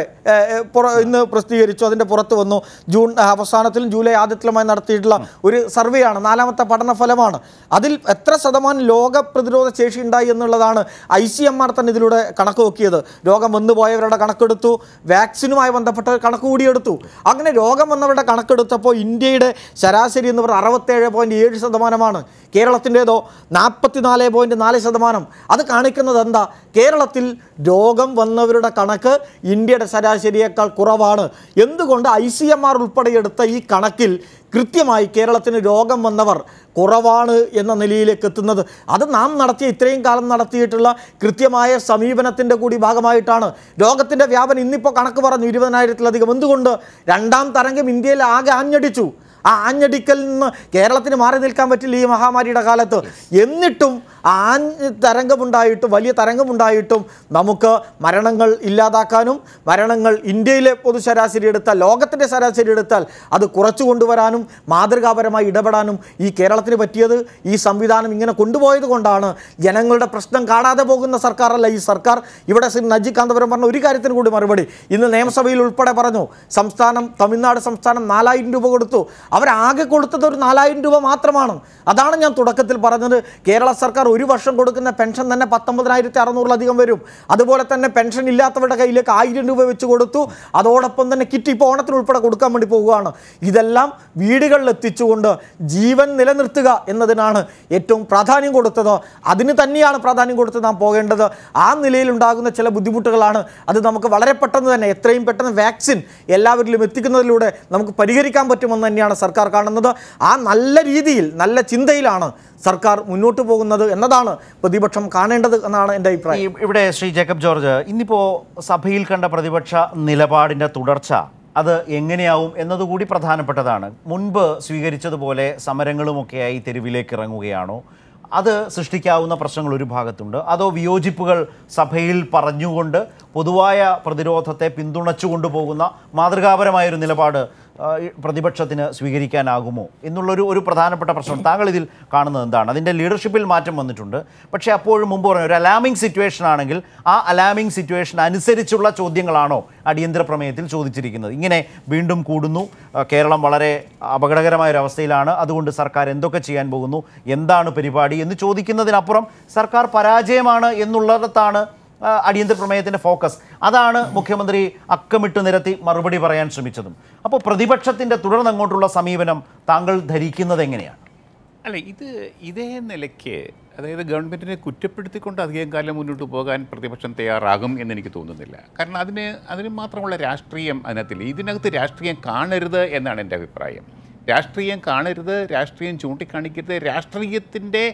ഇന്ന് പ്രസിദ്ധീകരിച്ചു. അതിൻ്റെ പുറത്ത് വന്നു. ജൂൺ അവസാനത്തിലും ജൂലൈ ആദ്യത്തിലുമായി നടത്തിയിട്ടുള്ള ഒരു സർവേയാണ്, നാലാമത്തെ പഠന ഫലമാണ്. അതിൽ എത്ര ശതമാനം ലോക പ്രതിരോധ ശേഷി ഉണ്ടായി എന്നുള്ളതാണ് ഐ സി എം ആർ തന്നെ ഇതിലൂടെ കണക്ക് നോക്കിയത്. രോഗം വന്നുപോയവരുടെ കണക്കെടുത്തു, വാക്സിനുമായി ബന്ധപ്പെട്ട കണക്ക് കൂടിയെടുത്തു. അങ്ങനെ രോഗം വന്നവരുടെ കണക്കെടുത്തപ്പോൾ ഇന്ത്യയുടെ ശരാശരി എന്ന് പറഞ്ഞാൽ അറുപത്തേഴ് പോയിൻറ്റ് ഏഴ് ശതമാനമാണ്. കേരളത്തിൻ്റേതോ നാൽപ്പത്തിനാല് പോയിൻറ്റ് നാല് ശതമാനം. അത് കാണിക്കുന്നത് എന്താ? കേരളത്തിൽ രോഗം വന്നവരുടെ കണക്ക് ഇന്ത്യയുടെ ശരാശരിയേക്കാൾ കുറവാണ്. എന്തുകൊണ്ട്? ഐ സി എം ആർ ഉൾപ്പെടെ എടുത്ത ഈ കണക്കിൽ കൃത്യമായി കേരളത്തിന് രോഗം വന്നവർ കുറവാണ് എന്ന നിലയിലേക്ക് എത്തുന്നത്. അത് നാം നടത്തിയ ഇത്രയും കാലം നടത്തിയിട്ടുള്ള കൃത്യമായ സമീപനത്തിൻ്റെ കൂടി ഭാഗമായിട്ടാണ്. രോഗത്തിൻ്റെ വ്യാപനം ഇന്നിപ്പോൾ കണക്ക് പറഞ്ഞു ഇരുപതിനായിരത്തിലധികം. എന്തുകൊണ്ട്? രണ്ടാം തരംഗം ഇന്ത്യയിൽ ആകെ ആഞ്ഞടിച്ചു. ആ ആഞ്ഞടിക്കലിൽ നിന്ന് കേരളത്തിന് മാറി നിൽക്കാൻ പറ്റില്ല ഈ മഹാമാരിയുടെ കാലത്ത്. എന്നിട്ടും ആഞ്ഞ് തരംഗമുണ്ടായിട്ടും വലിയ തരംഗമുണ്ടായിട്ടും നമുക്ക് മരണങ്ങൾ ഇല്ലാതാക്കാനും മരണങ്ങൾ ഇന്ത്യയിലെ പൊതു ശരാശരി എടുത്താൽ, ലോകത്തിൻ്റെ ശരാശരി എടുത്താൽ അത് കുറച്ചു കൊണ്ടുവരാനും മാതൃകാപരമായി ഇടപെടാനും ഈ കേരളത്തിന് പറ്റിയത് ഈ സംവിധാനം ഇങ്ങനെ കൊണ്ടുപോയത് കൊണ്ടാണ്. ജനങ്ങളുടെ പ്രശ്നം കാണാതെ പോകുന്ന സർക്കാരല്ല ഈ സർക്കാർ. ഇവിടെ ശ്രീ നജീബ് കാന്തപുരം പറഞ്ഞ ഒരു കാര്യത്തിന് കൂടി മറുപടി ഇന്ന് നിയമസഭയിൽ ഉൾപ്പെടെ പറഞ്ഞു. സംസ്ഥാനം, തമിഴ്നാട് സംസ്ഥാനം നാലായിരം രൂപ കൊടുത്തു. അവരാകെ കൊടുത്തത് ഒരു നാലായിരം രൂപ മാത്രമാണ്. അതാണ് ഞാൻ തുടക്കത്തിൽ പറഞ്ഞത്. കേരള സർക്കാർ ഒരു വർഷം കൊടുക്കുന്ന പെൻഷൻ തന്നെ പത്തൊമ്പതിനായിരത്തി അറുന്നൂറിലധികം വരും. അതുപോലെ തന്നെ പെൻഷൻ ഇല്ലാത്തവരുടെ കയ്യിലേക്ക് ആയിരം രൂപ വെച്ച് കൊടുത്തു. അതോടൊപ്പം തന്നെ കിറ്റ് ഇപ്പോൾ ഓണത്തിന് ഉൾപ്പെടെ കൊടുക്കാൻ വേണ്ടി പോവുകയാണ്. ഇതെല്ലാം വീടുകളിൽ എത്തിച്ചുകൊണ്ട് ജീവൻ നിലനിർത്തുക എന്നതിനാണ് ഏറ്റവും പ്രാധാന്യം കൊടുത്തത്. അതിന് തന്നെയാണ് പ്രാധാന്യം കൊടുത്ത് നാം പോകേണ്ടത്. ആ നിലയിലുണ്ടാകുന്ന ചില ബുദ്ധിമുട്ടുകളാണ്. അത് നമുക്ക് വളരെ പെട്ടെന്ന് തന്നെ എത്രയും പെട്ടെന്ന് വാക്സിൻ എല്ലാവരിലും എത്തിക്കുന്നതിലൂടെ നമുക്ക് പരിഹരിക്കാൻ പറ്റുമെന്ന് തന്നെയാണ് സർക്കാർ കാണുന്നത്. ആ നല്ല രീതിയിൽ, നല്ല ചിന്തയിലാണ് സർക്കാർ മുന്നോട്ട് പോകുന്നത് എന്നതാണ് പ്രതിപക്ഷം കാണേണ്ടത് എന്നാണ് എൻ്റെ അഭിപ്രായം. ഇവിടെ ശ്രീ ജേക്കബ് ജോർജ്, ഇന്നിപ്പോൾ സഭയിൽ കണ്ട പ്രതിപക്ഷ നിലപാടിൻ്റെ തുടർച്ച അത് എങ്ങനെയാവും എന്നതുകൂടി പ്രധാനപ്പെട്ടതാണ്. മുൻപ് സ്വീകരിച്ചതുപോലെ സമരങ്ങളുമൊക്കെയായി തെരുവിലേക്ക് ഇറങ്ങുകയാണോ? അത് സൃഷ്ടിക്കാവുന്ന പ്രശ്നങ്ങൾ ഒരു ഭാഗത്തുണ്ട്. അതോ വിയോജിപ്പുകൾ സഭയിൽ പറഞ്ഞുകൊണ്ട് പൊതുവായ പ്രതിരോധത്തെ പിന്തുണച്ചു കൊണ്ടുപോകുന്ന മാതൃകാപരമായൊരു നിലപാട് പ്രതിപക്ഷത്തിന് സ്വീകരിക്കാനാകുമോ എന്നുള്ളൊരു ഒരു പ്രധാനപ്പെട്ട പ്രശ്നം താങ്കൾ ഇതിൽ കാണുന്നത് എന്താണ്? അതിൻ്റെ ലീഡർഷിപ്പിൽ മാറ്റം വന്നിട്ടുണ്ട്. പക്ഷേ അപ്പോഴും മുമ്പ് പറഞ്ഞ ഒരു അലാമിംഗ് സിറ്റുവേഷൻ ആണെങ്കിൽ ആ അലാമിംഗ് സിറ്റുവേഷൻ അനുസരിച്ചുള്ള ചോദ്യങ്ങളാണോ അടിയന്തര പ്രമേയത്തിൽ ചോദിച്ചിരിക്കുന്നത്? ഇങ്ങനെ വീണ്ടും കൂടുന്നു, കേരളം വളരെ അപകടകരമായൊരവസ്ഥയിലാണ്, അതുകൊണ്ട് സർക്കാർ എന്തൊക്കെ ചെയ്യാൻ പോകുന്നു, എന്താണ് പരിപാടി എന്ന് ചോദിക്കുന്നതിനപ്പുറം സർക്കാർ പരാജയമാണ് എന്നുള്ളിടത്താണ് അടിയന്തര പ്രമേയത്തിൻ്റെ ഫോക്കസ്. അതാണ് മുഖ്യമന്ത്രി അക്കമിട്ട് നിരത്തി മറുപടി പറയാൻ ശ്രമിച്ചതും. അപ്പോൾ പ്രതിപക്ഷത്തിൻ്റെ തുടർന്നങ്ങോട്ടുള്ള സമീപനം താങ്കൾ ധരിക്കുന്നത് എങ്ങനെയാണ്? അല്ല, ഇത് ഇതേ നിലയ്ക്ക്, അതായത് ഗവൺമെൻറ്റിനെ കുറ്റപ്പെടുത്തിക്കൊണ്ട് അധികം കാലം മുന്നോട്ട് പോകാൻ പ്രതിപക്ഷം തയ്യാറാകും എന്നെനിക്ക് തോന്നുന്നില്ല. കാരണം അതിന് അതിന് മാത്രമുള്ള രാഷ്ട്രീയം അതിനകത്തില്ല. ഇതിനകത്ത് രാഷ്ട്രീയം കാണരുത് എന്നാണ് എൻ്റെ അഭിപ്രായം. രാഷ്ട്രീയം കാണരുത്, രാഷ്ട്രീയം ചൂണ്ടിക്കാണിക്കരുത്. രാഷ്ട്രീയത്തിൻ്റെ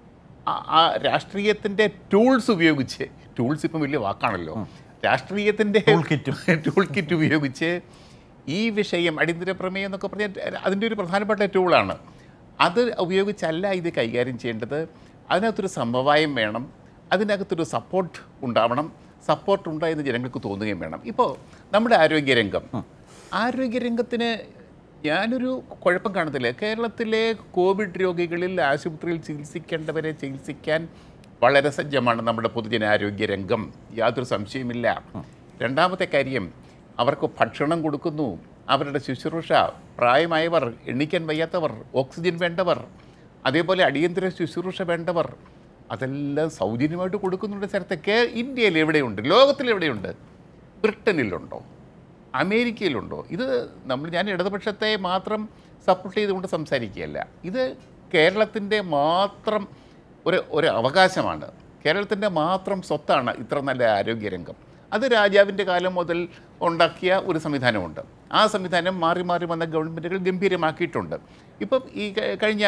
രാഷ്ട്രീയത്തിൻ്റെ ടൂൾസ് ഉപയോഗിച്ച്, ടൂൾസ് ഇപ്പം വലിയ വാക്കാണല്ലോ, രാഷ്ട്രീയത്തിൻ്റെ ടൂൾ കിറ്റ് ഉപയോഗിച്ച് ഈ വിഷയം അടിയന്തര പ്രമേയം എന്നൊക്കെ പറഞ്ഞാൽ അതിൻ്റെ ഒരു പ്രധാനപ്പെട്ട ടൂളാണ്. അത് ഉപയോഗിച്ചല്ല ഇത് കൈകാര്യം ചെയ്യേണ്ടത്. അതിനകത്തൊരു സമവായം വേണം, അതിനകത്തൊരു സപ്പോർട്ട് ഉണ്ടാവണം, സപ്പോർട്ടുണ്ടോ എന്ന് ജനങ്ങൾക്ക് തോന്നുകയും വേണം. ഇപ്പോൾ നമ്മുടെ ആരോഗ്യരംഗം ആരോഗ്യരംഗത്തിന് ഞാനൊരു കുഴപ്പം കാണത്തില്ല. കേരളത്തിലെ കോവിഡ് രോഗികളിൽ ആശുപത്രിയിൽ ചികിത്സിക്കേണ്ടവരെ ചികിത്സിക്കാൻ വളരെ സജ്ജമാണ് നമ്മുടെ പൊതുജനാരോഗ്യ രംഗം, യാതൊരു സംശയമില്ല. രണ്ടാമത്തെ കാര്യം, അവർക്ക് ഭക്ഷണം കൊടുക്കുന്നു, അവരുടെ ശുശ്രൂഷ, പ്രായമായവർ, എണ്ണിക്കാൻ വയ്യാത്തവർ, ഓക്സിജൻ വേണ്ടവർ, അതേപോലെ അടിയന്തര ശുശ്രൂഷ വേണ്ടവർ, അതെല്ലാം സൗജന്യമായിട്ട് കൊടുക്കുന്നുണ്ട്. സ്ഥലത്തൊക്കെ ഇന്ത്യയിൽ എവിടെയുണ്ട്, ലോകത്തിൽ എവിടെയുണ്ട്? ബ്രിട്ടനിലുണ്ടോ, അമേരിക്കയിലുണ്ടോ? ഇത് നമ്മൾ ഞാൻ ഇടതുപക്ഷത്തെ മാത്രം സപ്പോർട്ട് ചെയ്തുകൊണ്ട് സംസാരിക്കുകയല്ല. ഇത് കേരളത്തിൻ്റെ മാത്രം ഒരു ഒരു അവകാശമാണ്, കേരളത്തിൻ്റെ മാത്രം സ്വത്താണ് ഇത്ര നല്ല ആരോഗ്യരംഗം. അത് രാജാവിൻ്റെ കാലം മുതൽ ഉണ്ടാക്കിയ ഒരു സംവിധാനമുണ്ട്. ആ സംവിധാനം മാറി മാറി വന്ന ഗവൺമെൻറ്റുകൾ ഗംഭീരമാക്കിയിട്ടുണ്ട്. ഇപ്പം ഈ കഴിഞ്ഞ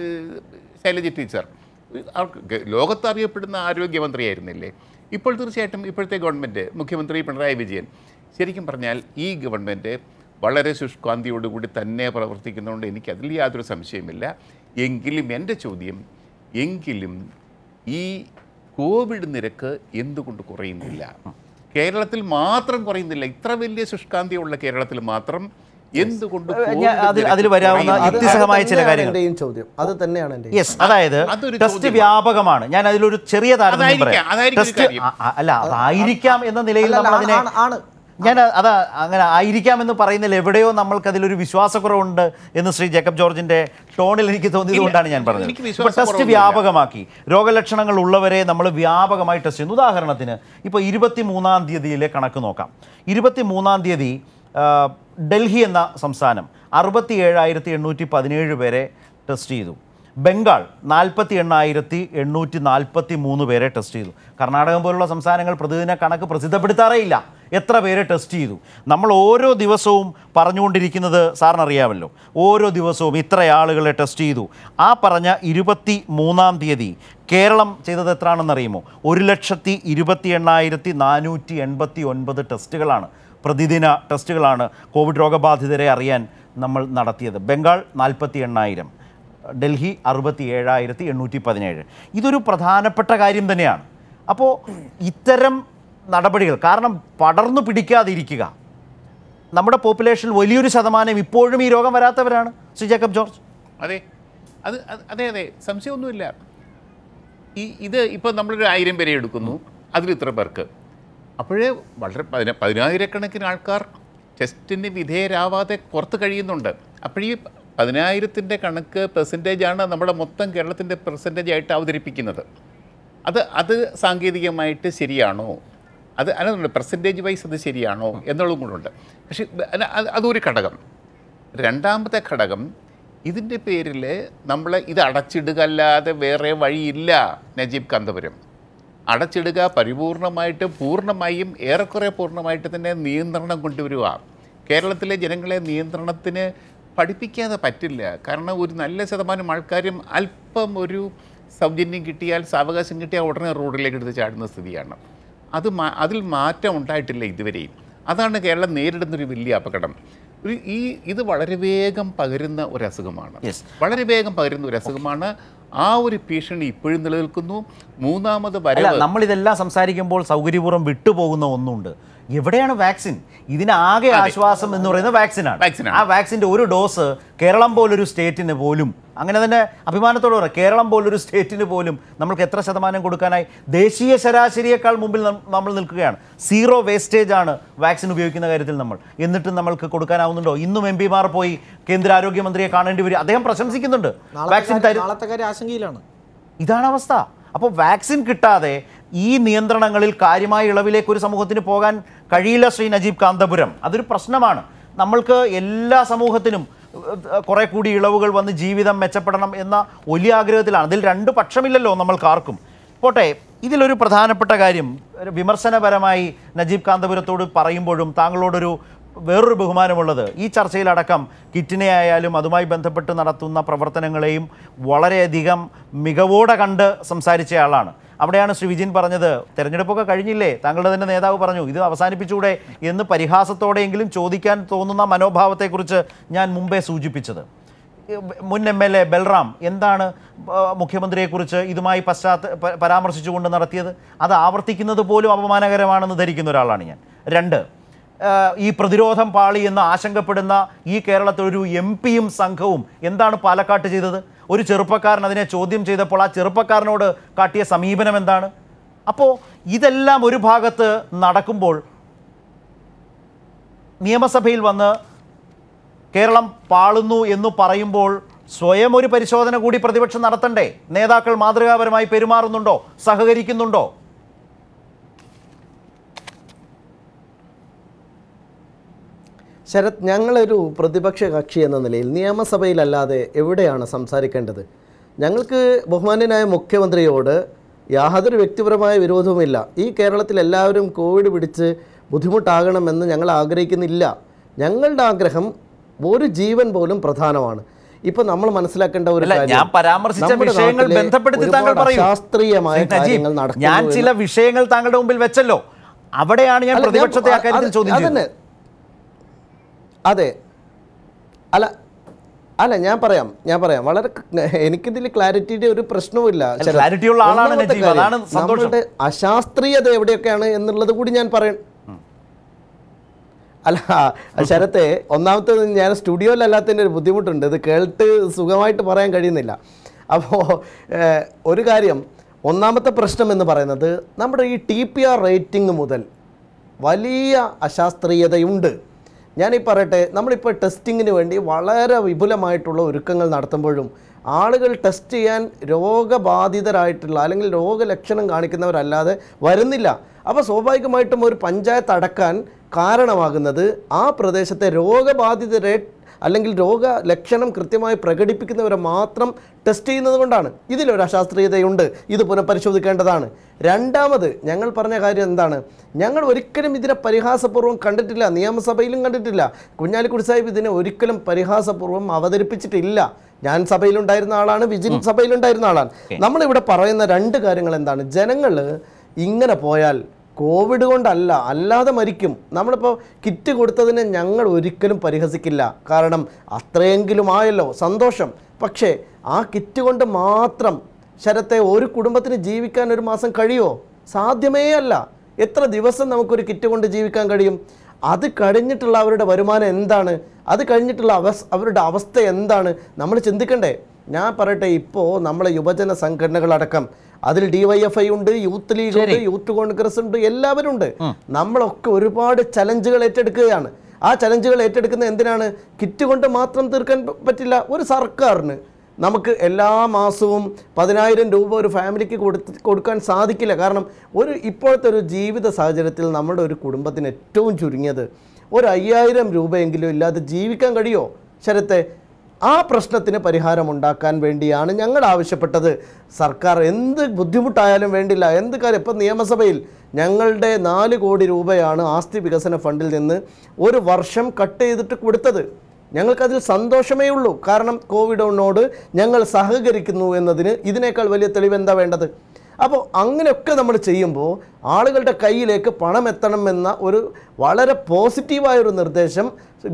ശൈലജ ടീച്ചർ അവർക്ക് ലോകത്ത് അറിയപ്പെടുന്ന ആരോഗ്യമന്ത്രിയായിരുന്നില്ലേ? ഇപ്പോൾ തീർച്ചയായിട്ടും ഇപ്പോഴത്തെ ഗവൺമെൻറ്, മുഖ്യമന്ത്രി പിണറായി വിജയൻ, ശരിക്കും പറഞ്ഞാൽ ഈ ഗവൺമെൻറ് വളരെ ശുഷ്കാന്തിയോടുകൂടി തന്നെ പ്രവർത്തിക്കുന്നതുകൊണ്ട് എനിക്കതിൽ യാതൊരു സംശയമില്ല. എങ്കിലും എൻ്റെ ചോദ്യം, എങ്കിലും ഈ കോവിഡ് നിരക്ക് എന്തുകൊണ്ട് കുറയുന്നില്ല? കേരളത്തിൽ മാത്രം കുറയുന്നില്ല. ഇത്ര വലിയ ശുഷ്കാന്തിയുള്ള കേരളത്തിൽ മാത്രം എന്തുകൊണ്ട്? അതിൽ വരാവുന്ന യുക്തിസഹമായ ചില കാര്യങ്ങൾ ചോദ്യം അത് തന്നെയാണ്. യെസ്, അതായത് ടെസ്റ്റ് വ്യാപകമാണ്. ഞാൻ അതിലൊരു ചെറിയ താരതമ്യം പറയാം. ടെസ്റ്റ് അല്ല, അതായിരിക്കാം എന്ന നിലയിൽ നമ്മൾ അതിനെ ഞാൻ അതാ അങ്ങനെ ആയിരിക്കാമെന്ന് പറയുന്നതിൽ എവിടെയോ നമ്മൾക്കതിലൊരു വിശ്വാസക്കുറവുണ്ട് എന്ന് ശ്രീ ജേക്കബ് ജോർജിന്റെ ടോണിൽ എനിക്ക് തോന്നിയത് കൊണ്ടാണ് ഞാൻ പറഞ്ഞത്. ഇപ്പോൾ ടെസ്റ്റ് വ്യാപകമാക്കി, രോഗലക്ഷണങ്ങൾ ഉള്ളവരെ നമ്മൾ വ്യാപകമായി ടെസ്റ്റ് ചെയ്യുന്നു. ഉദാഹരണത്തിന് ഇപ്പോൾ ഇരുപത്തി മൂന്നാം തീയതിയിലെ കണക്ക് നോക്കാം. ഇരുപത്തി മൂന്നാം തീയതി ഡൽഹി എന്ന സംസ്ഥാനം അറുപത്തി ഏഴായിരത്തി എണ്ണൂറ്റി പതിനേഴ് പേരെ ടെസ്റ്റ് ചെയ്തു. ബംഗാൾ നാൽപ്പത്തി എണ്ണായിരത്തി എണ്ണൂറ്റി നാൽപ്പത്തി മൂന്ന് പേരെ ടെസ്റ്റ് ചെയ്തു. കർണാടകം പോലുള്ള സംസ്ഥാനങ്ങൾ പ്രതിദിന കണക്ക് പ്രസിദ്ധപ്പെടുത്താറേയില്ല എത്ര പേരെ ടെസ്റ്റ് ചെയ്തു. നമ്മൾ ഓരോ ദിവസവും പറഞ്ഞുകൊണ്ടിരിക്കുന്നത് സാറിനറിയാമല്ലോ, ഓരോ ദിവസവും ഇത്ര ആളുകളെ ടെസ്റ്റ് ചെയ്തു. ആ പറഞ്ഞ ഇരുപത്തി മൂന്നാം തീയതി കേരളം ചെയ്തത് എത്രയാണെന്നറിയുമോ? ഒരു ലക്ഷത്തി ഇരുപത്തി എണ്ണായിരത്തി നാനൂറ്റി എൺപത്തി ഒൻപത് ടെസ്റ്റുകളാണ്, പ്രതിദിന ടെസ്റ്റുകളാണ് കോവിഡ് രോഗബാധിതരെ അറിയാൻ നമ്മൾ നടത്തിയത്. ബംഗാൾ നാൽപ്പത്തി എണ്ണായിരം, ഡൽഹി അറുപത്തി ഏഴായിരത്തി എണ്ണൂറ്റി പതിനേഴ്. ഇതൊരു പ്രധാനപ്പെട്ട കാര്യം തന്നെയാണ്. അപ്പോൾ ഇത്തരം നടപടികൾ, കാരണം പടർന്നു പിടിക്കാതിരിക്കുക, നമ്മുടെ പോപ്പുലേഷനിൽ വലിയൊരു ശതമാനം ഇപ്പോഴും ഈ രോഗം വരാത്തവരാണ്. ശ്രീ ജേക്കബ് ജോർജ്. അതെ, അത് അതെ അതെ സംശയമൊന്നുമില്ല. ഈ ഇത് ഇപ്പോൾ നമ്മളൊരു ആയിരം പേരെ എടുക്കുന്നു, അതിൽ ഇത്ര പേർക്ക്, അപ്പോഴേ വളരെ പതിന പതിനായിരക്കണക്കിന് ആൾക്കാർ ടെസ്റ്റിന് വിധേയരാവാതെ പുറത്ത് കഴിയുന്നുണ്ട്. അപ്പോഴീ പതിനായിരത്തിൻ്റെ കണക്ക് പെർസെൻറ്റേജാണ് നമ്മുടെ മൊത്തം കേരളത്തിൻ്റെ പെർസെൻറ്റേജ് ആയിട്ട് അവതരിപ്പിക്കുന്നത്. അത് അത് സാങ്കേതികമായിട്ട് ശരിയാണോ? അത് അതിനുണ്ട് പെർസെൻറ്റേജ് വൈസ് അത് ശരിയാണോ എന്നുള്ളതും കൂടെ. പക്ഷേ അതൊരു ഘടകം. രണ്ടാമത്തെ ഘടകം, ഇതിൻ്റെ പേരിൽ നമ്മൾ ഇത് അടച്ചിടുക അല്ലാതെ വേറെ വഴിയില്ല. നജീബ് കാന്തപുരം, അടച്ചിടുക, പരിപൂർണമായിട്ട് പൂർണ്ണമായും ഏറെക്കുറെ പൂർണ്ണമായിട്ട് തന്നെ നിയന്ത്രണം കൊണ്ടുവരിക. കേരളത്തിലെ ജനങ്ങളെ നിയന്ത്രണത്തിന് പഠിപ്പിക്കാതെ പറ്റില്ല. കാരണം ഒരു നല്ല ശതമാനം ആൾക്കാരും അല്പം ഒരു സൗജന്യം കിട്ടിയാൽ, സാവകാശം കിട്ടിയാൽ ഉടനെ റോഡിലേക്ക് എടുത്ത് ചാടുന്ന സ്ഥിതിയാണ്. അത് അതിൽ മാറ്റം ഉണ്ടായിട്ടില്ല ഇതുവരെയും. അതാണ് കേരളം നേരിടുന്നൊരു വലിയ അപകടം. ഒരു ഈ ഇത് വളരെ വേഗം പകരുന്ന ഒരു അസുഖമാണ്, വളരെ വേഗം പകരുന്ന ഒരു അസുഖമാണ്. ആ ഒരു ഭീഷണി ഇപ്പോഴും നിലനിൽക്കുന്നു. മൂന്നാമത് വരെ നമ്മളിതെല്ലാം സംസാരിക്കുമ്പോൾ സൗകര്യപൂർവ്വം വിട്ടുപോകുന്ന ഒന്നുണ്ട്. എവിടെയാണ് വാക്സിൻ? ഇതിനാകെ ആശ്വാസം എന്ന് പറയുന്നത് വാക്സിനാണ്. ആ വാക്സിൻ്റെ ഒരു ഡോസ് കേരളം പോലൊരു സ്റ്റേറ്റിന് പോലും, അങ്ങനെ തന്നെ അഭിമാനത്തോടെ പറയാം, കേരളം പോലൊരു സ്റ്റേറ്റിന് പോലും നമ്മൾക്ക് എത്ര ശതമാനം കൊടുക്കാനായി? ദേശീയ ശരാശരിയേക്കാൾ മുമ്പിൽ നമ്മൾ നിൽക്കുകയാണ്. സീറോ വേസ്റ്റേജ് ആണ് വാക്സിൻ ഉപയോഗിക്കുന്ന കാര്യത്തിൽ നമ്മൾ. എന്നിട്ടും നമ്മൾക്ക് കൊടുക്കാനാവുന്നുണ്ടോ? ഇന്നും എം പിമാർ പോയി കേന്ദ്ര ആരോഗ്യമന്ത്രിയെ കാണേണ്ടി വരും. അദ്ദേഹം പ്രശംസിക്കുന്നുണ്ട് വാക്സിൻ. ആശങ്കയിലാണ്. ഇതാണ് അവസ്ഥ. അപ്പോൾ വാക്സിൻ കിട്ടാതെ ഈ നിയന്ത്രണങ്ങളിൽ കാര്യമായ ഇളവിലേക്ക് ഒരു സമൂഹത്തിന് പോകാൻ കഴിയില്ല. ശ്രീ നജീബ് കാന്തപുരം, അതൊരു പ്രശ്നമാണ്. നമ്മൾക്ക് എല്ലാ സമൂഹത്തിനും കുറേ കൂടി ഇളവുകൾ വന്ന് ജീവിതം മെച്ചപ്പെടണം എന്ന വലിയ ആഗ്രഹത്തിലാണ്. അതിൽ രണ്ട് പക്ഷമില്ലല്ലോ നമ്മൾക്കാർക്കും. പോട്ടെ, ഇതിലൊരു പ്രധാനപ്പെട്ട കാര്യം, വിമർശനപരമായി നജീബ് കാന്തപുരത്തോട് പറയുമ്പോഴും താങ്കളോടൊരു വേറൊരു ബഹുമാനമുള്ളത്, ഈ ചർച്ചയിലടക്കം കിറ്റിനെ ആയാലും അതുമായി ബന്ധപ്പെട്ട് നടത്തുന്ന പ്രവർത്തനങ്ങളെയും വളരെയധികം മികവോടെ കണ്ട് സംസാരിച്ചയാളാണ്. അവിടെയാണ് ശ്രീ വിജിൻ പറഞ്ഞത്, തെരഞ്ഞെടുപ്പൊക്കെ കഴിഞ്ഞില്ലേ, താങ്കളുടെ തന്നെ നേതാവ് പറഞ്ഞു ഇത് അവസാനിപ്പിച്ചൂടെ എന്ന് പരിഹാസത്തോടെയെങ്കിലും ചോദിക്കാൻ തോന്നുന്ന മനോഭാവത്തെക്കുറിച്ച് ഞാൻ മുമ്പേ സൂചിപ്പിച്ചത്. മുൻ എം എൽ എ ബൽറാം എന്താണ് മുഖ്യമന്ത്രിയെക്കുറിച്ച് ഇതുമായി പശ്ചാത്ത പരാമർശിച്ചുകൊണ്ട് നടത്തിയത്? അത് ആവർത്തിക്കുന്നത് പോലും അപമാനകരമാണെന്ന് ധരിക്കുന്ന ഒരാളാണ് ഞാൻ. രണ്ട്, ഈ പ്രതിരോധം പാളി എന്ന് ആശങ്കപ്പെടുന്ന ഈ കേരളത്തിൽ ഒരു എം പിയും സംഘവും എന്താണ് പാലക്കാട്ട് ചെയ്തത്? ഒരു ചെറുപ്പക്കാരൻ അതിനെ ചോദ്യം ചെയ്തപ്പോൾ ആ ചെറുപ്പക്കാരനോട് കാട്ടിയ സമീപനം എന്താണ്? അപ്പോൾ ഇതെല്ലാം ഒരു ഭാഗത്ത് നടക്കുമ്പോൾ നിയമസഭയിൽ വന്ന് കേരളം പാളുന്നു എന്ന് പറയുമ്പോൾ സ്വയം ഒരു പരിശോധന കൂടി പ്രതിപക്ഷം നടത്തണ്ടേ? നേതാക്കൾ മാതൃകാപരമായി പെരുമാറുന്നുണ്ടോ, സഹകരിക്കുന്നുണ്ടോ? ശരത്, ഞങ്ങളൊരു പ്രതിപക്ഷ കക്ഷി എന്ന നിലയിൽ നിയമസഭയിലല്ലാതെ എവിടെയാണ് സംസാരിക്കേണ്ടത്? ഞങ്ങൾക്ക് ബഹുമാന്യനായ മുഖ്യമന്ത്രിയോട് യാതൊരു വ്യക്തിപരമായ വിരോധവുമില്ല. ഈ കേരളത്തിൽ എല്ലാവരും കോവിഡ് പിടിച്ച് ബുദ്ധിമുട്ടാകണമെന്ന് ഞങ്ങൾ ആഗ്രഹിക്കുന്നില്ല. ഞങ്ങളുടെ ആഗ്രഹം ഒരു ജീവൻ പോലും പ്രധാനമാണ്. ഇപ്പൊ നമ്മൾ മനസ്സിലാക്കേണ്ട ഒരു ഞാൻ പരാമർശിച്ച വിഷയങ്ങൾ ബന്ധപ്പെടുത്തി താങ്കൾ പറയൂ. ശാസ്ത്രീയമായ കാര്യങ്ങൾ നടക്കുന്നു. ഞാൻ ചില വിഷയങ്ങൾ താങ്കളുടെ മുമ്പിൽ വെച്ചല്ലോ, അവിടെയാണ് ഞാൻ പ്രതിപക്ഷത്തെ അക്കാര്യത്തിൽ ചോദ്യം ചെയ്യുന്നത്. അതെ, അല്ല അല്ല ഞാൻ പറയാം ഞാൻ പറയാം വളരെ എനിക്കിതിൽ ക്ലാരിറ്റിയുടെ ഒരു പ്രശ്നവുമില്ല. നമ്മളുടെ അശാസ്ത്രീയത എവിടെയൊക്കെയാണ് എന്നുള്ളത് കൂടി ഞാൻ പറയാം. അല്ല ശരത്തെ, ഒന്നാമത്തെ ഞാൻ സ്റ്റുഡിയോയിലല്ലാത്തതിൻ്റെ ഒരു ബുദ്ധിമുട്ടുണ്ട്. ഇത് കേട്ട് സുഖമായിട്ട് പറയാൻ കഴിയുന്നില്ല. അപ്പോൾ ഒരു കാര്യം, ഒന്നാമത്തെ പ്രശ്നം എന്ന് പറയുന്നത് നമ്മുടെ ഈ ടി പി ആർ റേറ്റിംഗ് മുതൽ വലിയ അശാസ്ത്രീയതയുണ്ട്. ഞാനീ പറയട്ടെ, നമ്മളിപ്പോൾ ടെസ്റ്റിങ്ങിന് വേണ്ടി വളരെ വിപുലമായിട്ടുള്ള ഒരുക്കങ്ങൾ നടത്തുമ്പോഴും ആളുകൾ ടെസ്റ്റ് ചെയ്യാൻ രോഗബാധിതരായിട്ടുള്ള അല്ലെങ്കിൽ രോഗലക്ഷണം കാണിക്കുന്നവരല്ലാതെ വരുന്നില്ല. അപ്പോൾ സ്വാഭാവികമായിട്ടും ഒരു പഞ്ചായത്ത് അടക്കാൻ കാരണമാകുന്നത് ആ പ്രദേശത്തെ രോഗബാധിത റേറ്റ് അല്ലെങ്കിൽ രോഗലക്ഷണം കൃത്യമായി പ്രകടിപ്പിക്കുന്നവരെ മാത്രം ടെസ്റ്റ് ചെയ്യുന്നത് കൊണ്ടാണ്. ഇതിലൊരു അശാസ്ത്രീയതയുണ്ട്, ഇത് പുനഃപരിശോധിക്കേണ്ടതാണ്. രണ്ടാമത് ഞങ്ങൾ പറഞ്ഞ കാര്യം എന്താണ്? ഞങ്ങൾ ഒരിക്കലും ഇതിനെ പരിഹാസപൂർവ്വം കണ്ടിട്ടില്ല, നിയമസഭയിലും കണ്ടിട്ടില്ല. കുഞ്ഞാലിക്കുടി സാഹിബ് ഇതിനെ ഒരിക്കലും പരിഹാസപൂർവ്വം അവതരിപ്പിച്ചിട്ടില്ല. ഞാൻ സഭയിലുണ്ടായിരുന്ന ആളാണ്, വിജിൻ സഭയിലുണ്ടായിരുന്ന ആളാണ്. നമ്മളിവിടെ പറയുന്ന രണ്ട് കാര്യങ്ങൾ എന്താണ്? ജനങ്ങൾ ഇങ്ങനെ പോയാൽ കോവിഡ് കൊണ്ടല്ല, അല്ലാതെ മരിക്കും. നമ്മളിപ്പോൾ കിറ്റ് കൊടുത്തതിനെ ഞങ്ങൾ ഒരിക്കലും പരിഹസിക്കില്ല. കാരണം അത്രയെങ്കിലും ആയല്ലോ, സന്തോഷം. പക്ഷേ ആ കിറ്റ് കൊണ്ട് മാത്രം ശരത്തെ ഒരു കുടുംബത്തിന് ജീവിക്കാൻ ഒരു മാസം കഴിയുമോ? സാധ്യമേ അല്ല. എത്ര ദിവസം നമുക്കൊരു കിറ്റ് കൊണ്ട് ജീവിക്കാൻ കഴിയും? അത് കഴിഞ്ഞിട്ടുള്ള അവരുടെ വരുമാനം എന്താണ്? അത് കഴിഞ്ഞിട്ടുള്ള അവസ് അവരുടെ അവസ്ഥ എന്താണ്? നമ്മൾ ചിന്തിക്കണ്ടേ? ഞാൻ പറയട്ടെ, ഇപ്പോൾ നമ്മളെ യുവജന സംഘടനകളടക്കം, അതിൽ ഡി വൈ എഫ് ഐ ഉണ്ട്, യൂത്ത് ലീഗ് ഉണ്ട്, യൂത്ത് കോൺഗ്രസ് ഉണ്ട്, എല്ലാവരും ഉണ്ട്. നമ്മളൊക്കെ ഒരുപാട് ചലഞ്ചുകൾ ഏറ്റെടുക്കുകയാണ്. ആ ചലഞ്ചുകൾ ഏറ്റെടുക്കുന്നത് എന്തിനാണ്? കിറ്റ് കൊണ്ട് മാത്രം തീർക്കാൻ പറ്റില്ല. ഒരു സർക്കാരിന് നമുക്ക് എല്ലാ മാസവും പതിനായിരം രൂപ ഒരു ഫാമിലിക്ക് കൊടുത്ത് കൊടുക്കാൻ സാധിക്കില്ല. കാരണം ഒരു ഇപ്പോഴത്തെ ഒരു ജീവിത സാഹചര്യത്തിൽ നമ്മുടെ ഒരു കുടുംബത്തിന് ഏറ്റവും ചുരുങ്ങിയത് ഒരു അയ്യായിരം രൂപയെങ്കിലും ഇല്ലാതെ ജീവിക്കാൻ കഴിയുമോ ശരത്തെ? ആ പ്രശ്നത്തിന് പരിഹാരമുണ്ടാക്കാൻ വേണ്ടിയാണ് ഞങ്ങൾ ആവശ്യപ്പെട്ടത്. സർക്കാർ എന്ത് ബുദ്ധിമുട്ടായാലും വേണ്ടില്ല, എന്ത് കാര്യം. ഇപ്പം നിയമസഭയിൽ ഞങ്ങളുടെ നാല് കോടി രൂപയാണ് ആസ്തി വികസന ഫണ്ടിൽ നിന്ന് ഒരു വർഷം കട്ട് ചെയ്തിട്ട് കൊടുത്തത്. ഞങ്ങൾക്കതിൽ സന്തോഷമേ ഉള്ളൂ. കാരണം കോവിഡിനോട് ഞങ്ങൾ സഹകരിക്കുന്നു എന്നതിന് ഇതിനേക്കാൾ വലിയ തെളിവ് എന്താ വേണ്ടത്? അപ്പോൾ അങ്ങനെയൊക്കെ നമ്മൾ ചെയ്യുമ്പോൾ ആളുകളുടെ കയ്യിലേക്ക് പണം എത്തണമെന്ന ഒരു വളരെ പോസിറ്റീവായൊരു നിർദ്ദേശം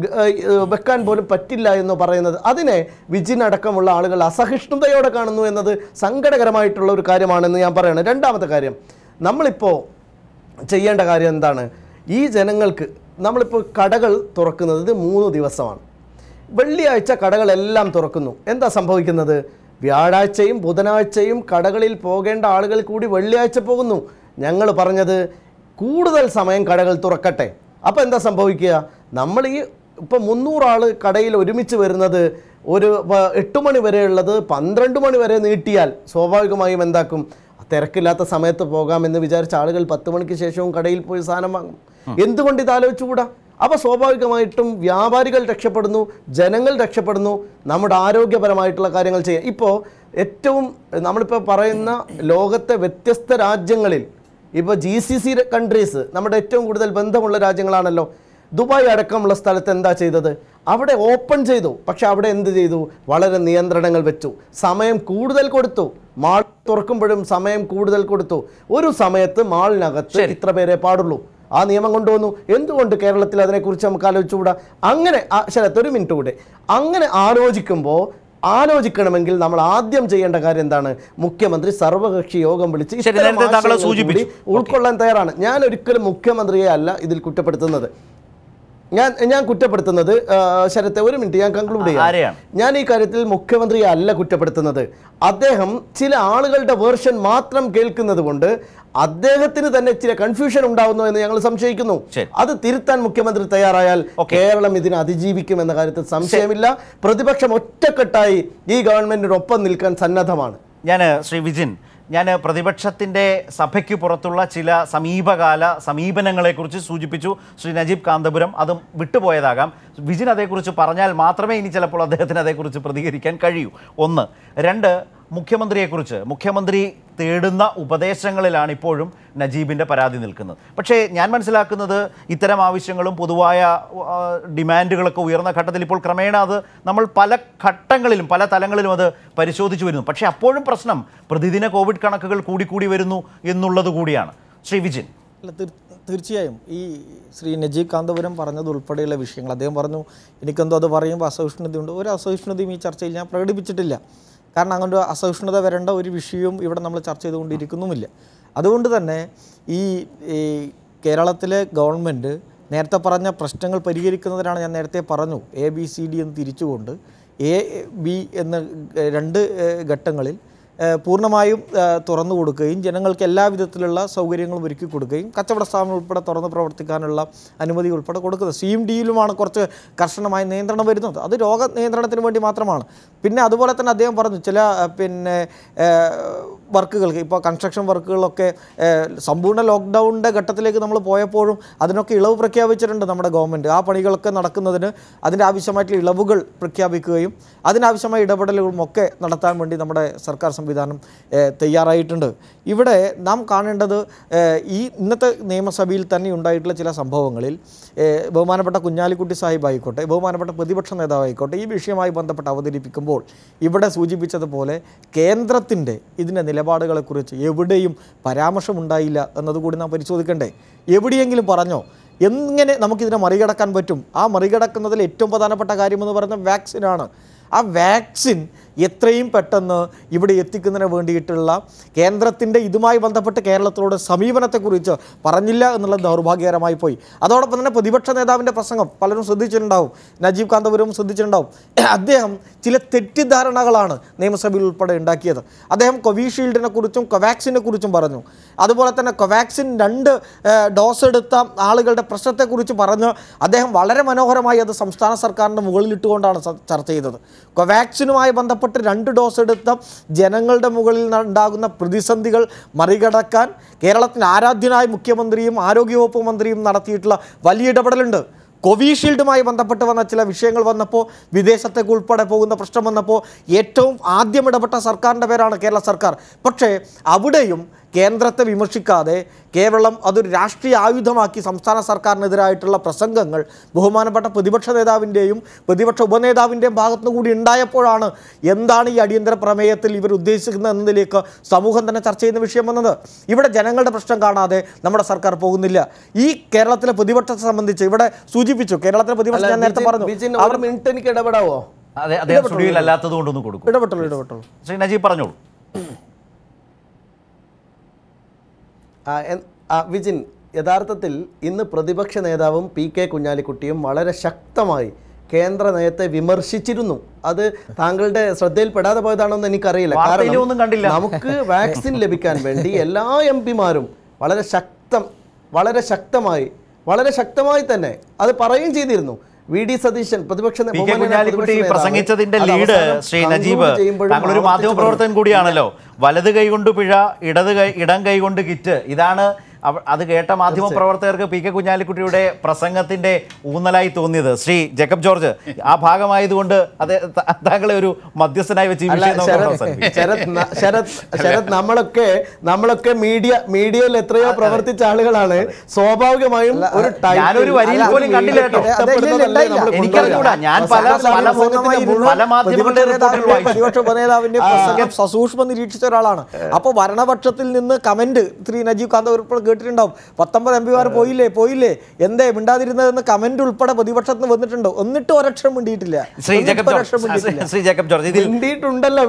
വെക്കാൻ പോലും പറ്റില്ല എന്ന് പറയുന്നത്, അതിനെ വിജിനടക്കമുള്ള ആളുകൾ അസഹിഷ്ണുതയോടെ കാണുന്നു എന്നത് സങ്കടകരമായിട്ടുള്ള ഒരു കാര്യമാണെന്ന് ഞാൻ പറയണം. രണ്ടാമത്തെ കാര്യം, നമ്മളിപ്പോൾ ചെയ്യേണ്ട കാര്യം എന്താണ്? ഈ ജനങ്ങൾക്ക് നമ്മളിപ്പോൾ കടകൾ തുറക്കുന്നത് മൂന്ന് ദിവസമാണ്. വെള്ളിയാഴ്ച കടകളെല്ലാം തുറക്കുന്നു. എന്താ സംഭവിക്കുന്നത്? വ്യാഴാഴ്ചയും ബുധനാഴ്ചയും കടകളിൽ പോകേണ്ട ആളുകൾ കൂടി വെള്ളിയാഴ്ച പോകുന്നു. ഞങ്ങൾ പറഞ്ഞത് കൂടുതൽ സമയം കടകൾ തുറക്കട്ടെ. അപ്പോൾ എന്താ സംഭവിക്കുക? നമ്മൾ ഈ ഇപ്പോൾ മുന്നൂറാൾ കടയിൽ ഒരുമിച്ച് വരുന്നത് ഒരു എട്ട് മണി വരെയുള്ളത് പന്ത്രണ്ട് മണി വരെ നീട്ടിയാൽ സ്വാഭാവികമായും എന്താക്കും? തിരക്കില്ലാത്ത സമയത്ത് പോകാമെന്ന് വിചാരിച്ച ആളുകൾ പത്ത് മണിക്ക് ശേഷവും കടയിൽ പോയി സാധനം വാങ്ങും. എന്തുകൊണ്ട് ഇത് ആലോചിച്ചുകൂടാ? അപ്പോൾ സ്വാഭാവികമായിട്ടും വ്യാപാരികൾ രക്ഷപ്പെടുന്നു, ജനങ്ങൾ രക്ഷപ്പെടുന്നു, നമ്മുടെ ആരോഗ്യപരമായിട്ടുള്ള കാര്യങ്ങൾ ചെയ്യാം. ഇപ്പോൾ ഏറ്റവും നമ്മളിപ്പോൾ പറയുന്ന ലോകത്തെ വ്യത്യസ്ത രാജ്യങ്ങളിൽ ഇപ്പോൾ ജി സി സി കൺട്രീസ് നമ്മുടെ ഏറ്റവും കൂടുതൽ ബന്ധമുള്ള രാജ്യങ്ങളാണല്ലോ. ദുബായ് അടക്കമുള്ള സ്ഥലത്ത് എന്താ ചെയ്തത്? അവിടെ ഓപ്പൺ ചെയ്തു, പക്ഷെ അവിടെ എന്ത് ചെയ്തു? വളരെ നിയന്ത്രണങ്ങൾ വെച്ചു, സമയം കൂടുതൽ കൊടുത്തു. മാൾ തുറക്കുമ്പോഴും സമയം കൂടുതൽ കൊടുത്തു. ഒരു സമയത്ത് മാളിനകത്ത് ഇത്ര പേരെ പാടുള്ളൂ. ആ നിയമം കൊണ്ടുവന്നു. എന്തുകൊണ്ട് കേരളത്തിൽ അതിനെക്കുറിച്ച് നമുക്ക് ആലോചിച്ചുകൂടാ? അങ്ങനെ ശരത്ത് ഒരു മിനിറ്റ് കൂടെ, അങ്ങനെ ആലോചിക്കുമ്പോൾ ആലോചിക്കണമെങ്കിൽ നമ്മൾ ആദ്യം ചെയ്യേണ്ട കാര്യം എന്താണ്? മുഖ്യമന്ത്രി സർവകക്ഷി യോഗം വിളിച്ച് ഉൾക്കൊള്ളാൻ തയ്യാറാണ്. ഞാൻ ഒരിക്കലും മുഖ്യമന്ത്രിയെ അല്ല ഇതിൽ കുറ്റപ്പെടുത്തുന്നത്. ഞാൻ ഞാൻ കുറ്റപ്പെടുത്തുന്നത് ശരത്തെ ഒരു മിനിറ്റ് ഞാൻ കൺക്ലൂഡ് ചെയ്യാം. ഞാൻ ഈ കാര്യത്തിൽ മുഖ്യമന്ത്രിയെ അല്ല കുറ്റപ്പെടുത്തുന്നത്. അദ്ദേഹം ചില ആളുകളുടെ വേർഷൻ മാത്രം കേൾക്കുന്നത് കൊണ്ട് അദ്ദേഹത്തിന് തന്നെ ചില കൺഫ്യൂഷൻ ഉണ്ടാവുന്നു എന്ന് ഞങ്ങൾ സംശയിക്കുന്നു. അത് തിരുത്താൻ മുഖ്യമന്ത്രി തയ്യാറായാൽ കേരളം ഇതിനെ അതിജീവിക്കും എന്ന കാര്യത്തിൽ സംശയമില്ല. പ്രതിപക്ഷം ഒറ്റക്കെട്ടായി ഈ ഗവൺമെന്റിനൊപ്പം നിൽക്കാൻ സന്നദ്ധമാണ്. ഞാൻ ശ്രീ വിജിൻ, ഞാൻ പ്രതിപക്ഷത്തിൻ്റെ സഭയ്ക്ക് പുറത്തുള്ള ചില സമീപകാല സമീപനങ്ങളെക്കുറിച്ച് സൂചിപ്പിച്ചു. ശ്രീ നജീബ് കാന്തപുരം അതും വിട്ടുപോയതാകാം. വിജിൻ അതേക്കുറിച്ച് പറഞ്ഞാൽ മാത്രമേ ഇനി ചിലപ്പോൾ അദ്ദേഹത്തിന് അതേക്കുറിച്ച് പ്രതികരിക്കാൻ കഴിയൂ. ഒന്ന്. രണ്ട്, മുഖ്യമന്ത്രിയെക്കുറിച്ച് മുഖ്യമന്ത്രി തേടുന്ന ഉപദേശങ്ങളിലാണ് ഇപ്പോഴും നജീബിൻ്റെ പരാതി നിൽക്കുന്നത്. പക്ഷേ ഞാൻ മനസ്സിലാക്കുന്നത് ഇത്തരം ആവശ്യങ്ങളും പൊതുവായ ഡിമാൻഡുകളൊക്കെ ഉയർന്ന ഘട്ടത്തിൽ ഇപ്പോൾ ക്രമേണ അത് നമ്മൾ പല ഘട്ടങ്ങളിലും പല തലങ്ങളിലും അത് പരിശോധിച്ചു വരുന്നു. പക്ഷേ അപ്പോഴും പ്രശ്നം പ്രതിദിന കോവിഡ് കണക്കുകൾ കൂടിക്കൂടി വരുന്നു എന്നുള്ളത് കൂടിയാണ്. ശ്രീ വിജിൻ. അല്ല, തീർച്ചയായും ഈ ശ്രീ നജീബ് കാന്തപുരം പറഞ്ഞത് ഉൾപ്പെടെയുള്ള വിഷയങ്ങൾ അദ്ദേഹം പറഞ്ഞു എനിക്കെന്തോ അത് പറയുമ്പോൾ അസഹിഷ്ണുതയുണ്ട്. ഒരു അസഹിഷ്ണുതയും ഈ ചർച്ചയിൽ ഞാൻ പ്രകടിപ്പിച്ചിട്ടില്ല. കാരണം അങ്ങനെ ഒരു അസഹിഷ്ണുത വരേണ്ട ഒരു വിഷയവും ഇവിടെ നമ്മൾ ചർച്ച ചെയ്തുകൊണ്ടിരിക്കുന്നുമില്ല. അതുകൊണ്ട് തന്നെ ഈ കേരളത്തിലെ ഗവൺമെൻറ് നേരത്തെ പറഞ്ഞ പ്രശ്നങ്ങൾ പരിഹരിക്കുന്നതിനാണ് ഞാൻ നേരത്തെ പറഞ്ഞു എ ബി സി ഡി എന്ന് തിരിച്ചുകൊണ്ട് എ ബി എന്ന രണ്ട് ഘട്ടങ്ങളിൽ പൂർണ്ണമായും തുറന്നു കൊടുക്കുകയും ജനങ്ങൾക്ക് എല്ലാ വിധത്തിലുള്ള സൗകര്യങ്ങളും ഒരുക്കി കൊടുക്കുകയും കച്ചവട സ്ഥാപനം ഉൾപ്പെടെ തുറന്ന് പ്രവർത്തിക്കാനുള്ള അനുമതി ഉൾപ്പെടെ കൊടുക്കുന്നത്. സി എം ഡിയിലുമാണ് കുറച്ച് കർശനമായ നിയന്ത്രണം വരുന്നത്. അത് രോഗ നിയന്ത്രണത്തിന് വേണ്ടി മാത്രമാണ്. പിന്നെ അതുപോലെ തന്നെ അദ്ദേഹം പറഞ്ഞു ചില പിന്നെ വർക്കുകൾക്ക് ഇപ്പോൾ കൺസ്ട്രക്ഷൻ വർക്കുകളൊക്കെ സമ്പൂർണ്ണ ലോക്ക്ഡൗണിൻ്റെ ഘട്ടത്തിലേക്ക് നമ്മൾ പോയപ്പോഴും അതിനൊക്കെ ഇളവ് പ്രഖ്യാപിച്ചിട്ടുണ്ട് നമ്മുടെ ഗവൺമെൻറ്. ആ പണികളൊക്കെ നടക്കുന്നതിന് അതിൻ്റെ ആവശ്യമായിട്ടുള്ള ഇളവുകൾ പ്രഖ്യാപിക്കുകയും അതിനാവശ്യമായ ഇടപെടലുകളും ഒക്കെ നടത്താൻ വേണ്ടി നമ്മുടെ സർക്കാർ സംവിധാനം തയ്യാറായിട്ടുണ്ട്. ഇവിടെ നാം കാണേണ്ടത് ഈ ഇന്നത്തെ നിയമസഭയിൽ തന്നെ ഉണ്ടായിട്ടുള്ള ചില സംഭവങ്ങളിൽ ബഹുമാനപ്പെട്ട കുഞ്ഞാലിക്കുട്ടി സാഹിബ് ആയിക്കോട്ടെ, ബഹുമാനപ്പെട്ട പ്രതിപക്ഷ നേതാവായിക്കോട്ടെ, ഈ വിഷയവുമായി ബന്ധപ്പെട്ട് അവതരിപ്പിക്കുമ്പോൾ ഇവിടെ സൂചിപ്പിച്ചതുപോലെ കേന്ദ്രത്തിൻ്റെ ഇതിൻ്റെ നിലപാടുകളെക്കുറിച്ച് എവിടെയും പരാമർശമുണ്ടായില്ല എന്നതുകൂടി നാം പരിശോധിക്കണ്ടേ? എവിടെയെങ്കിലും പറഞ്ഞോ എങ്ങനെ നമുക്കിതിനെ മറികടക്കാൻ പറ്റും? ആ മറികടക്കുന്നതിൽ ഏറ്റവും പ്രധാനപ്പെട്ട കാര്യമെന്ന് പറയുന്നത് വാക്സിനാണ്. ആ വാക്സിൻ എത്രയും പെട്ടെന്ന് ഇവിടെ എത്തിക്കുന്നതിന് വേണ്ടിയിട്ടുള്ള കേന്ദ്രത്തിൻ്റെ ഇതുമായി ബന്ധപ്പെട്ട് കേരളത്തിലൂടെ സമീപനത്തെക്കുറിച്ച് പറഞ്ഞില്ല എന്നുള്ളത് ദൗർഭാഗ്യകരമായി പോയി. അതോടൊപ്പം തന്നെ പ്രതിപക്ഷ നേതാവിൻ്റെ പ്രസംഗം പലരും ശ്രദ്ധിച്ചിട്ടുണ്ടാവും, നജീബ് കാന്തപുരം ശ്രദ്ധിച്ചിട്ടുണ്ടാവും. അദ്ദേഹം ചില തെറ്റിദ്ധാരണകളാണ് നിയമസഭയിൽ ഉൾപ്പെടെ ഉണ്ടാക്കിയത്. അദ്ദേഹം കോവിഷീൽഡിനെ കുറിച്ചും കോവാക്സിനെ കുറിച്ചും പറഞ്ഞു. അതുപോലെ തന്നെ കോവാക്സിൻ രണ്ട് ഡോസ് എടുത്ത ആളുകളുടെ പ്രശ്നത്തെക്കുറിച്ച് പറഞ്ഞ് അദ്ദേഹം വളരെ മനോഹരമായി അത് സംസ്ഥാന സർക്കാരിൻ്റെ മുകളിലിട്ടുകൊണ്ടാണ് ചർച്ച ചെയ്തത്. കോവാക്സിനുമായി ബന്ധപ്പെട്ട് രണ്ട് ഡോസ് എടുത്ത ജനങ്ങളുടെ മുകളിൽ ഉണ്ടാകുന്ന പ്രതിസന്ധികൾ മറികടക്കാൻ കേരളത്തിന് ആരാധ്യനായ മുഖ്യമന്ത്രിയും ആരോഗ്യവകുപ്പ് മന്ത്രിയും നടത്തിയിട്ടുള്ള വലിയ ഇടപെടലുണ്ട്. കോവിഷീൽഡുമായി ബന്ധപ്പെട്ട് വന്ന ചില വിഷയങ്ങൾ വന്നപ്പോൾ വിദേശത്തേക്ക് ഉൾപ്പെടെ പോകുന്ന പ്രശ്നം വന്നപ്പോൾ ഏറ്റവും ആദ്യം ഇടപെട്ട സർക്കാരിൻ്റെ പേരാണ് കേരള സർക്കാർ. പക്ഷേ അവിടെയും കേന്ദ്രത്തെ വിമർശിക്കാതെ കേവലം അതൊരു രാഷ്ട്രീയ ആയുധമാക്കി സംസ്ഥാന സർക്കാരിനെതിരായിട്ടുള്ള പ്രസംഗങ്ങൾ ബഹുമാനപ്പെട്ട പ്രതിപക്ഷ നേതാവിൻ്റെയും പ്രതിപക്ഷ ഉപനേതാവിൻ്റെയും ഭാഗത്തുനിന്ന് കൂടി ഉണ്ടായപ്പോഴാണ് എന്താണ് ഈ അടിയന്തര പ്രമേയത്തിൽ ഇവർ ഉദ്ദേശിക്കുന്നത് എന്നതിലേക്ക് സമൂഹം തന്നെ ചർച്ച ചെയ്യുന്ന വിഷയം വന്നത്. ഇവിടെ ജനങ്ങളുടെ പ്രശ്നം കാണാതെ നമ്മുടെ സർക്കാർ പോകുന്നില്ല. ഈ കേരളത്തിലെ പ്രതിപക്ഷത്തെ സംബന്ധിച്ച് ഇവിടെ സൂചിപ്പിച്ചു, കേരളത്തിലെ പ്രതിപക്ഷം ഞാൻ നേരത്തെ പറഞ്ഞു അവർ മിനിറ്റ് എനിക്ക് ഇടപെടാവോ? അതെ, അദ്ദേഹം സ്റ്റുഡിയോയിൽ അല്ലാത്തത് കൊണ്ടൊന്നും കൊടുക്കും. ഇടപെട്ടുള്ളൂ ഇടപെട്ടുള്ളൂ ശ്രീ നജീബ് പറഞ്ഞോളൂ. വിജിൻ, യഥാർത്ഥത്തിൽ ഇന്ന് പ്രതിപക്ഷ നേതാവും പി കെ കുഞ്ഞാലിക്കുട്ടിയും വളരെ ശക്തമായി കേന്ദ്ര നയത്തെ വിമർശിച്ചിരുന്നു. അത് താങ്കളുടെ ശ്രദ്ധയിൽപ്പെടാതെ പോയതാണോ എന്ന് എനിക്കറിയില്ല. കാരണം നമുക്ക് വാക്സിൻ ലഭിക്കാൻ വേണ്ടി എല്ലാ എം പിമാരും വളരെ ശക്തം വളരെ ശക്തമായി വളരെ ശക്തമായി തന്നെ അത് പറയുകയും ചെയ്തിരുന്നു. വി ഡി സതീശൻ പ്രതിപക്ഷ പ്രസംഗിച്ചതിന്റെ ലീഡ് ശ്രീ നജീബ്, താങ്കളൊരു മാധ്യമപ്രവർത്തകൻ കൂടിയാണല്ലോ. വലത് കൈകൊണ്ട് പിഴ, ഇടത് കൈ ഇടം കൈകൊണ്ട് കിറ്റ്, ഇതാണ് അത് കേട്ട മാധ്യമപ്രവർത്തകർക്ക് പി കെ കുഞ്ഞാലിക്കുട്ടിയുടെ പ്രസംഗത്തിന്റെ ഊന്നലായി തോന്നിയത്. ശ്രീ ജേക്കബ് ജോർജ്, ആ ഭാഗമായതുകൊണ്ട് അത് താങ്കളെ ഒരു മധ്യസ്ഥനായി വെച്ച് ശരത്, നമ്മളൊക്കെ നമ്മളൊക്കെ മീഡിയ മീഡിയയിൽ എത്രയോ പ്രവർത്തിച്ച ആളുകളാണ്. സ്വാഭാവികമായും ഒരു ഞാനൊരു വരിയിൽ പോലും കണ്ടില്ല കേട്ടോ. എനിക്കറിഞ്ഞൂടാ, ഞാൻ പല പല മാധ്യമങ്ങളുടെ പ്രതിപക്ഷ ഉപനേതാവിന്റെ പ്രസംഗം സസൂക്ഷ്മം നിരീക്ഷിച്ച ഒരാളാണ്. അപ്പോൾ ഭരണപക്ഷത്തിൽ നിന്ന് കമന്റ് ശ്രീ നജീബ് കാന്തപുരം കേട്ടിട്ടുണ്ടാവും. പത്തൊമ്പത് എം പിമാർ പോയില്ലേ പോയില്ലേ എന്തേ മിണ്ടാതിരുന്നതെന്ന് കമന്റ് ഉൾപ്പെടെ പ്രതിപക്ഷത്ത് നിന്ന് വന്നിട്ടുണ്ട്. എന്നിട്ട് ഒരക്ഷരം മിണ്ടിയിട്ടില്ല. ശ്രീ ജേക്കബ് ജോർജ് ഇതിൽ മിണ്ടിയിട്ടുണ്ടല്ലോ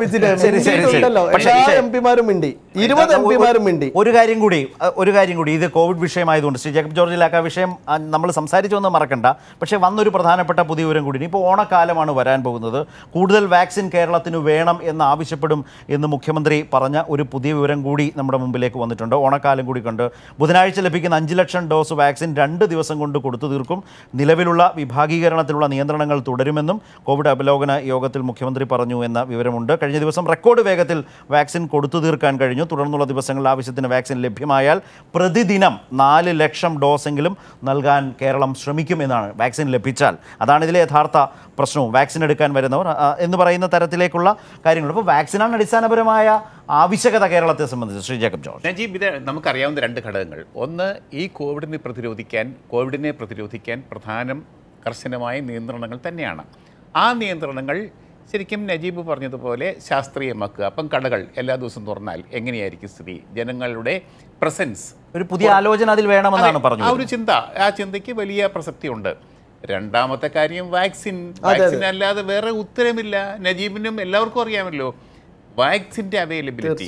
എല്ലാ എംപിമാരും മിണ്ടി, ഇരുപത് എംപിമാരും മിണ്ടി. ഒരു കാര്യം കൂടി ഒരു കാര്യം കൂടി ഇത് കോവിഡ് വിഷയമായതുകൊണ്ട് ശ്രീ ജേക്കബ് ജോർജിലാക്ക ആ വിഷയം നമ്മൾ സംസാരിച്ചു വന്ന് മറക്കണ്ട. പക്ഷേ വന്നൊരു പ്രധാനപ്പെട്ട പുതിയ വിവരം കൂടി. ഇപ്പോൾ ഓണക്കാലമാണ് വരാൻ പോകുന്നത്. കൂടുതൽ വാക്സിൻ കേരളത്തിന് വേണം എന്ന് ആവശ്യപ്പെടും എന്ന് മുഖ്യമന്ത്രി പറഞ്ഞ ഒരു പുതിയ വിവരം കൂടി നമ്മുടെ മുമ്പിലേക്ക് വന്നിട്ടുണ്ട്. ഓണക്കാലം കൂടി കണ്ട് ബുധനാഴ്ച ലഭിക്കുന്ന അഞ്ച് ലക്ഷം ഡോസ് വാക്സിൻ രണ്ട് ദിവസം കൊണ്ട് കൊടുത്തു തീർക്കും. നിലവിലുള്ള വിഭാഗീകരണത്തിലുള്ള നിയന്ത്രണങ്ങൾ തുടരുമെന്നും കോവിഡ് അവലോകന യോഗത്തിൽ മുഖ്യമന്ത്രി പറഞ്ഞു എന്ന വിവരമുണ്ട്. കഴിഞ്ഞ ദിവസം റെക്കോർഡ് വേഗത്തിൽ വാക്സിൻ കൊടുത്തു തീർക്കാൻ കഴിഞ്ഞു. തുടർന്നുള്ള ദിവസങ്ങളിൽ ആവശ്യത്തിന് വാക്സിൻ ലഭ്യമായാൽ പ്രതിദിനം നാല് ലക്ഷം ഡോസെങ്കിലും നൽകാൻ കേരളം ശ്രമിക്കുമെന്നാണ്. വാക്സിൻ ലഭിച്ചാൽ അതാണ് ഇതിലെ യഥാർത്ഥ പ്രശ്നവും. വാക്സിൻ എടുക്കാൻ വരുന്നവർ എന്ന് പറയുന്ന തരത്തിലേക്കുള്ള കാര്യങ്ങൾ. അപ്പോൾ വാക്സിനാണ് അടിസ്ഥാനപരമായ ആവശ്യകത കേരളത്തെ സംബന്ധിച്ച്. ശ്രീ ജേക്കബ് ജോർജ്. നജീബ്, ഇത് നമുക്കറിയാവുന്ന രണ്ട് ഘടകങ്ങൾ. ഒന്ന്, ഈ കോവിഡിനെ പ്രതിരോധിക്കാൻ കോവിഡിനെ പ്രതിരോധിക്കാൻ പ്രധാനം കർശനമായ നിയന്ത്രണങ്ങൾ തന്നെയാണ്. ആ നിയന്ത്രണങ്ങൾ ശരിക്കും നജീബ് പറഞ്ഞതുപോലെ ശാസ്ത്രീയമാക്കുക. അപ്പം കടകൾ എല്ലാ ദിവസവും തുറന്നാൽ എങ്ങനെയായിരിക്കും സ്ഥിതി? ജനങ്ങളുടെ പ്രസൻസ്, ഒരു പുതിയ ആലോചന അതിൽ വേണമെന്നാണ് പറഞ്ഞത്. ആ ഒരു ചിന്ത, ആ ചിന്തയ്ക്ക് വലിയ പ്രസക്തിയുണ്ട്. രണ്ടാമത്തെ കാര്യം വാക്സിൻ. വാക്സിൻ അല്ലാതെ വേറെ ഉത്തരമില്ല. നജീബിനും എല്ലാവർക്കും അറിയാമല്ലോ വാക്സിൻ്റെ അവൈലബിലിറ്റി.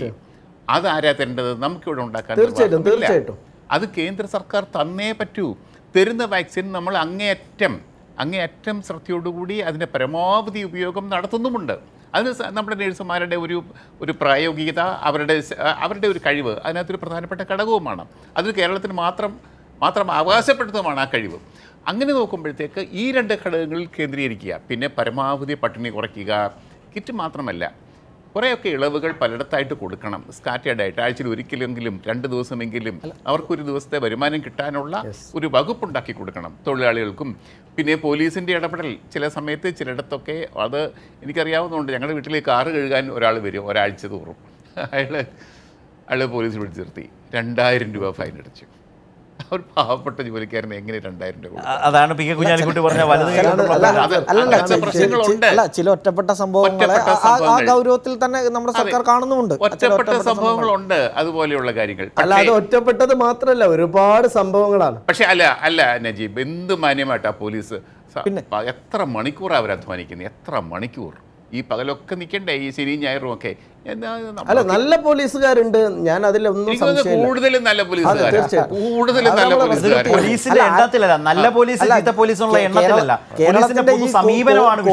അതാരാ തരേണ്ടത്? നമുക്കിവിടെ ഉണ്ടാക്കാൻ തീർച്ചയായിട്ടും അത് കേന്ദ്ര സർക്കാർ തന്നേ പറ്റൂ. തരുന്ന വാക്സിൻ നമ്മൾ അങ്ങേയറ്റം അങ്ങേയറ്റം ശ്രദ്ധയോടുകൂടി അതിൻ്റെ പരമാവധി ഉപയോഗം നടത്തുന്നുമുണ്ട്. അതിന് നമ്മുടെ നഴ്സുമാരുടെ ഒരു ഒരു പ്രായോഗികത, അവരുടെ അവരുടെ ഒരു കഴിവ് അതിനകത്തൊരു പ്രധാനപ്പെട്ട ഘടകവുമാണ്. അത് കേരളത്തിന് മാത്രം മാത്രം അവകാശപ്പെടുന്നതുമാണ് ആ കഴിവ്. അങ്ങനെ നോക്കുമ്പോഴത്തേക്ക് ഈ രണ്ട് ഘടകങ്ങളിൽ കേന്ദ്രീകരിക്കുക. പിന്നെ പരമാവധി പട്ടിണി കുറയ്ക്കുക. കിറ്റ് മാത്രമല്ല, കുറേയൊക്കെ ഇളവുകൾ പലയിടത്തായിട്ട് കൊടുക്കണം. സ്കാറ്റേഡായിട്ട് ആഴ്ചയിൽ ഒരിക്കലെങ്കിലും രണ്ട് ദിവസമെങ്കിലും അവർക്കൊരു ദിവസത്തെ വരുമാനം കിട്ടാനുള്ള ഒരു വകുപ്പുണ്ടാക്കി കൊടുക്കണം തൊഴിലാളികൾക്കും. പിന്നെ പോലീസിൻ്റെ ഇടപെടൽ ചില സമയത്ത് ചിലയിടത്തൊക്കെ അത് എനിക്കറിയാവുന്നതുകൊണ്ട്. ഞങ്ങളുടെ വീട്ടിലേക്ക് കാറ് കഴുകാൻ ഒരാൾ വരും ഒരാഴ്ച തോറും. അയാൾ അയാൾ പോലീസ് വിളിച്ചു നിർത്തി രണ്ടായിരം രൂപ ഫൈൻ അടിച്ചു. ഒരു പാവപ്പെട്ട ജോലിക്കാരന് എങ്ങനെ രണ്ടായിരം രൂപ? അതാണ് പി കെ കുഞ്ഞാലിക്കുട്ടി പറഞ്ഞ വലത്. ചില ഒറ്റപ്പെട്ട സംഭവങ്ങൾ ആ ഗൗരവത്തിൽ തന്നെ നമ്മുടെ സർക്കാർ കാണുന്നുമുണ്ട്. ഒറ്റപ്പെട്ട സംഭവങ്ങളുണ്ട് അതുപോലെയുള്ള കാര്യങ്ങൾ. അല്ലാതെ ഒറ്റപ്പെട്ടത് മാത്രമല്ല, ഒരുപാട് സംഭവങ്ങളാണ്. പക്ഷെ അല്ല അല്ല നജീബ്, എന്ത് മാന്യമായിട്ടാ പോലീസ് എത്ര മണിക്കൂർ അവർ അധ്വാനിക്കുന്നത്? എത്ര മണിക്കൂർ ഈ പകലൊക്കെ നിൽക്കണ്ടേ? ഈ ശനിയും ഞായറും ഒക്കെ. അല്ല, നല്ല പോലീസുകാരുണ്ട്. ഞാൻ അതിലൊന്നും കൂടുതലും നല്ല പോലീസുകാർ കൂടുതലും നല്ല പോലീസുകാർ പോലീസിന്റെ എണ്ണത്തിലല്ല, നല്ല പോലീസ് ചീത്ത പോലീസുള്ള എണ്ണത്തിലല്ല. പോലീസിന്റെ പൊതു സമീപനമാണ്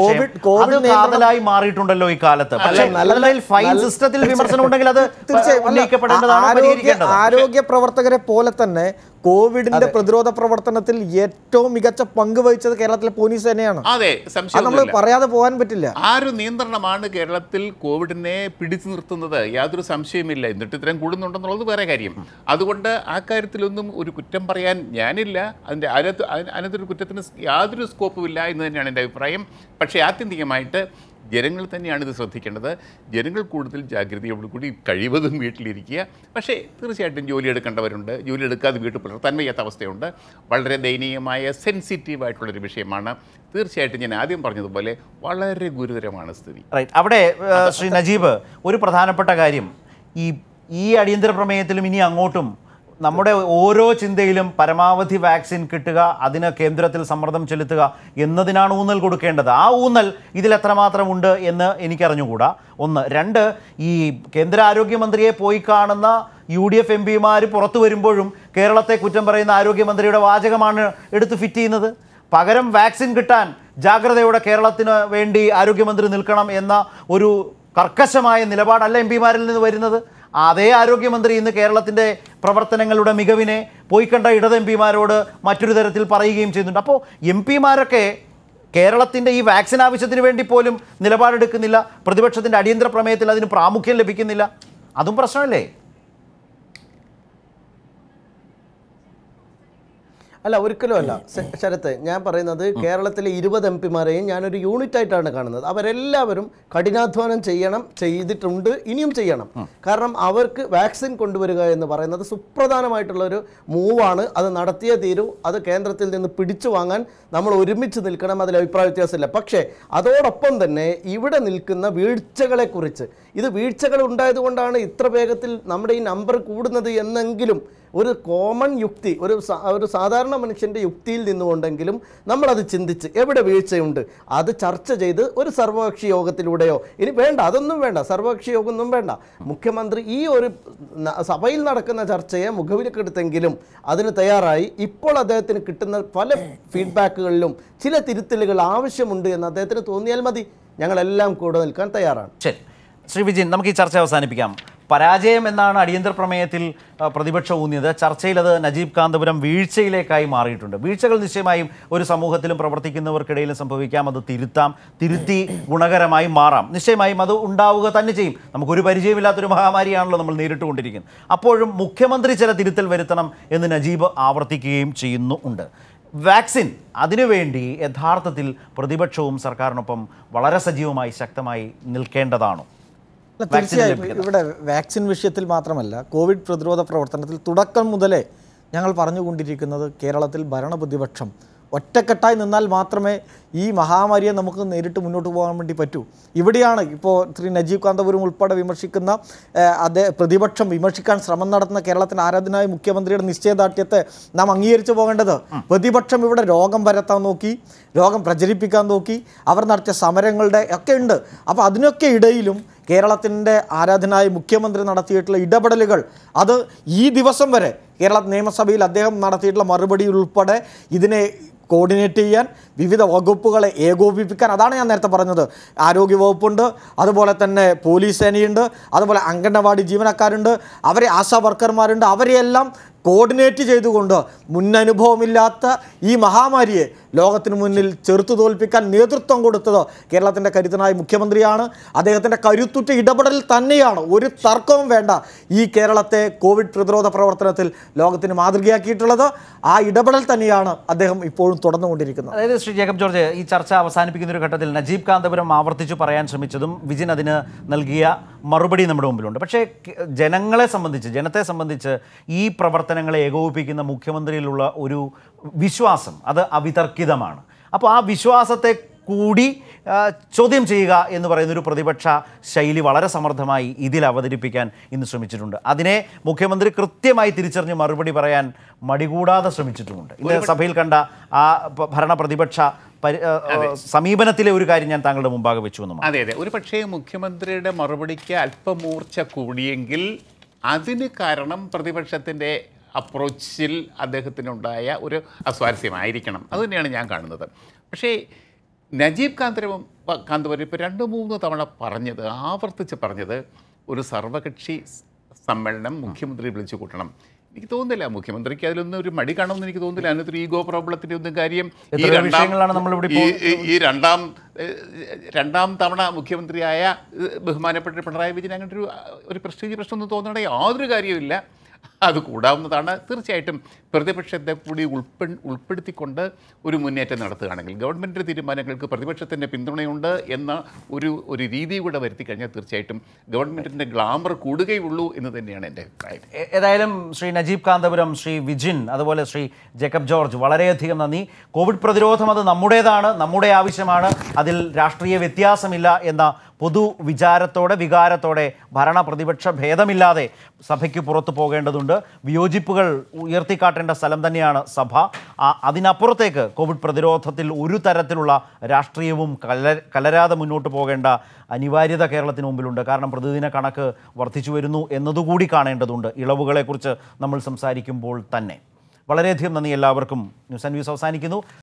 കാതലായി മാറിയിട്ടുണ്ടല്ലോ ഈ കാലത്ത്. പക്ഷേ ഫൈൻ സിസ്റ്റത്തിൽ വിമർശനം ഉണ്ടെങ്കിൽ അത് ഉന്നയിക്കപ്പെടേണ്ടതാണ്, പരിഹരിക്കേണ്ടത്. ആരോഗ്യ പ്രവർത്തകരെ പോലെ തന്നെ കോവിഡിന്റെ പ്രതിരോധ പ്രവർത്തനത്തിൽ ഏറ്റവും മികച്ച പങ്ക് വഹിച്ചത് കേരളത്തിലെ പോലീസ് തന്നെയാണ്. അതെ, നമ്മൾ പറയാതെ പോകാൻ പറ്റില്ല. ആ ഒരു നിയന്ത്രണമാണ് കേരളത്തിൽ കോവിഡിനെ പിടിച്ചു നിർത്തുന്നത്, യാതൊരു സംശയമില്ല. എന്നിട്ട് ഇത്രയും കൂടുന്നുണ്ടെന്നുള്ളത് വേറെ കാര്യം. അതുകൊണ്ട് ആ കാര്യത്തിലൊന്നും ഒരു കുറ്റം പറയാൻ ഞാനില്ല. അതിൻ്റെ അതിനകത്ത് അതിനകത്തൊരു കുറ്റത്തിന് യാതൊരു സ്കോപ്പുമില്ല എന്ന് തന്നെയാണ് എൻ്റെ അഭിപ്രായം. പക്ഷേ ആത്യന്തികമായിട്ട് ജനങ്ങൾ തന്നെയാണ് ഇത് ശ്രദ്ധിക്കേണ്ടത്. ജനങ്ങൾ കൂടുതൽ ജാഗ്രതയോടുകൂടി കഴിവതും വീട്ടിലിരിക്കുക. പക്ഷേ തീർച്ചയായിട്ടും ജോലി എടുക്കേണ്ടവരുണ്ട്, ജോലി എടുക്കാതെ വീട്ടിൽ പുലർത്താൻ വയ്യാത്ത അവസ്ഥയുണ്ട്. വളരെ ദയനീയമായ സെൻസിറ്റീവായിട്ടുള്ളൊരു വിഷയമാണ്. തീർച്ചയായിട്ടും ഞാൻ ആദ്യം പറഞ്ഞതുപോലെ വളരെ ഗുരുതരമാണ് സ്ഥിതി. റൈറ്റ്. അവിടെ ശ്രീ നജീബ്, ഒരു പ്രധാനപ്പെട്ട കാര്യം, ഈ ഈ അടിയന്തര പ്രമേയത്തിലും ഇനി അങ്ങോട്ടും നമ്മുടെ ഓരോ ചിന്തയിലും പരമാവധി വാക്സിൻ കിട്ടുക, അതിന് കേന്ദ്രത്തിൽ സമ്മർദ്ദം ചെലുത്തുക എന്നതിനാണ് ഊന്നൽ കൊടുക്കേണ്ടത്. ആ ഊന്നൽ ഇതിൽ എത്രമാത്രം ഉണ്ട് എന്ന് എനിക്കറിഞ്ഞുകൂടാ. ഒന്ന്. രണ്ട്, ഈ കേന്ദ്ര ആരോഗ്യമന്ത്രിയെ പോയി കാണുന്ന യു ഡി എഫ് എം പിമാർ പുറത്തു വരുമ്പോഴും കേരളത്തെ കുറ്റം പറയുന്ന ആരോഗ്യമന്ത്രിയുടെ വാചകമാണ് എടുത്ത് ഫിറ്റ് ചെയ്യുന്നത്. പകരം വാക്സിൻ കിട്ടാൻ ജാഗ്രതയോടെ കേരളത്തിന് വേണ്ടി ആരോഗ്യമന്ത്രി നിൽക്കണം എന്ന ഒരു കർക്കശമായ നിലപാടല്ല എം പിമാരിൽ നിന്ന് വരുന്നത്. അതേ ആരോഗ്യമന്ത്രി ഇന്ന് കേരളത്തിൻ്റെ പ്രവർത്തനങ്ങളുടെ മികവിനെ പോയി കണ്ട ഇടത് എം പിമാരോട് മറ്റൊരു തരത്തിൽ പറയുകയും ചെയ്യുന്നുണ്ട്. അപ്പോൾ എം പിമാരൊക്കെ കേരളത്തിൻ്റെ ഈ വാക്സിൻ ആവശ്യത്തിന് വേണ്ടി പോലും നിലപാടെടുക്കുന്നില്ല. പ്രതിപക്ഷത്തിൻ്റെ അടിയന്തര പ്രമേയത്തിൽ അതിന് പ്രാമുഖ്യം ലഭിക്കുന്നില്ല. അതും പ്രശ്നമല്ലേ? അല്ല, ഒരിക്കലും അല്ല ശരത്ത്. ഞാൻ പറയുന്നത് കേരളത്തിലെ ഇരുപത് എം പിമാരെയും ഞാനൊരു യൂണിറ്റ് ആയിട്ടാണ് കാണുന്നത്. അവരെല്ലാവരും കഠിനാധ്വാനം ചെയ്യണം, ചെയ്തിട്ടുണ്ട്, ഇനിയും ചെയ്യണം. കാരണം അവർക്ക് വാക്സിൻ കൊണ്ടുവരിക എന്ന് പറയുന്നത് സുപ്രധാനമായിട്ടുള്ളൊരു മൂവാണ്. അത് നടത്തിയേ തീരൂ. അത് കേന്ദ്രത്തിൽ നിന്ന് പിടിച്ചു വാങ്ങാൻ നമ്മൾ ഒരുമിച്ച് നിൽക്കണം. അതിൽ അഭിപ്രായ വ്യത്യാസമില്ല. പക്ഷേ അതോടൊപ്പം തന്നെ ഇവിടെ നിൽക്കുന്ന വീഴ്ചകളെക്കുറിച്ച്, ഇത് വീഴ്ചകൾ ഉണ്ടായതുകൊണ്ടാണ് ഇത്ര വേഗത്തിൽ നമ്മുടെ ഈ നമ്പർ കൂടുന്നത് എന്നെങ്കിലും ഒരു കോമൺ യുക്തി, ഒരു ഒരു സാധാരണ മനുഷ്യൻ്റെ യുക്തിയിൽ നിന്നുകൊണ്ടെങ്കിലും നമ്മളത് ചിന്തിച്ച് എവിടെ വീഴ്ചയുണ്ട് അത് ചർച്ച ചെയ്ത് ഒരു സർവകക്ഷി യോഗത്തിലൂടെയോ, ഇനി വേണ്ട അതൊന്നും വേണ്ട, സർവകക്ഷി യോഗമൊന്നും വേണ്ട, മുഖ്യമന്ത്രി ഈ ഒരു സഭയിൽ നടക്കുന്ന ചർച്ചയെ മുഖവിലക്കെടുത്തെങ്കിലും അതിന് തയ്യാറായി ഇപ്പോൾ അദ്ദേഹത്തിന് കിട്ടുന്ന പല ഫീഡ്ബാക്കുകളിലും ചില തിരുത്തലുകൾ ആവശ്യമുണ്ട് എന്ന് അദ്ദേഹത്തിന് തോന്നിയാൽ മതി. ഞങ്ങളെല്ലാം കൂടെ നിൽക്കാൻ തയ്യാറാണ്. ശരി, ശ്രീ വിജിൻ, നമുക്ക് ഈ ചർച്ച അവസാനിപ്പിക്കാം. പരാജയം എന്നാണ് അടിയന്തര പ്രമേയത്തിൽ പ്രതിപക്ഷം ഊന്നിയത്. ചർച്ചയിൽ അത് നജീബ് കാന്തപുരം വീഴ്ചയിലേക്കായി മാറിയിട്ടുണ്ട്. വീഴ്ചകൾ നിശ്ചയമായും ഒരു സമൂഹത്തിലും പ്രവർത്തിക്കുന്നവർക്കിടയിലും സംഭവിക്കാം. അത് തിരുത്താം, തിരുത്തി ഗുണകരമായി മാറാം. നിശ്ചയമായും അത് ഉണ്ടാവുക തന്നെ ചെയ്യും. നമുക്കൊരു പരിചയമില്ലാത്തൊരു മഹാമാരിയാണല്ലോ നമ്മൾ നേരിട്ടുകൊണ്ടിരിക്കുന്നത്. അപ്പോഴും മുഖ്യമന്ത്രി ചില തിരുത്തൽ വരുത്തണം എന്ന് നജീബ് ആവർത്തിക്കുകയും ചെയ്യുന്നു ഉണ്ട്. വാക്സിൻ, അതിനുവേണ്ടി യഥാർത്ഥത്തിൽ പ്രതിപക്ഷവും സർക്കാരിനൊപ്പം വളരെ സജീവമായി ശക്തമായി നിൽക്കേണ്ടതാണോ? തീർച്ചയായും ഇവിടെ വാക്സിൻ വിഷയത്തിൽ മാത്രമല്ല, കോവിഡ് പ്രതിരോധ പ്രവർത്തനത്തിൽ തുടക്കം മുതലേ ഞങ്ങൾ പറഞ്ഞുകൊണ്ടിരിക്കുന്നത് കേരളത്തിൽ ഭരണപ്രതിപക്ഷം ഒറ്റക്കെട്ടായി നിന്നാൽ മാത്രമേ ഈ മഹാമാരിയെ നമുക്ക് നേരിട്ട് മുന്നോട്ട് പോകാൻ വേണ്ടി പറ്റൂ. ഇവിടെയാണ് ഇപ്പോൾ ശ്രീ നജീബ് കാന്തപുരം ഉൾപ്പെടെ വിമർശിക്കുന്ന അതേ പ്രതിപക്ഷം വിമർശിക്കാൻ ശ്രമം നടത്തുന്ന കേരളത്തിന് ആരാധനായ മുഖ്യമന്ത്രിയുടെ നിശ്ചയദാർഢ്യത്തെ നാം അംഗീകരിച്ചു പോകേണ്ടത്. പ്രതിപക്ഷം ഇവിടെ രോഗം പരത്താൻ നോക്കി, രോഗം പ്രചരിപ്പിക്കാൻ നോക്കി, അവർ നടത്തിയ സമരങ്ങളുടെ ഒക്കെ ഉണ്ട്. അപ്പോൾ അതിനൊക്കെ ഇടയിലും കേരളത്തിൻ്റെ ആരാധനായ മുഖ്യമന്ത്രി നടത്തിയിട്ടുള്ള ഇടപെടലുകൾ, അത് ഈ ദിവസം വരെ കേരള നിയമസഭയിൽ അദ്ദേഹം നടത്തിയിട്ടുള്ള മറുപടി ഉൾപ്പെടെ ഇതിനെ കോർഡിനേറ്റ് ചെയ്യാൻ, വിവിധ വകുപ്പുകളെ ഏകോപിപ്പിക്കാൻ, അതാണ് ഞാൻ നേരത്തെ പറഞ്ഞത്. ആരോഗ്യ വകുപ്പുണ്ട്, അതുപോലെ തന്നെ പോലീസ് സേനയുണ്ട്, അതുപോലെ അംഗനവാടി ജീവനക്കാരുണ്ട്, അവരെ ആശാ വർക്കർമാരുണ്ട്, അവരെയെല്ലാം കോർഡിനേറ്റ് ചെയ്തുകൊണ്ട് മുന്നനുഭവമില്ലാത്ത ഈ മഹാമാരിയെ ലോകത്തിന് മുന്നിൽ ചെറുത്തു തോൽപ്പിക്കാൻ നേതൃത്വം കൊടുത്തത് കേരളത്തിൻ്റെ കരുത്തനായ മുഖ്യമന്ത്രിയാണ്. അദ്ദേഹത്തിൻ്റെ കരുത്തുറ്റ ഇടപെടൽ തന്നെയാണ്, ഒരു തർക്കവും വേണ്ട, ഈ കേരളത്തെ കോവിഡ് പ്രതിരോധ പ്രവർത്തനത്തിൽ ലോകത്തിന് മാതൃകയാക്കിയിട്ടുള്ളത്. ആ ഇടപെടൽ തന്നെയാണ് അദ്ദേഹം ഇപ്പോഴും തുടർന്നുകൊണ്ടിരിക്കുന്നത്. അതായത് ശ്രീ ജേക്കബ് ജോർജ്, ഈ ചർച്ച അവസാനിപ്പിക്കുന്ന ഒരു ഘട്ടത്തിൽ നജീബ് കാന്തപുരം ആവർത്തിച്ചു പറയാൻ ശ്രമിച്ചതും വിജിൻ അതിന് നൽകിയ മറുപടി നമ്മുടെ മുമ്പിലുണ്ട്. പക്ഷേ ജനങ്ങളെ സംബന്ധിച്ച്, ജനത്തെ സംബന്ധിച്ച് ഈ പ്രവർത്തനങ്ങളെ ഏകോപിപ്പിക്കുന്ന മുഖ്യമന്ത്രിയിലുള്ള ഒരു വിശ്വാസം അത് അവിതർക്കിതമാണ്. അപ്പോൾ ആ വിശ്വാസത്തെ കൂടി ചോദ്യം ചെയ്യുക എന്ന് പറയുന്നൊരു പ്രതിപക്ഷ ശൈലി വളരെ സമർത്ഥമായി ഇതിൽ അവതരിപ്പിക്കാൻ ഇന്ന് ശ്രമിച്ചിട്ടുണ്ട്. അതിനെ മുഖ്യമന്ത്രി കൃത്യമായി തിരിച്ചറിഞ്ഞ് മറുപടി പറയാൻ മടികൂടാതെ ശ്രമിച്ചിട്ടുമുണ്ട്. ഇന്ന് സഭയിൽ കണ്ട ആ ഭരണ പ്രതിപക്ഷ സമീപനത്തിലെ ഒരു കാര്യം ഞാൻ താങ്കളുടെ മുമ്പാകെ വെച്ചു എന്നും. അതെ അതെ ഒരു പക്ഷേ മുഖ്യമന്ത്രിയുടെ മറുപടിക്ക് അല്പം മൂർച്ച കൂടിയെങ്കിൽ അതിന് കാരണം പ്രതിപക്ഷത്തിൻ്റെ അപ്രോച്ചിൽ അദ്ദേഹത്തിനുണ്ടായ ഒരു അസ്വാരസ്യമായിരിക്കണം. അതുതന്നെയാണ് ഞാൻ കാണുന്നത്. പക്ഷേ നജീബ് കാന്തപുരം കാന്തപുരം ഇപ്പോൾ രണ്ട് മൂന്ന് തവണ പറഞ്ഞത്, ആവർത്തിച്ച് പറഞ്ഞത്, ഒരു സർവകക്ഷി സമ്മേളനം മുഖ്യമന്ത്രി വിളിച്ചു കൂട്ടണം. എനിക്ക് തോന്നുന്നില്ല മുഖ്യമന്ത്രിക്ക് അതിലൊന്നും ഒരു മടി കാണുമെന്ന് എനിക്ക് തോന്നുന്നില്ല. അതിനകത്തൊരു ഈഗോ പ്രോബ്ലത്തിൻ്റെ ഒന്നും കാര്യം ഈ രണ്ടാം ഈ രണ്ടാം രണ്ടാം തവണ മുഖ്യമന്ത്രിയായ ബഹുമാനപ്പെട്ട പിണറായി വിജയൻ അങ്ങനെ ഒരു ഒരു പ്രസ്റ്റീജ് പ്രശ്നമൊന്നും തോന്നണേ യാതൊരു കാര്യവുമില്ല. അത് കൂടാവുന്നതാണ്. തീർച്ചയായിട്ടും പ്രതിപക്ഷത്തെ കൂടി ഉൾപ്പെ ഉൾപ്പെടുത്തിക്കൊണ്ട് ഒരു മുന്നേറ്റം നടത്തുകയാണെങ്കിൽ, ഗവൺമെൻറ് തീരുമാനങ്ങൾക്ക് പ്രതിപക്ഷത്തിൻ്റെ പിന്തുണയുണ്ട് എന്ന ഒരു ഒരു രീതി കൂടെ വരുത്തി കഴിഞ്ഞാൽ തീർച്ചയായിട്ടും ഗവൺമെൻറ്റിൻ്റെ ഗ്ലാമർ കൂടുകയുള്ളൂ എന്ന് തന്നെയാണ് എൻ്റെ അഭിപ്രായം. ഏതായാലും ശ്രീ നജീബ് കാന്തപുരം, ശ്രീ വിജിൻ, അതുപോലെ ശ്രീ ജേക്കബ് ജോർജ്, വളരെയധികം നന്ദി. കോവിഡ് പ്രതിരോധം അത് നമ്മുടേതാണ്, നമ്മുടെ ആവശ്യമാണ്, അതിൽ രാഷ്ട്രീയ വ്യത്യാസമില്ല എന്ന പൊതു വിചാരത്തോടെ, വികാരത്തോടെ ഭരണ പ്രതിപക്ഷ ഭേദമില്ലാതെ സഭയ്ക്ക് പുറത്തു പോകേണ്ടതുണ്ട്. വിയോജിപ്പുകൾ ഉയർത്തിക്കാട്ടേണ്ട സ്ഥലം തന്നെയാണ് സഭ. അതിനപ്പുറത്തേക്ക് കോവിഡ് പ്രതിരോധത്തിൽ ഒരു തരത്തിലുള്ള രാഷ്ട്രീയവും കല കലരാതെ മുന്നോട്ട് പോകേണ്ട അനിവാര്യത കേരളത്തിന് മുമ്പിലുണ്ട്. കാരണം പ്രതിദിന കണക്ക് വർദ്ധിച്ചു വരുന്നു എന്നതുകൂടി കാണേണ്ടതുണ്ട് ഇളവുകളെക്കുറിച്ച് നമ്മൾ സംസാരിക്കുമ്പോൾ തന്നെ. വളരെയധികം നന്ദി എല്ലാവർക്കും. ന്യൂസ് ആൻഡ് വ്യൂസ് അവസാനിക്കുന്നു.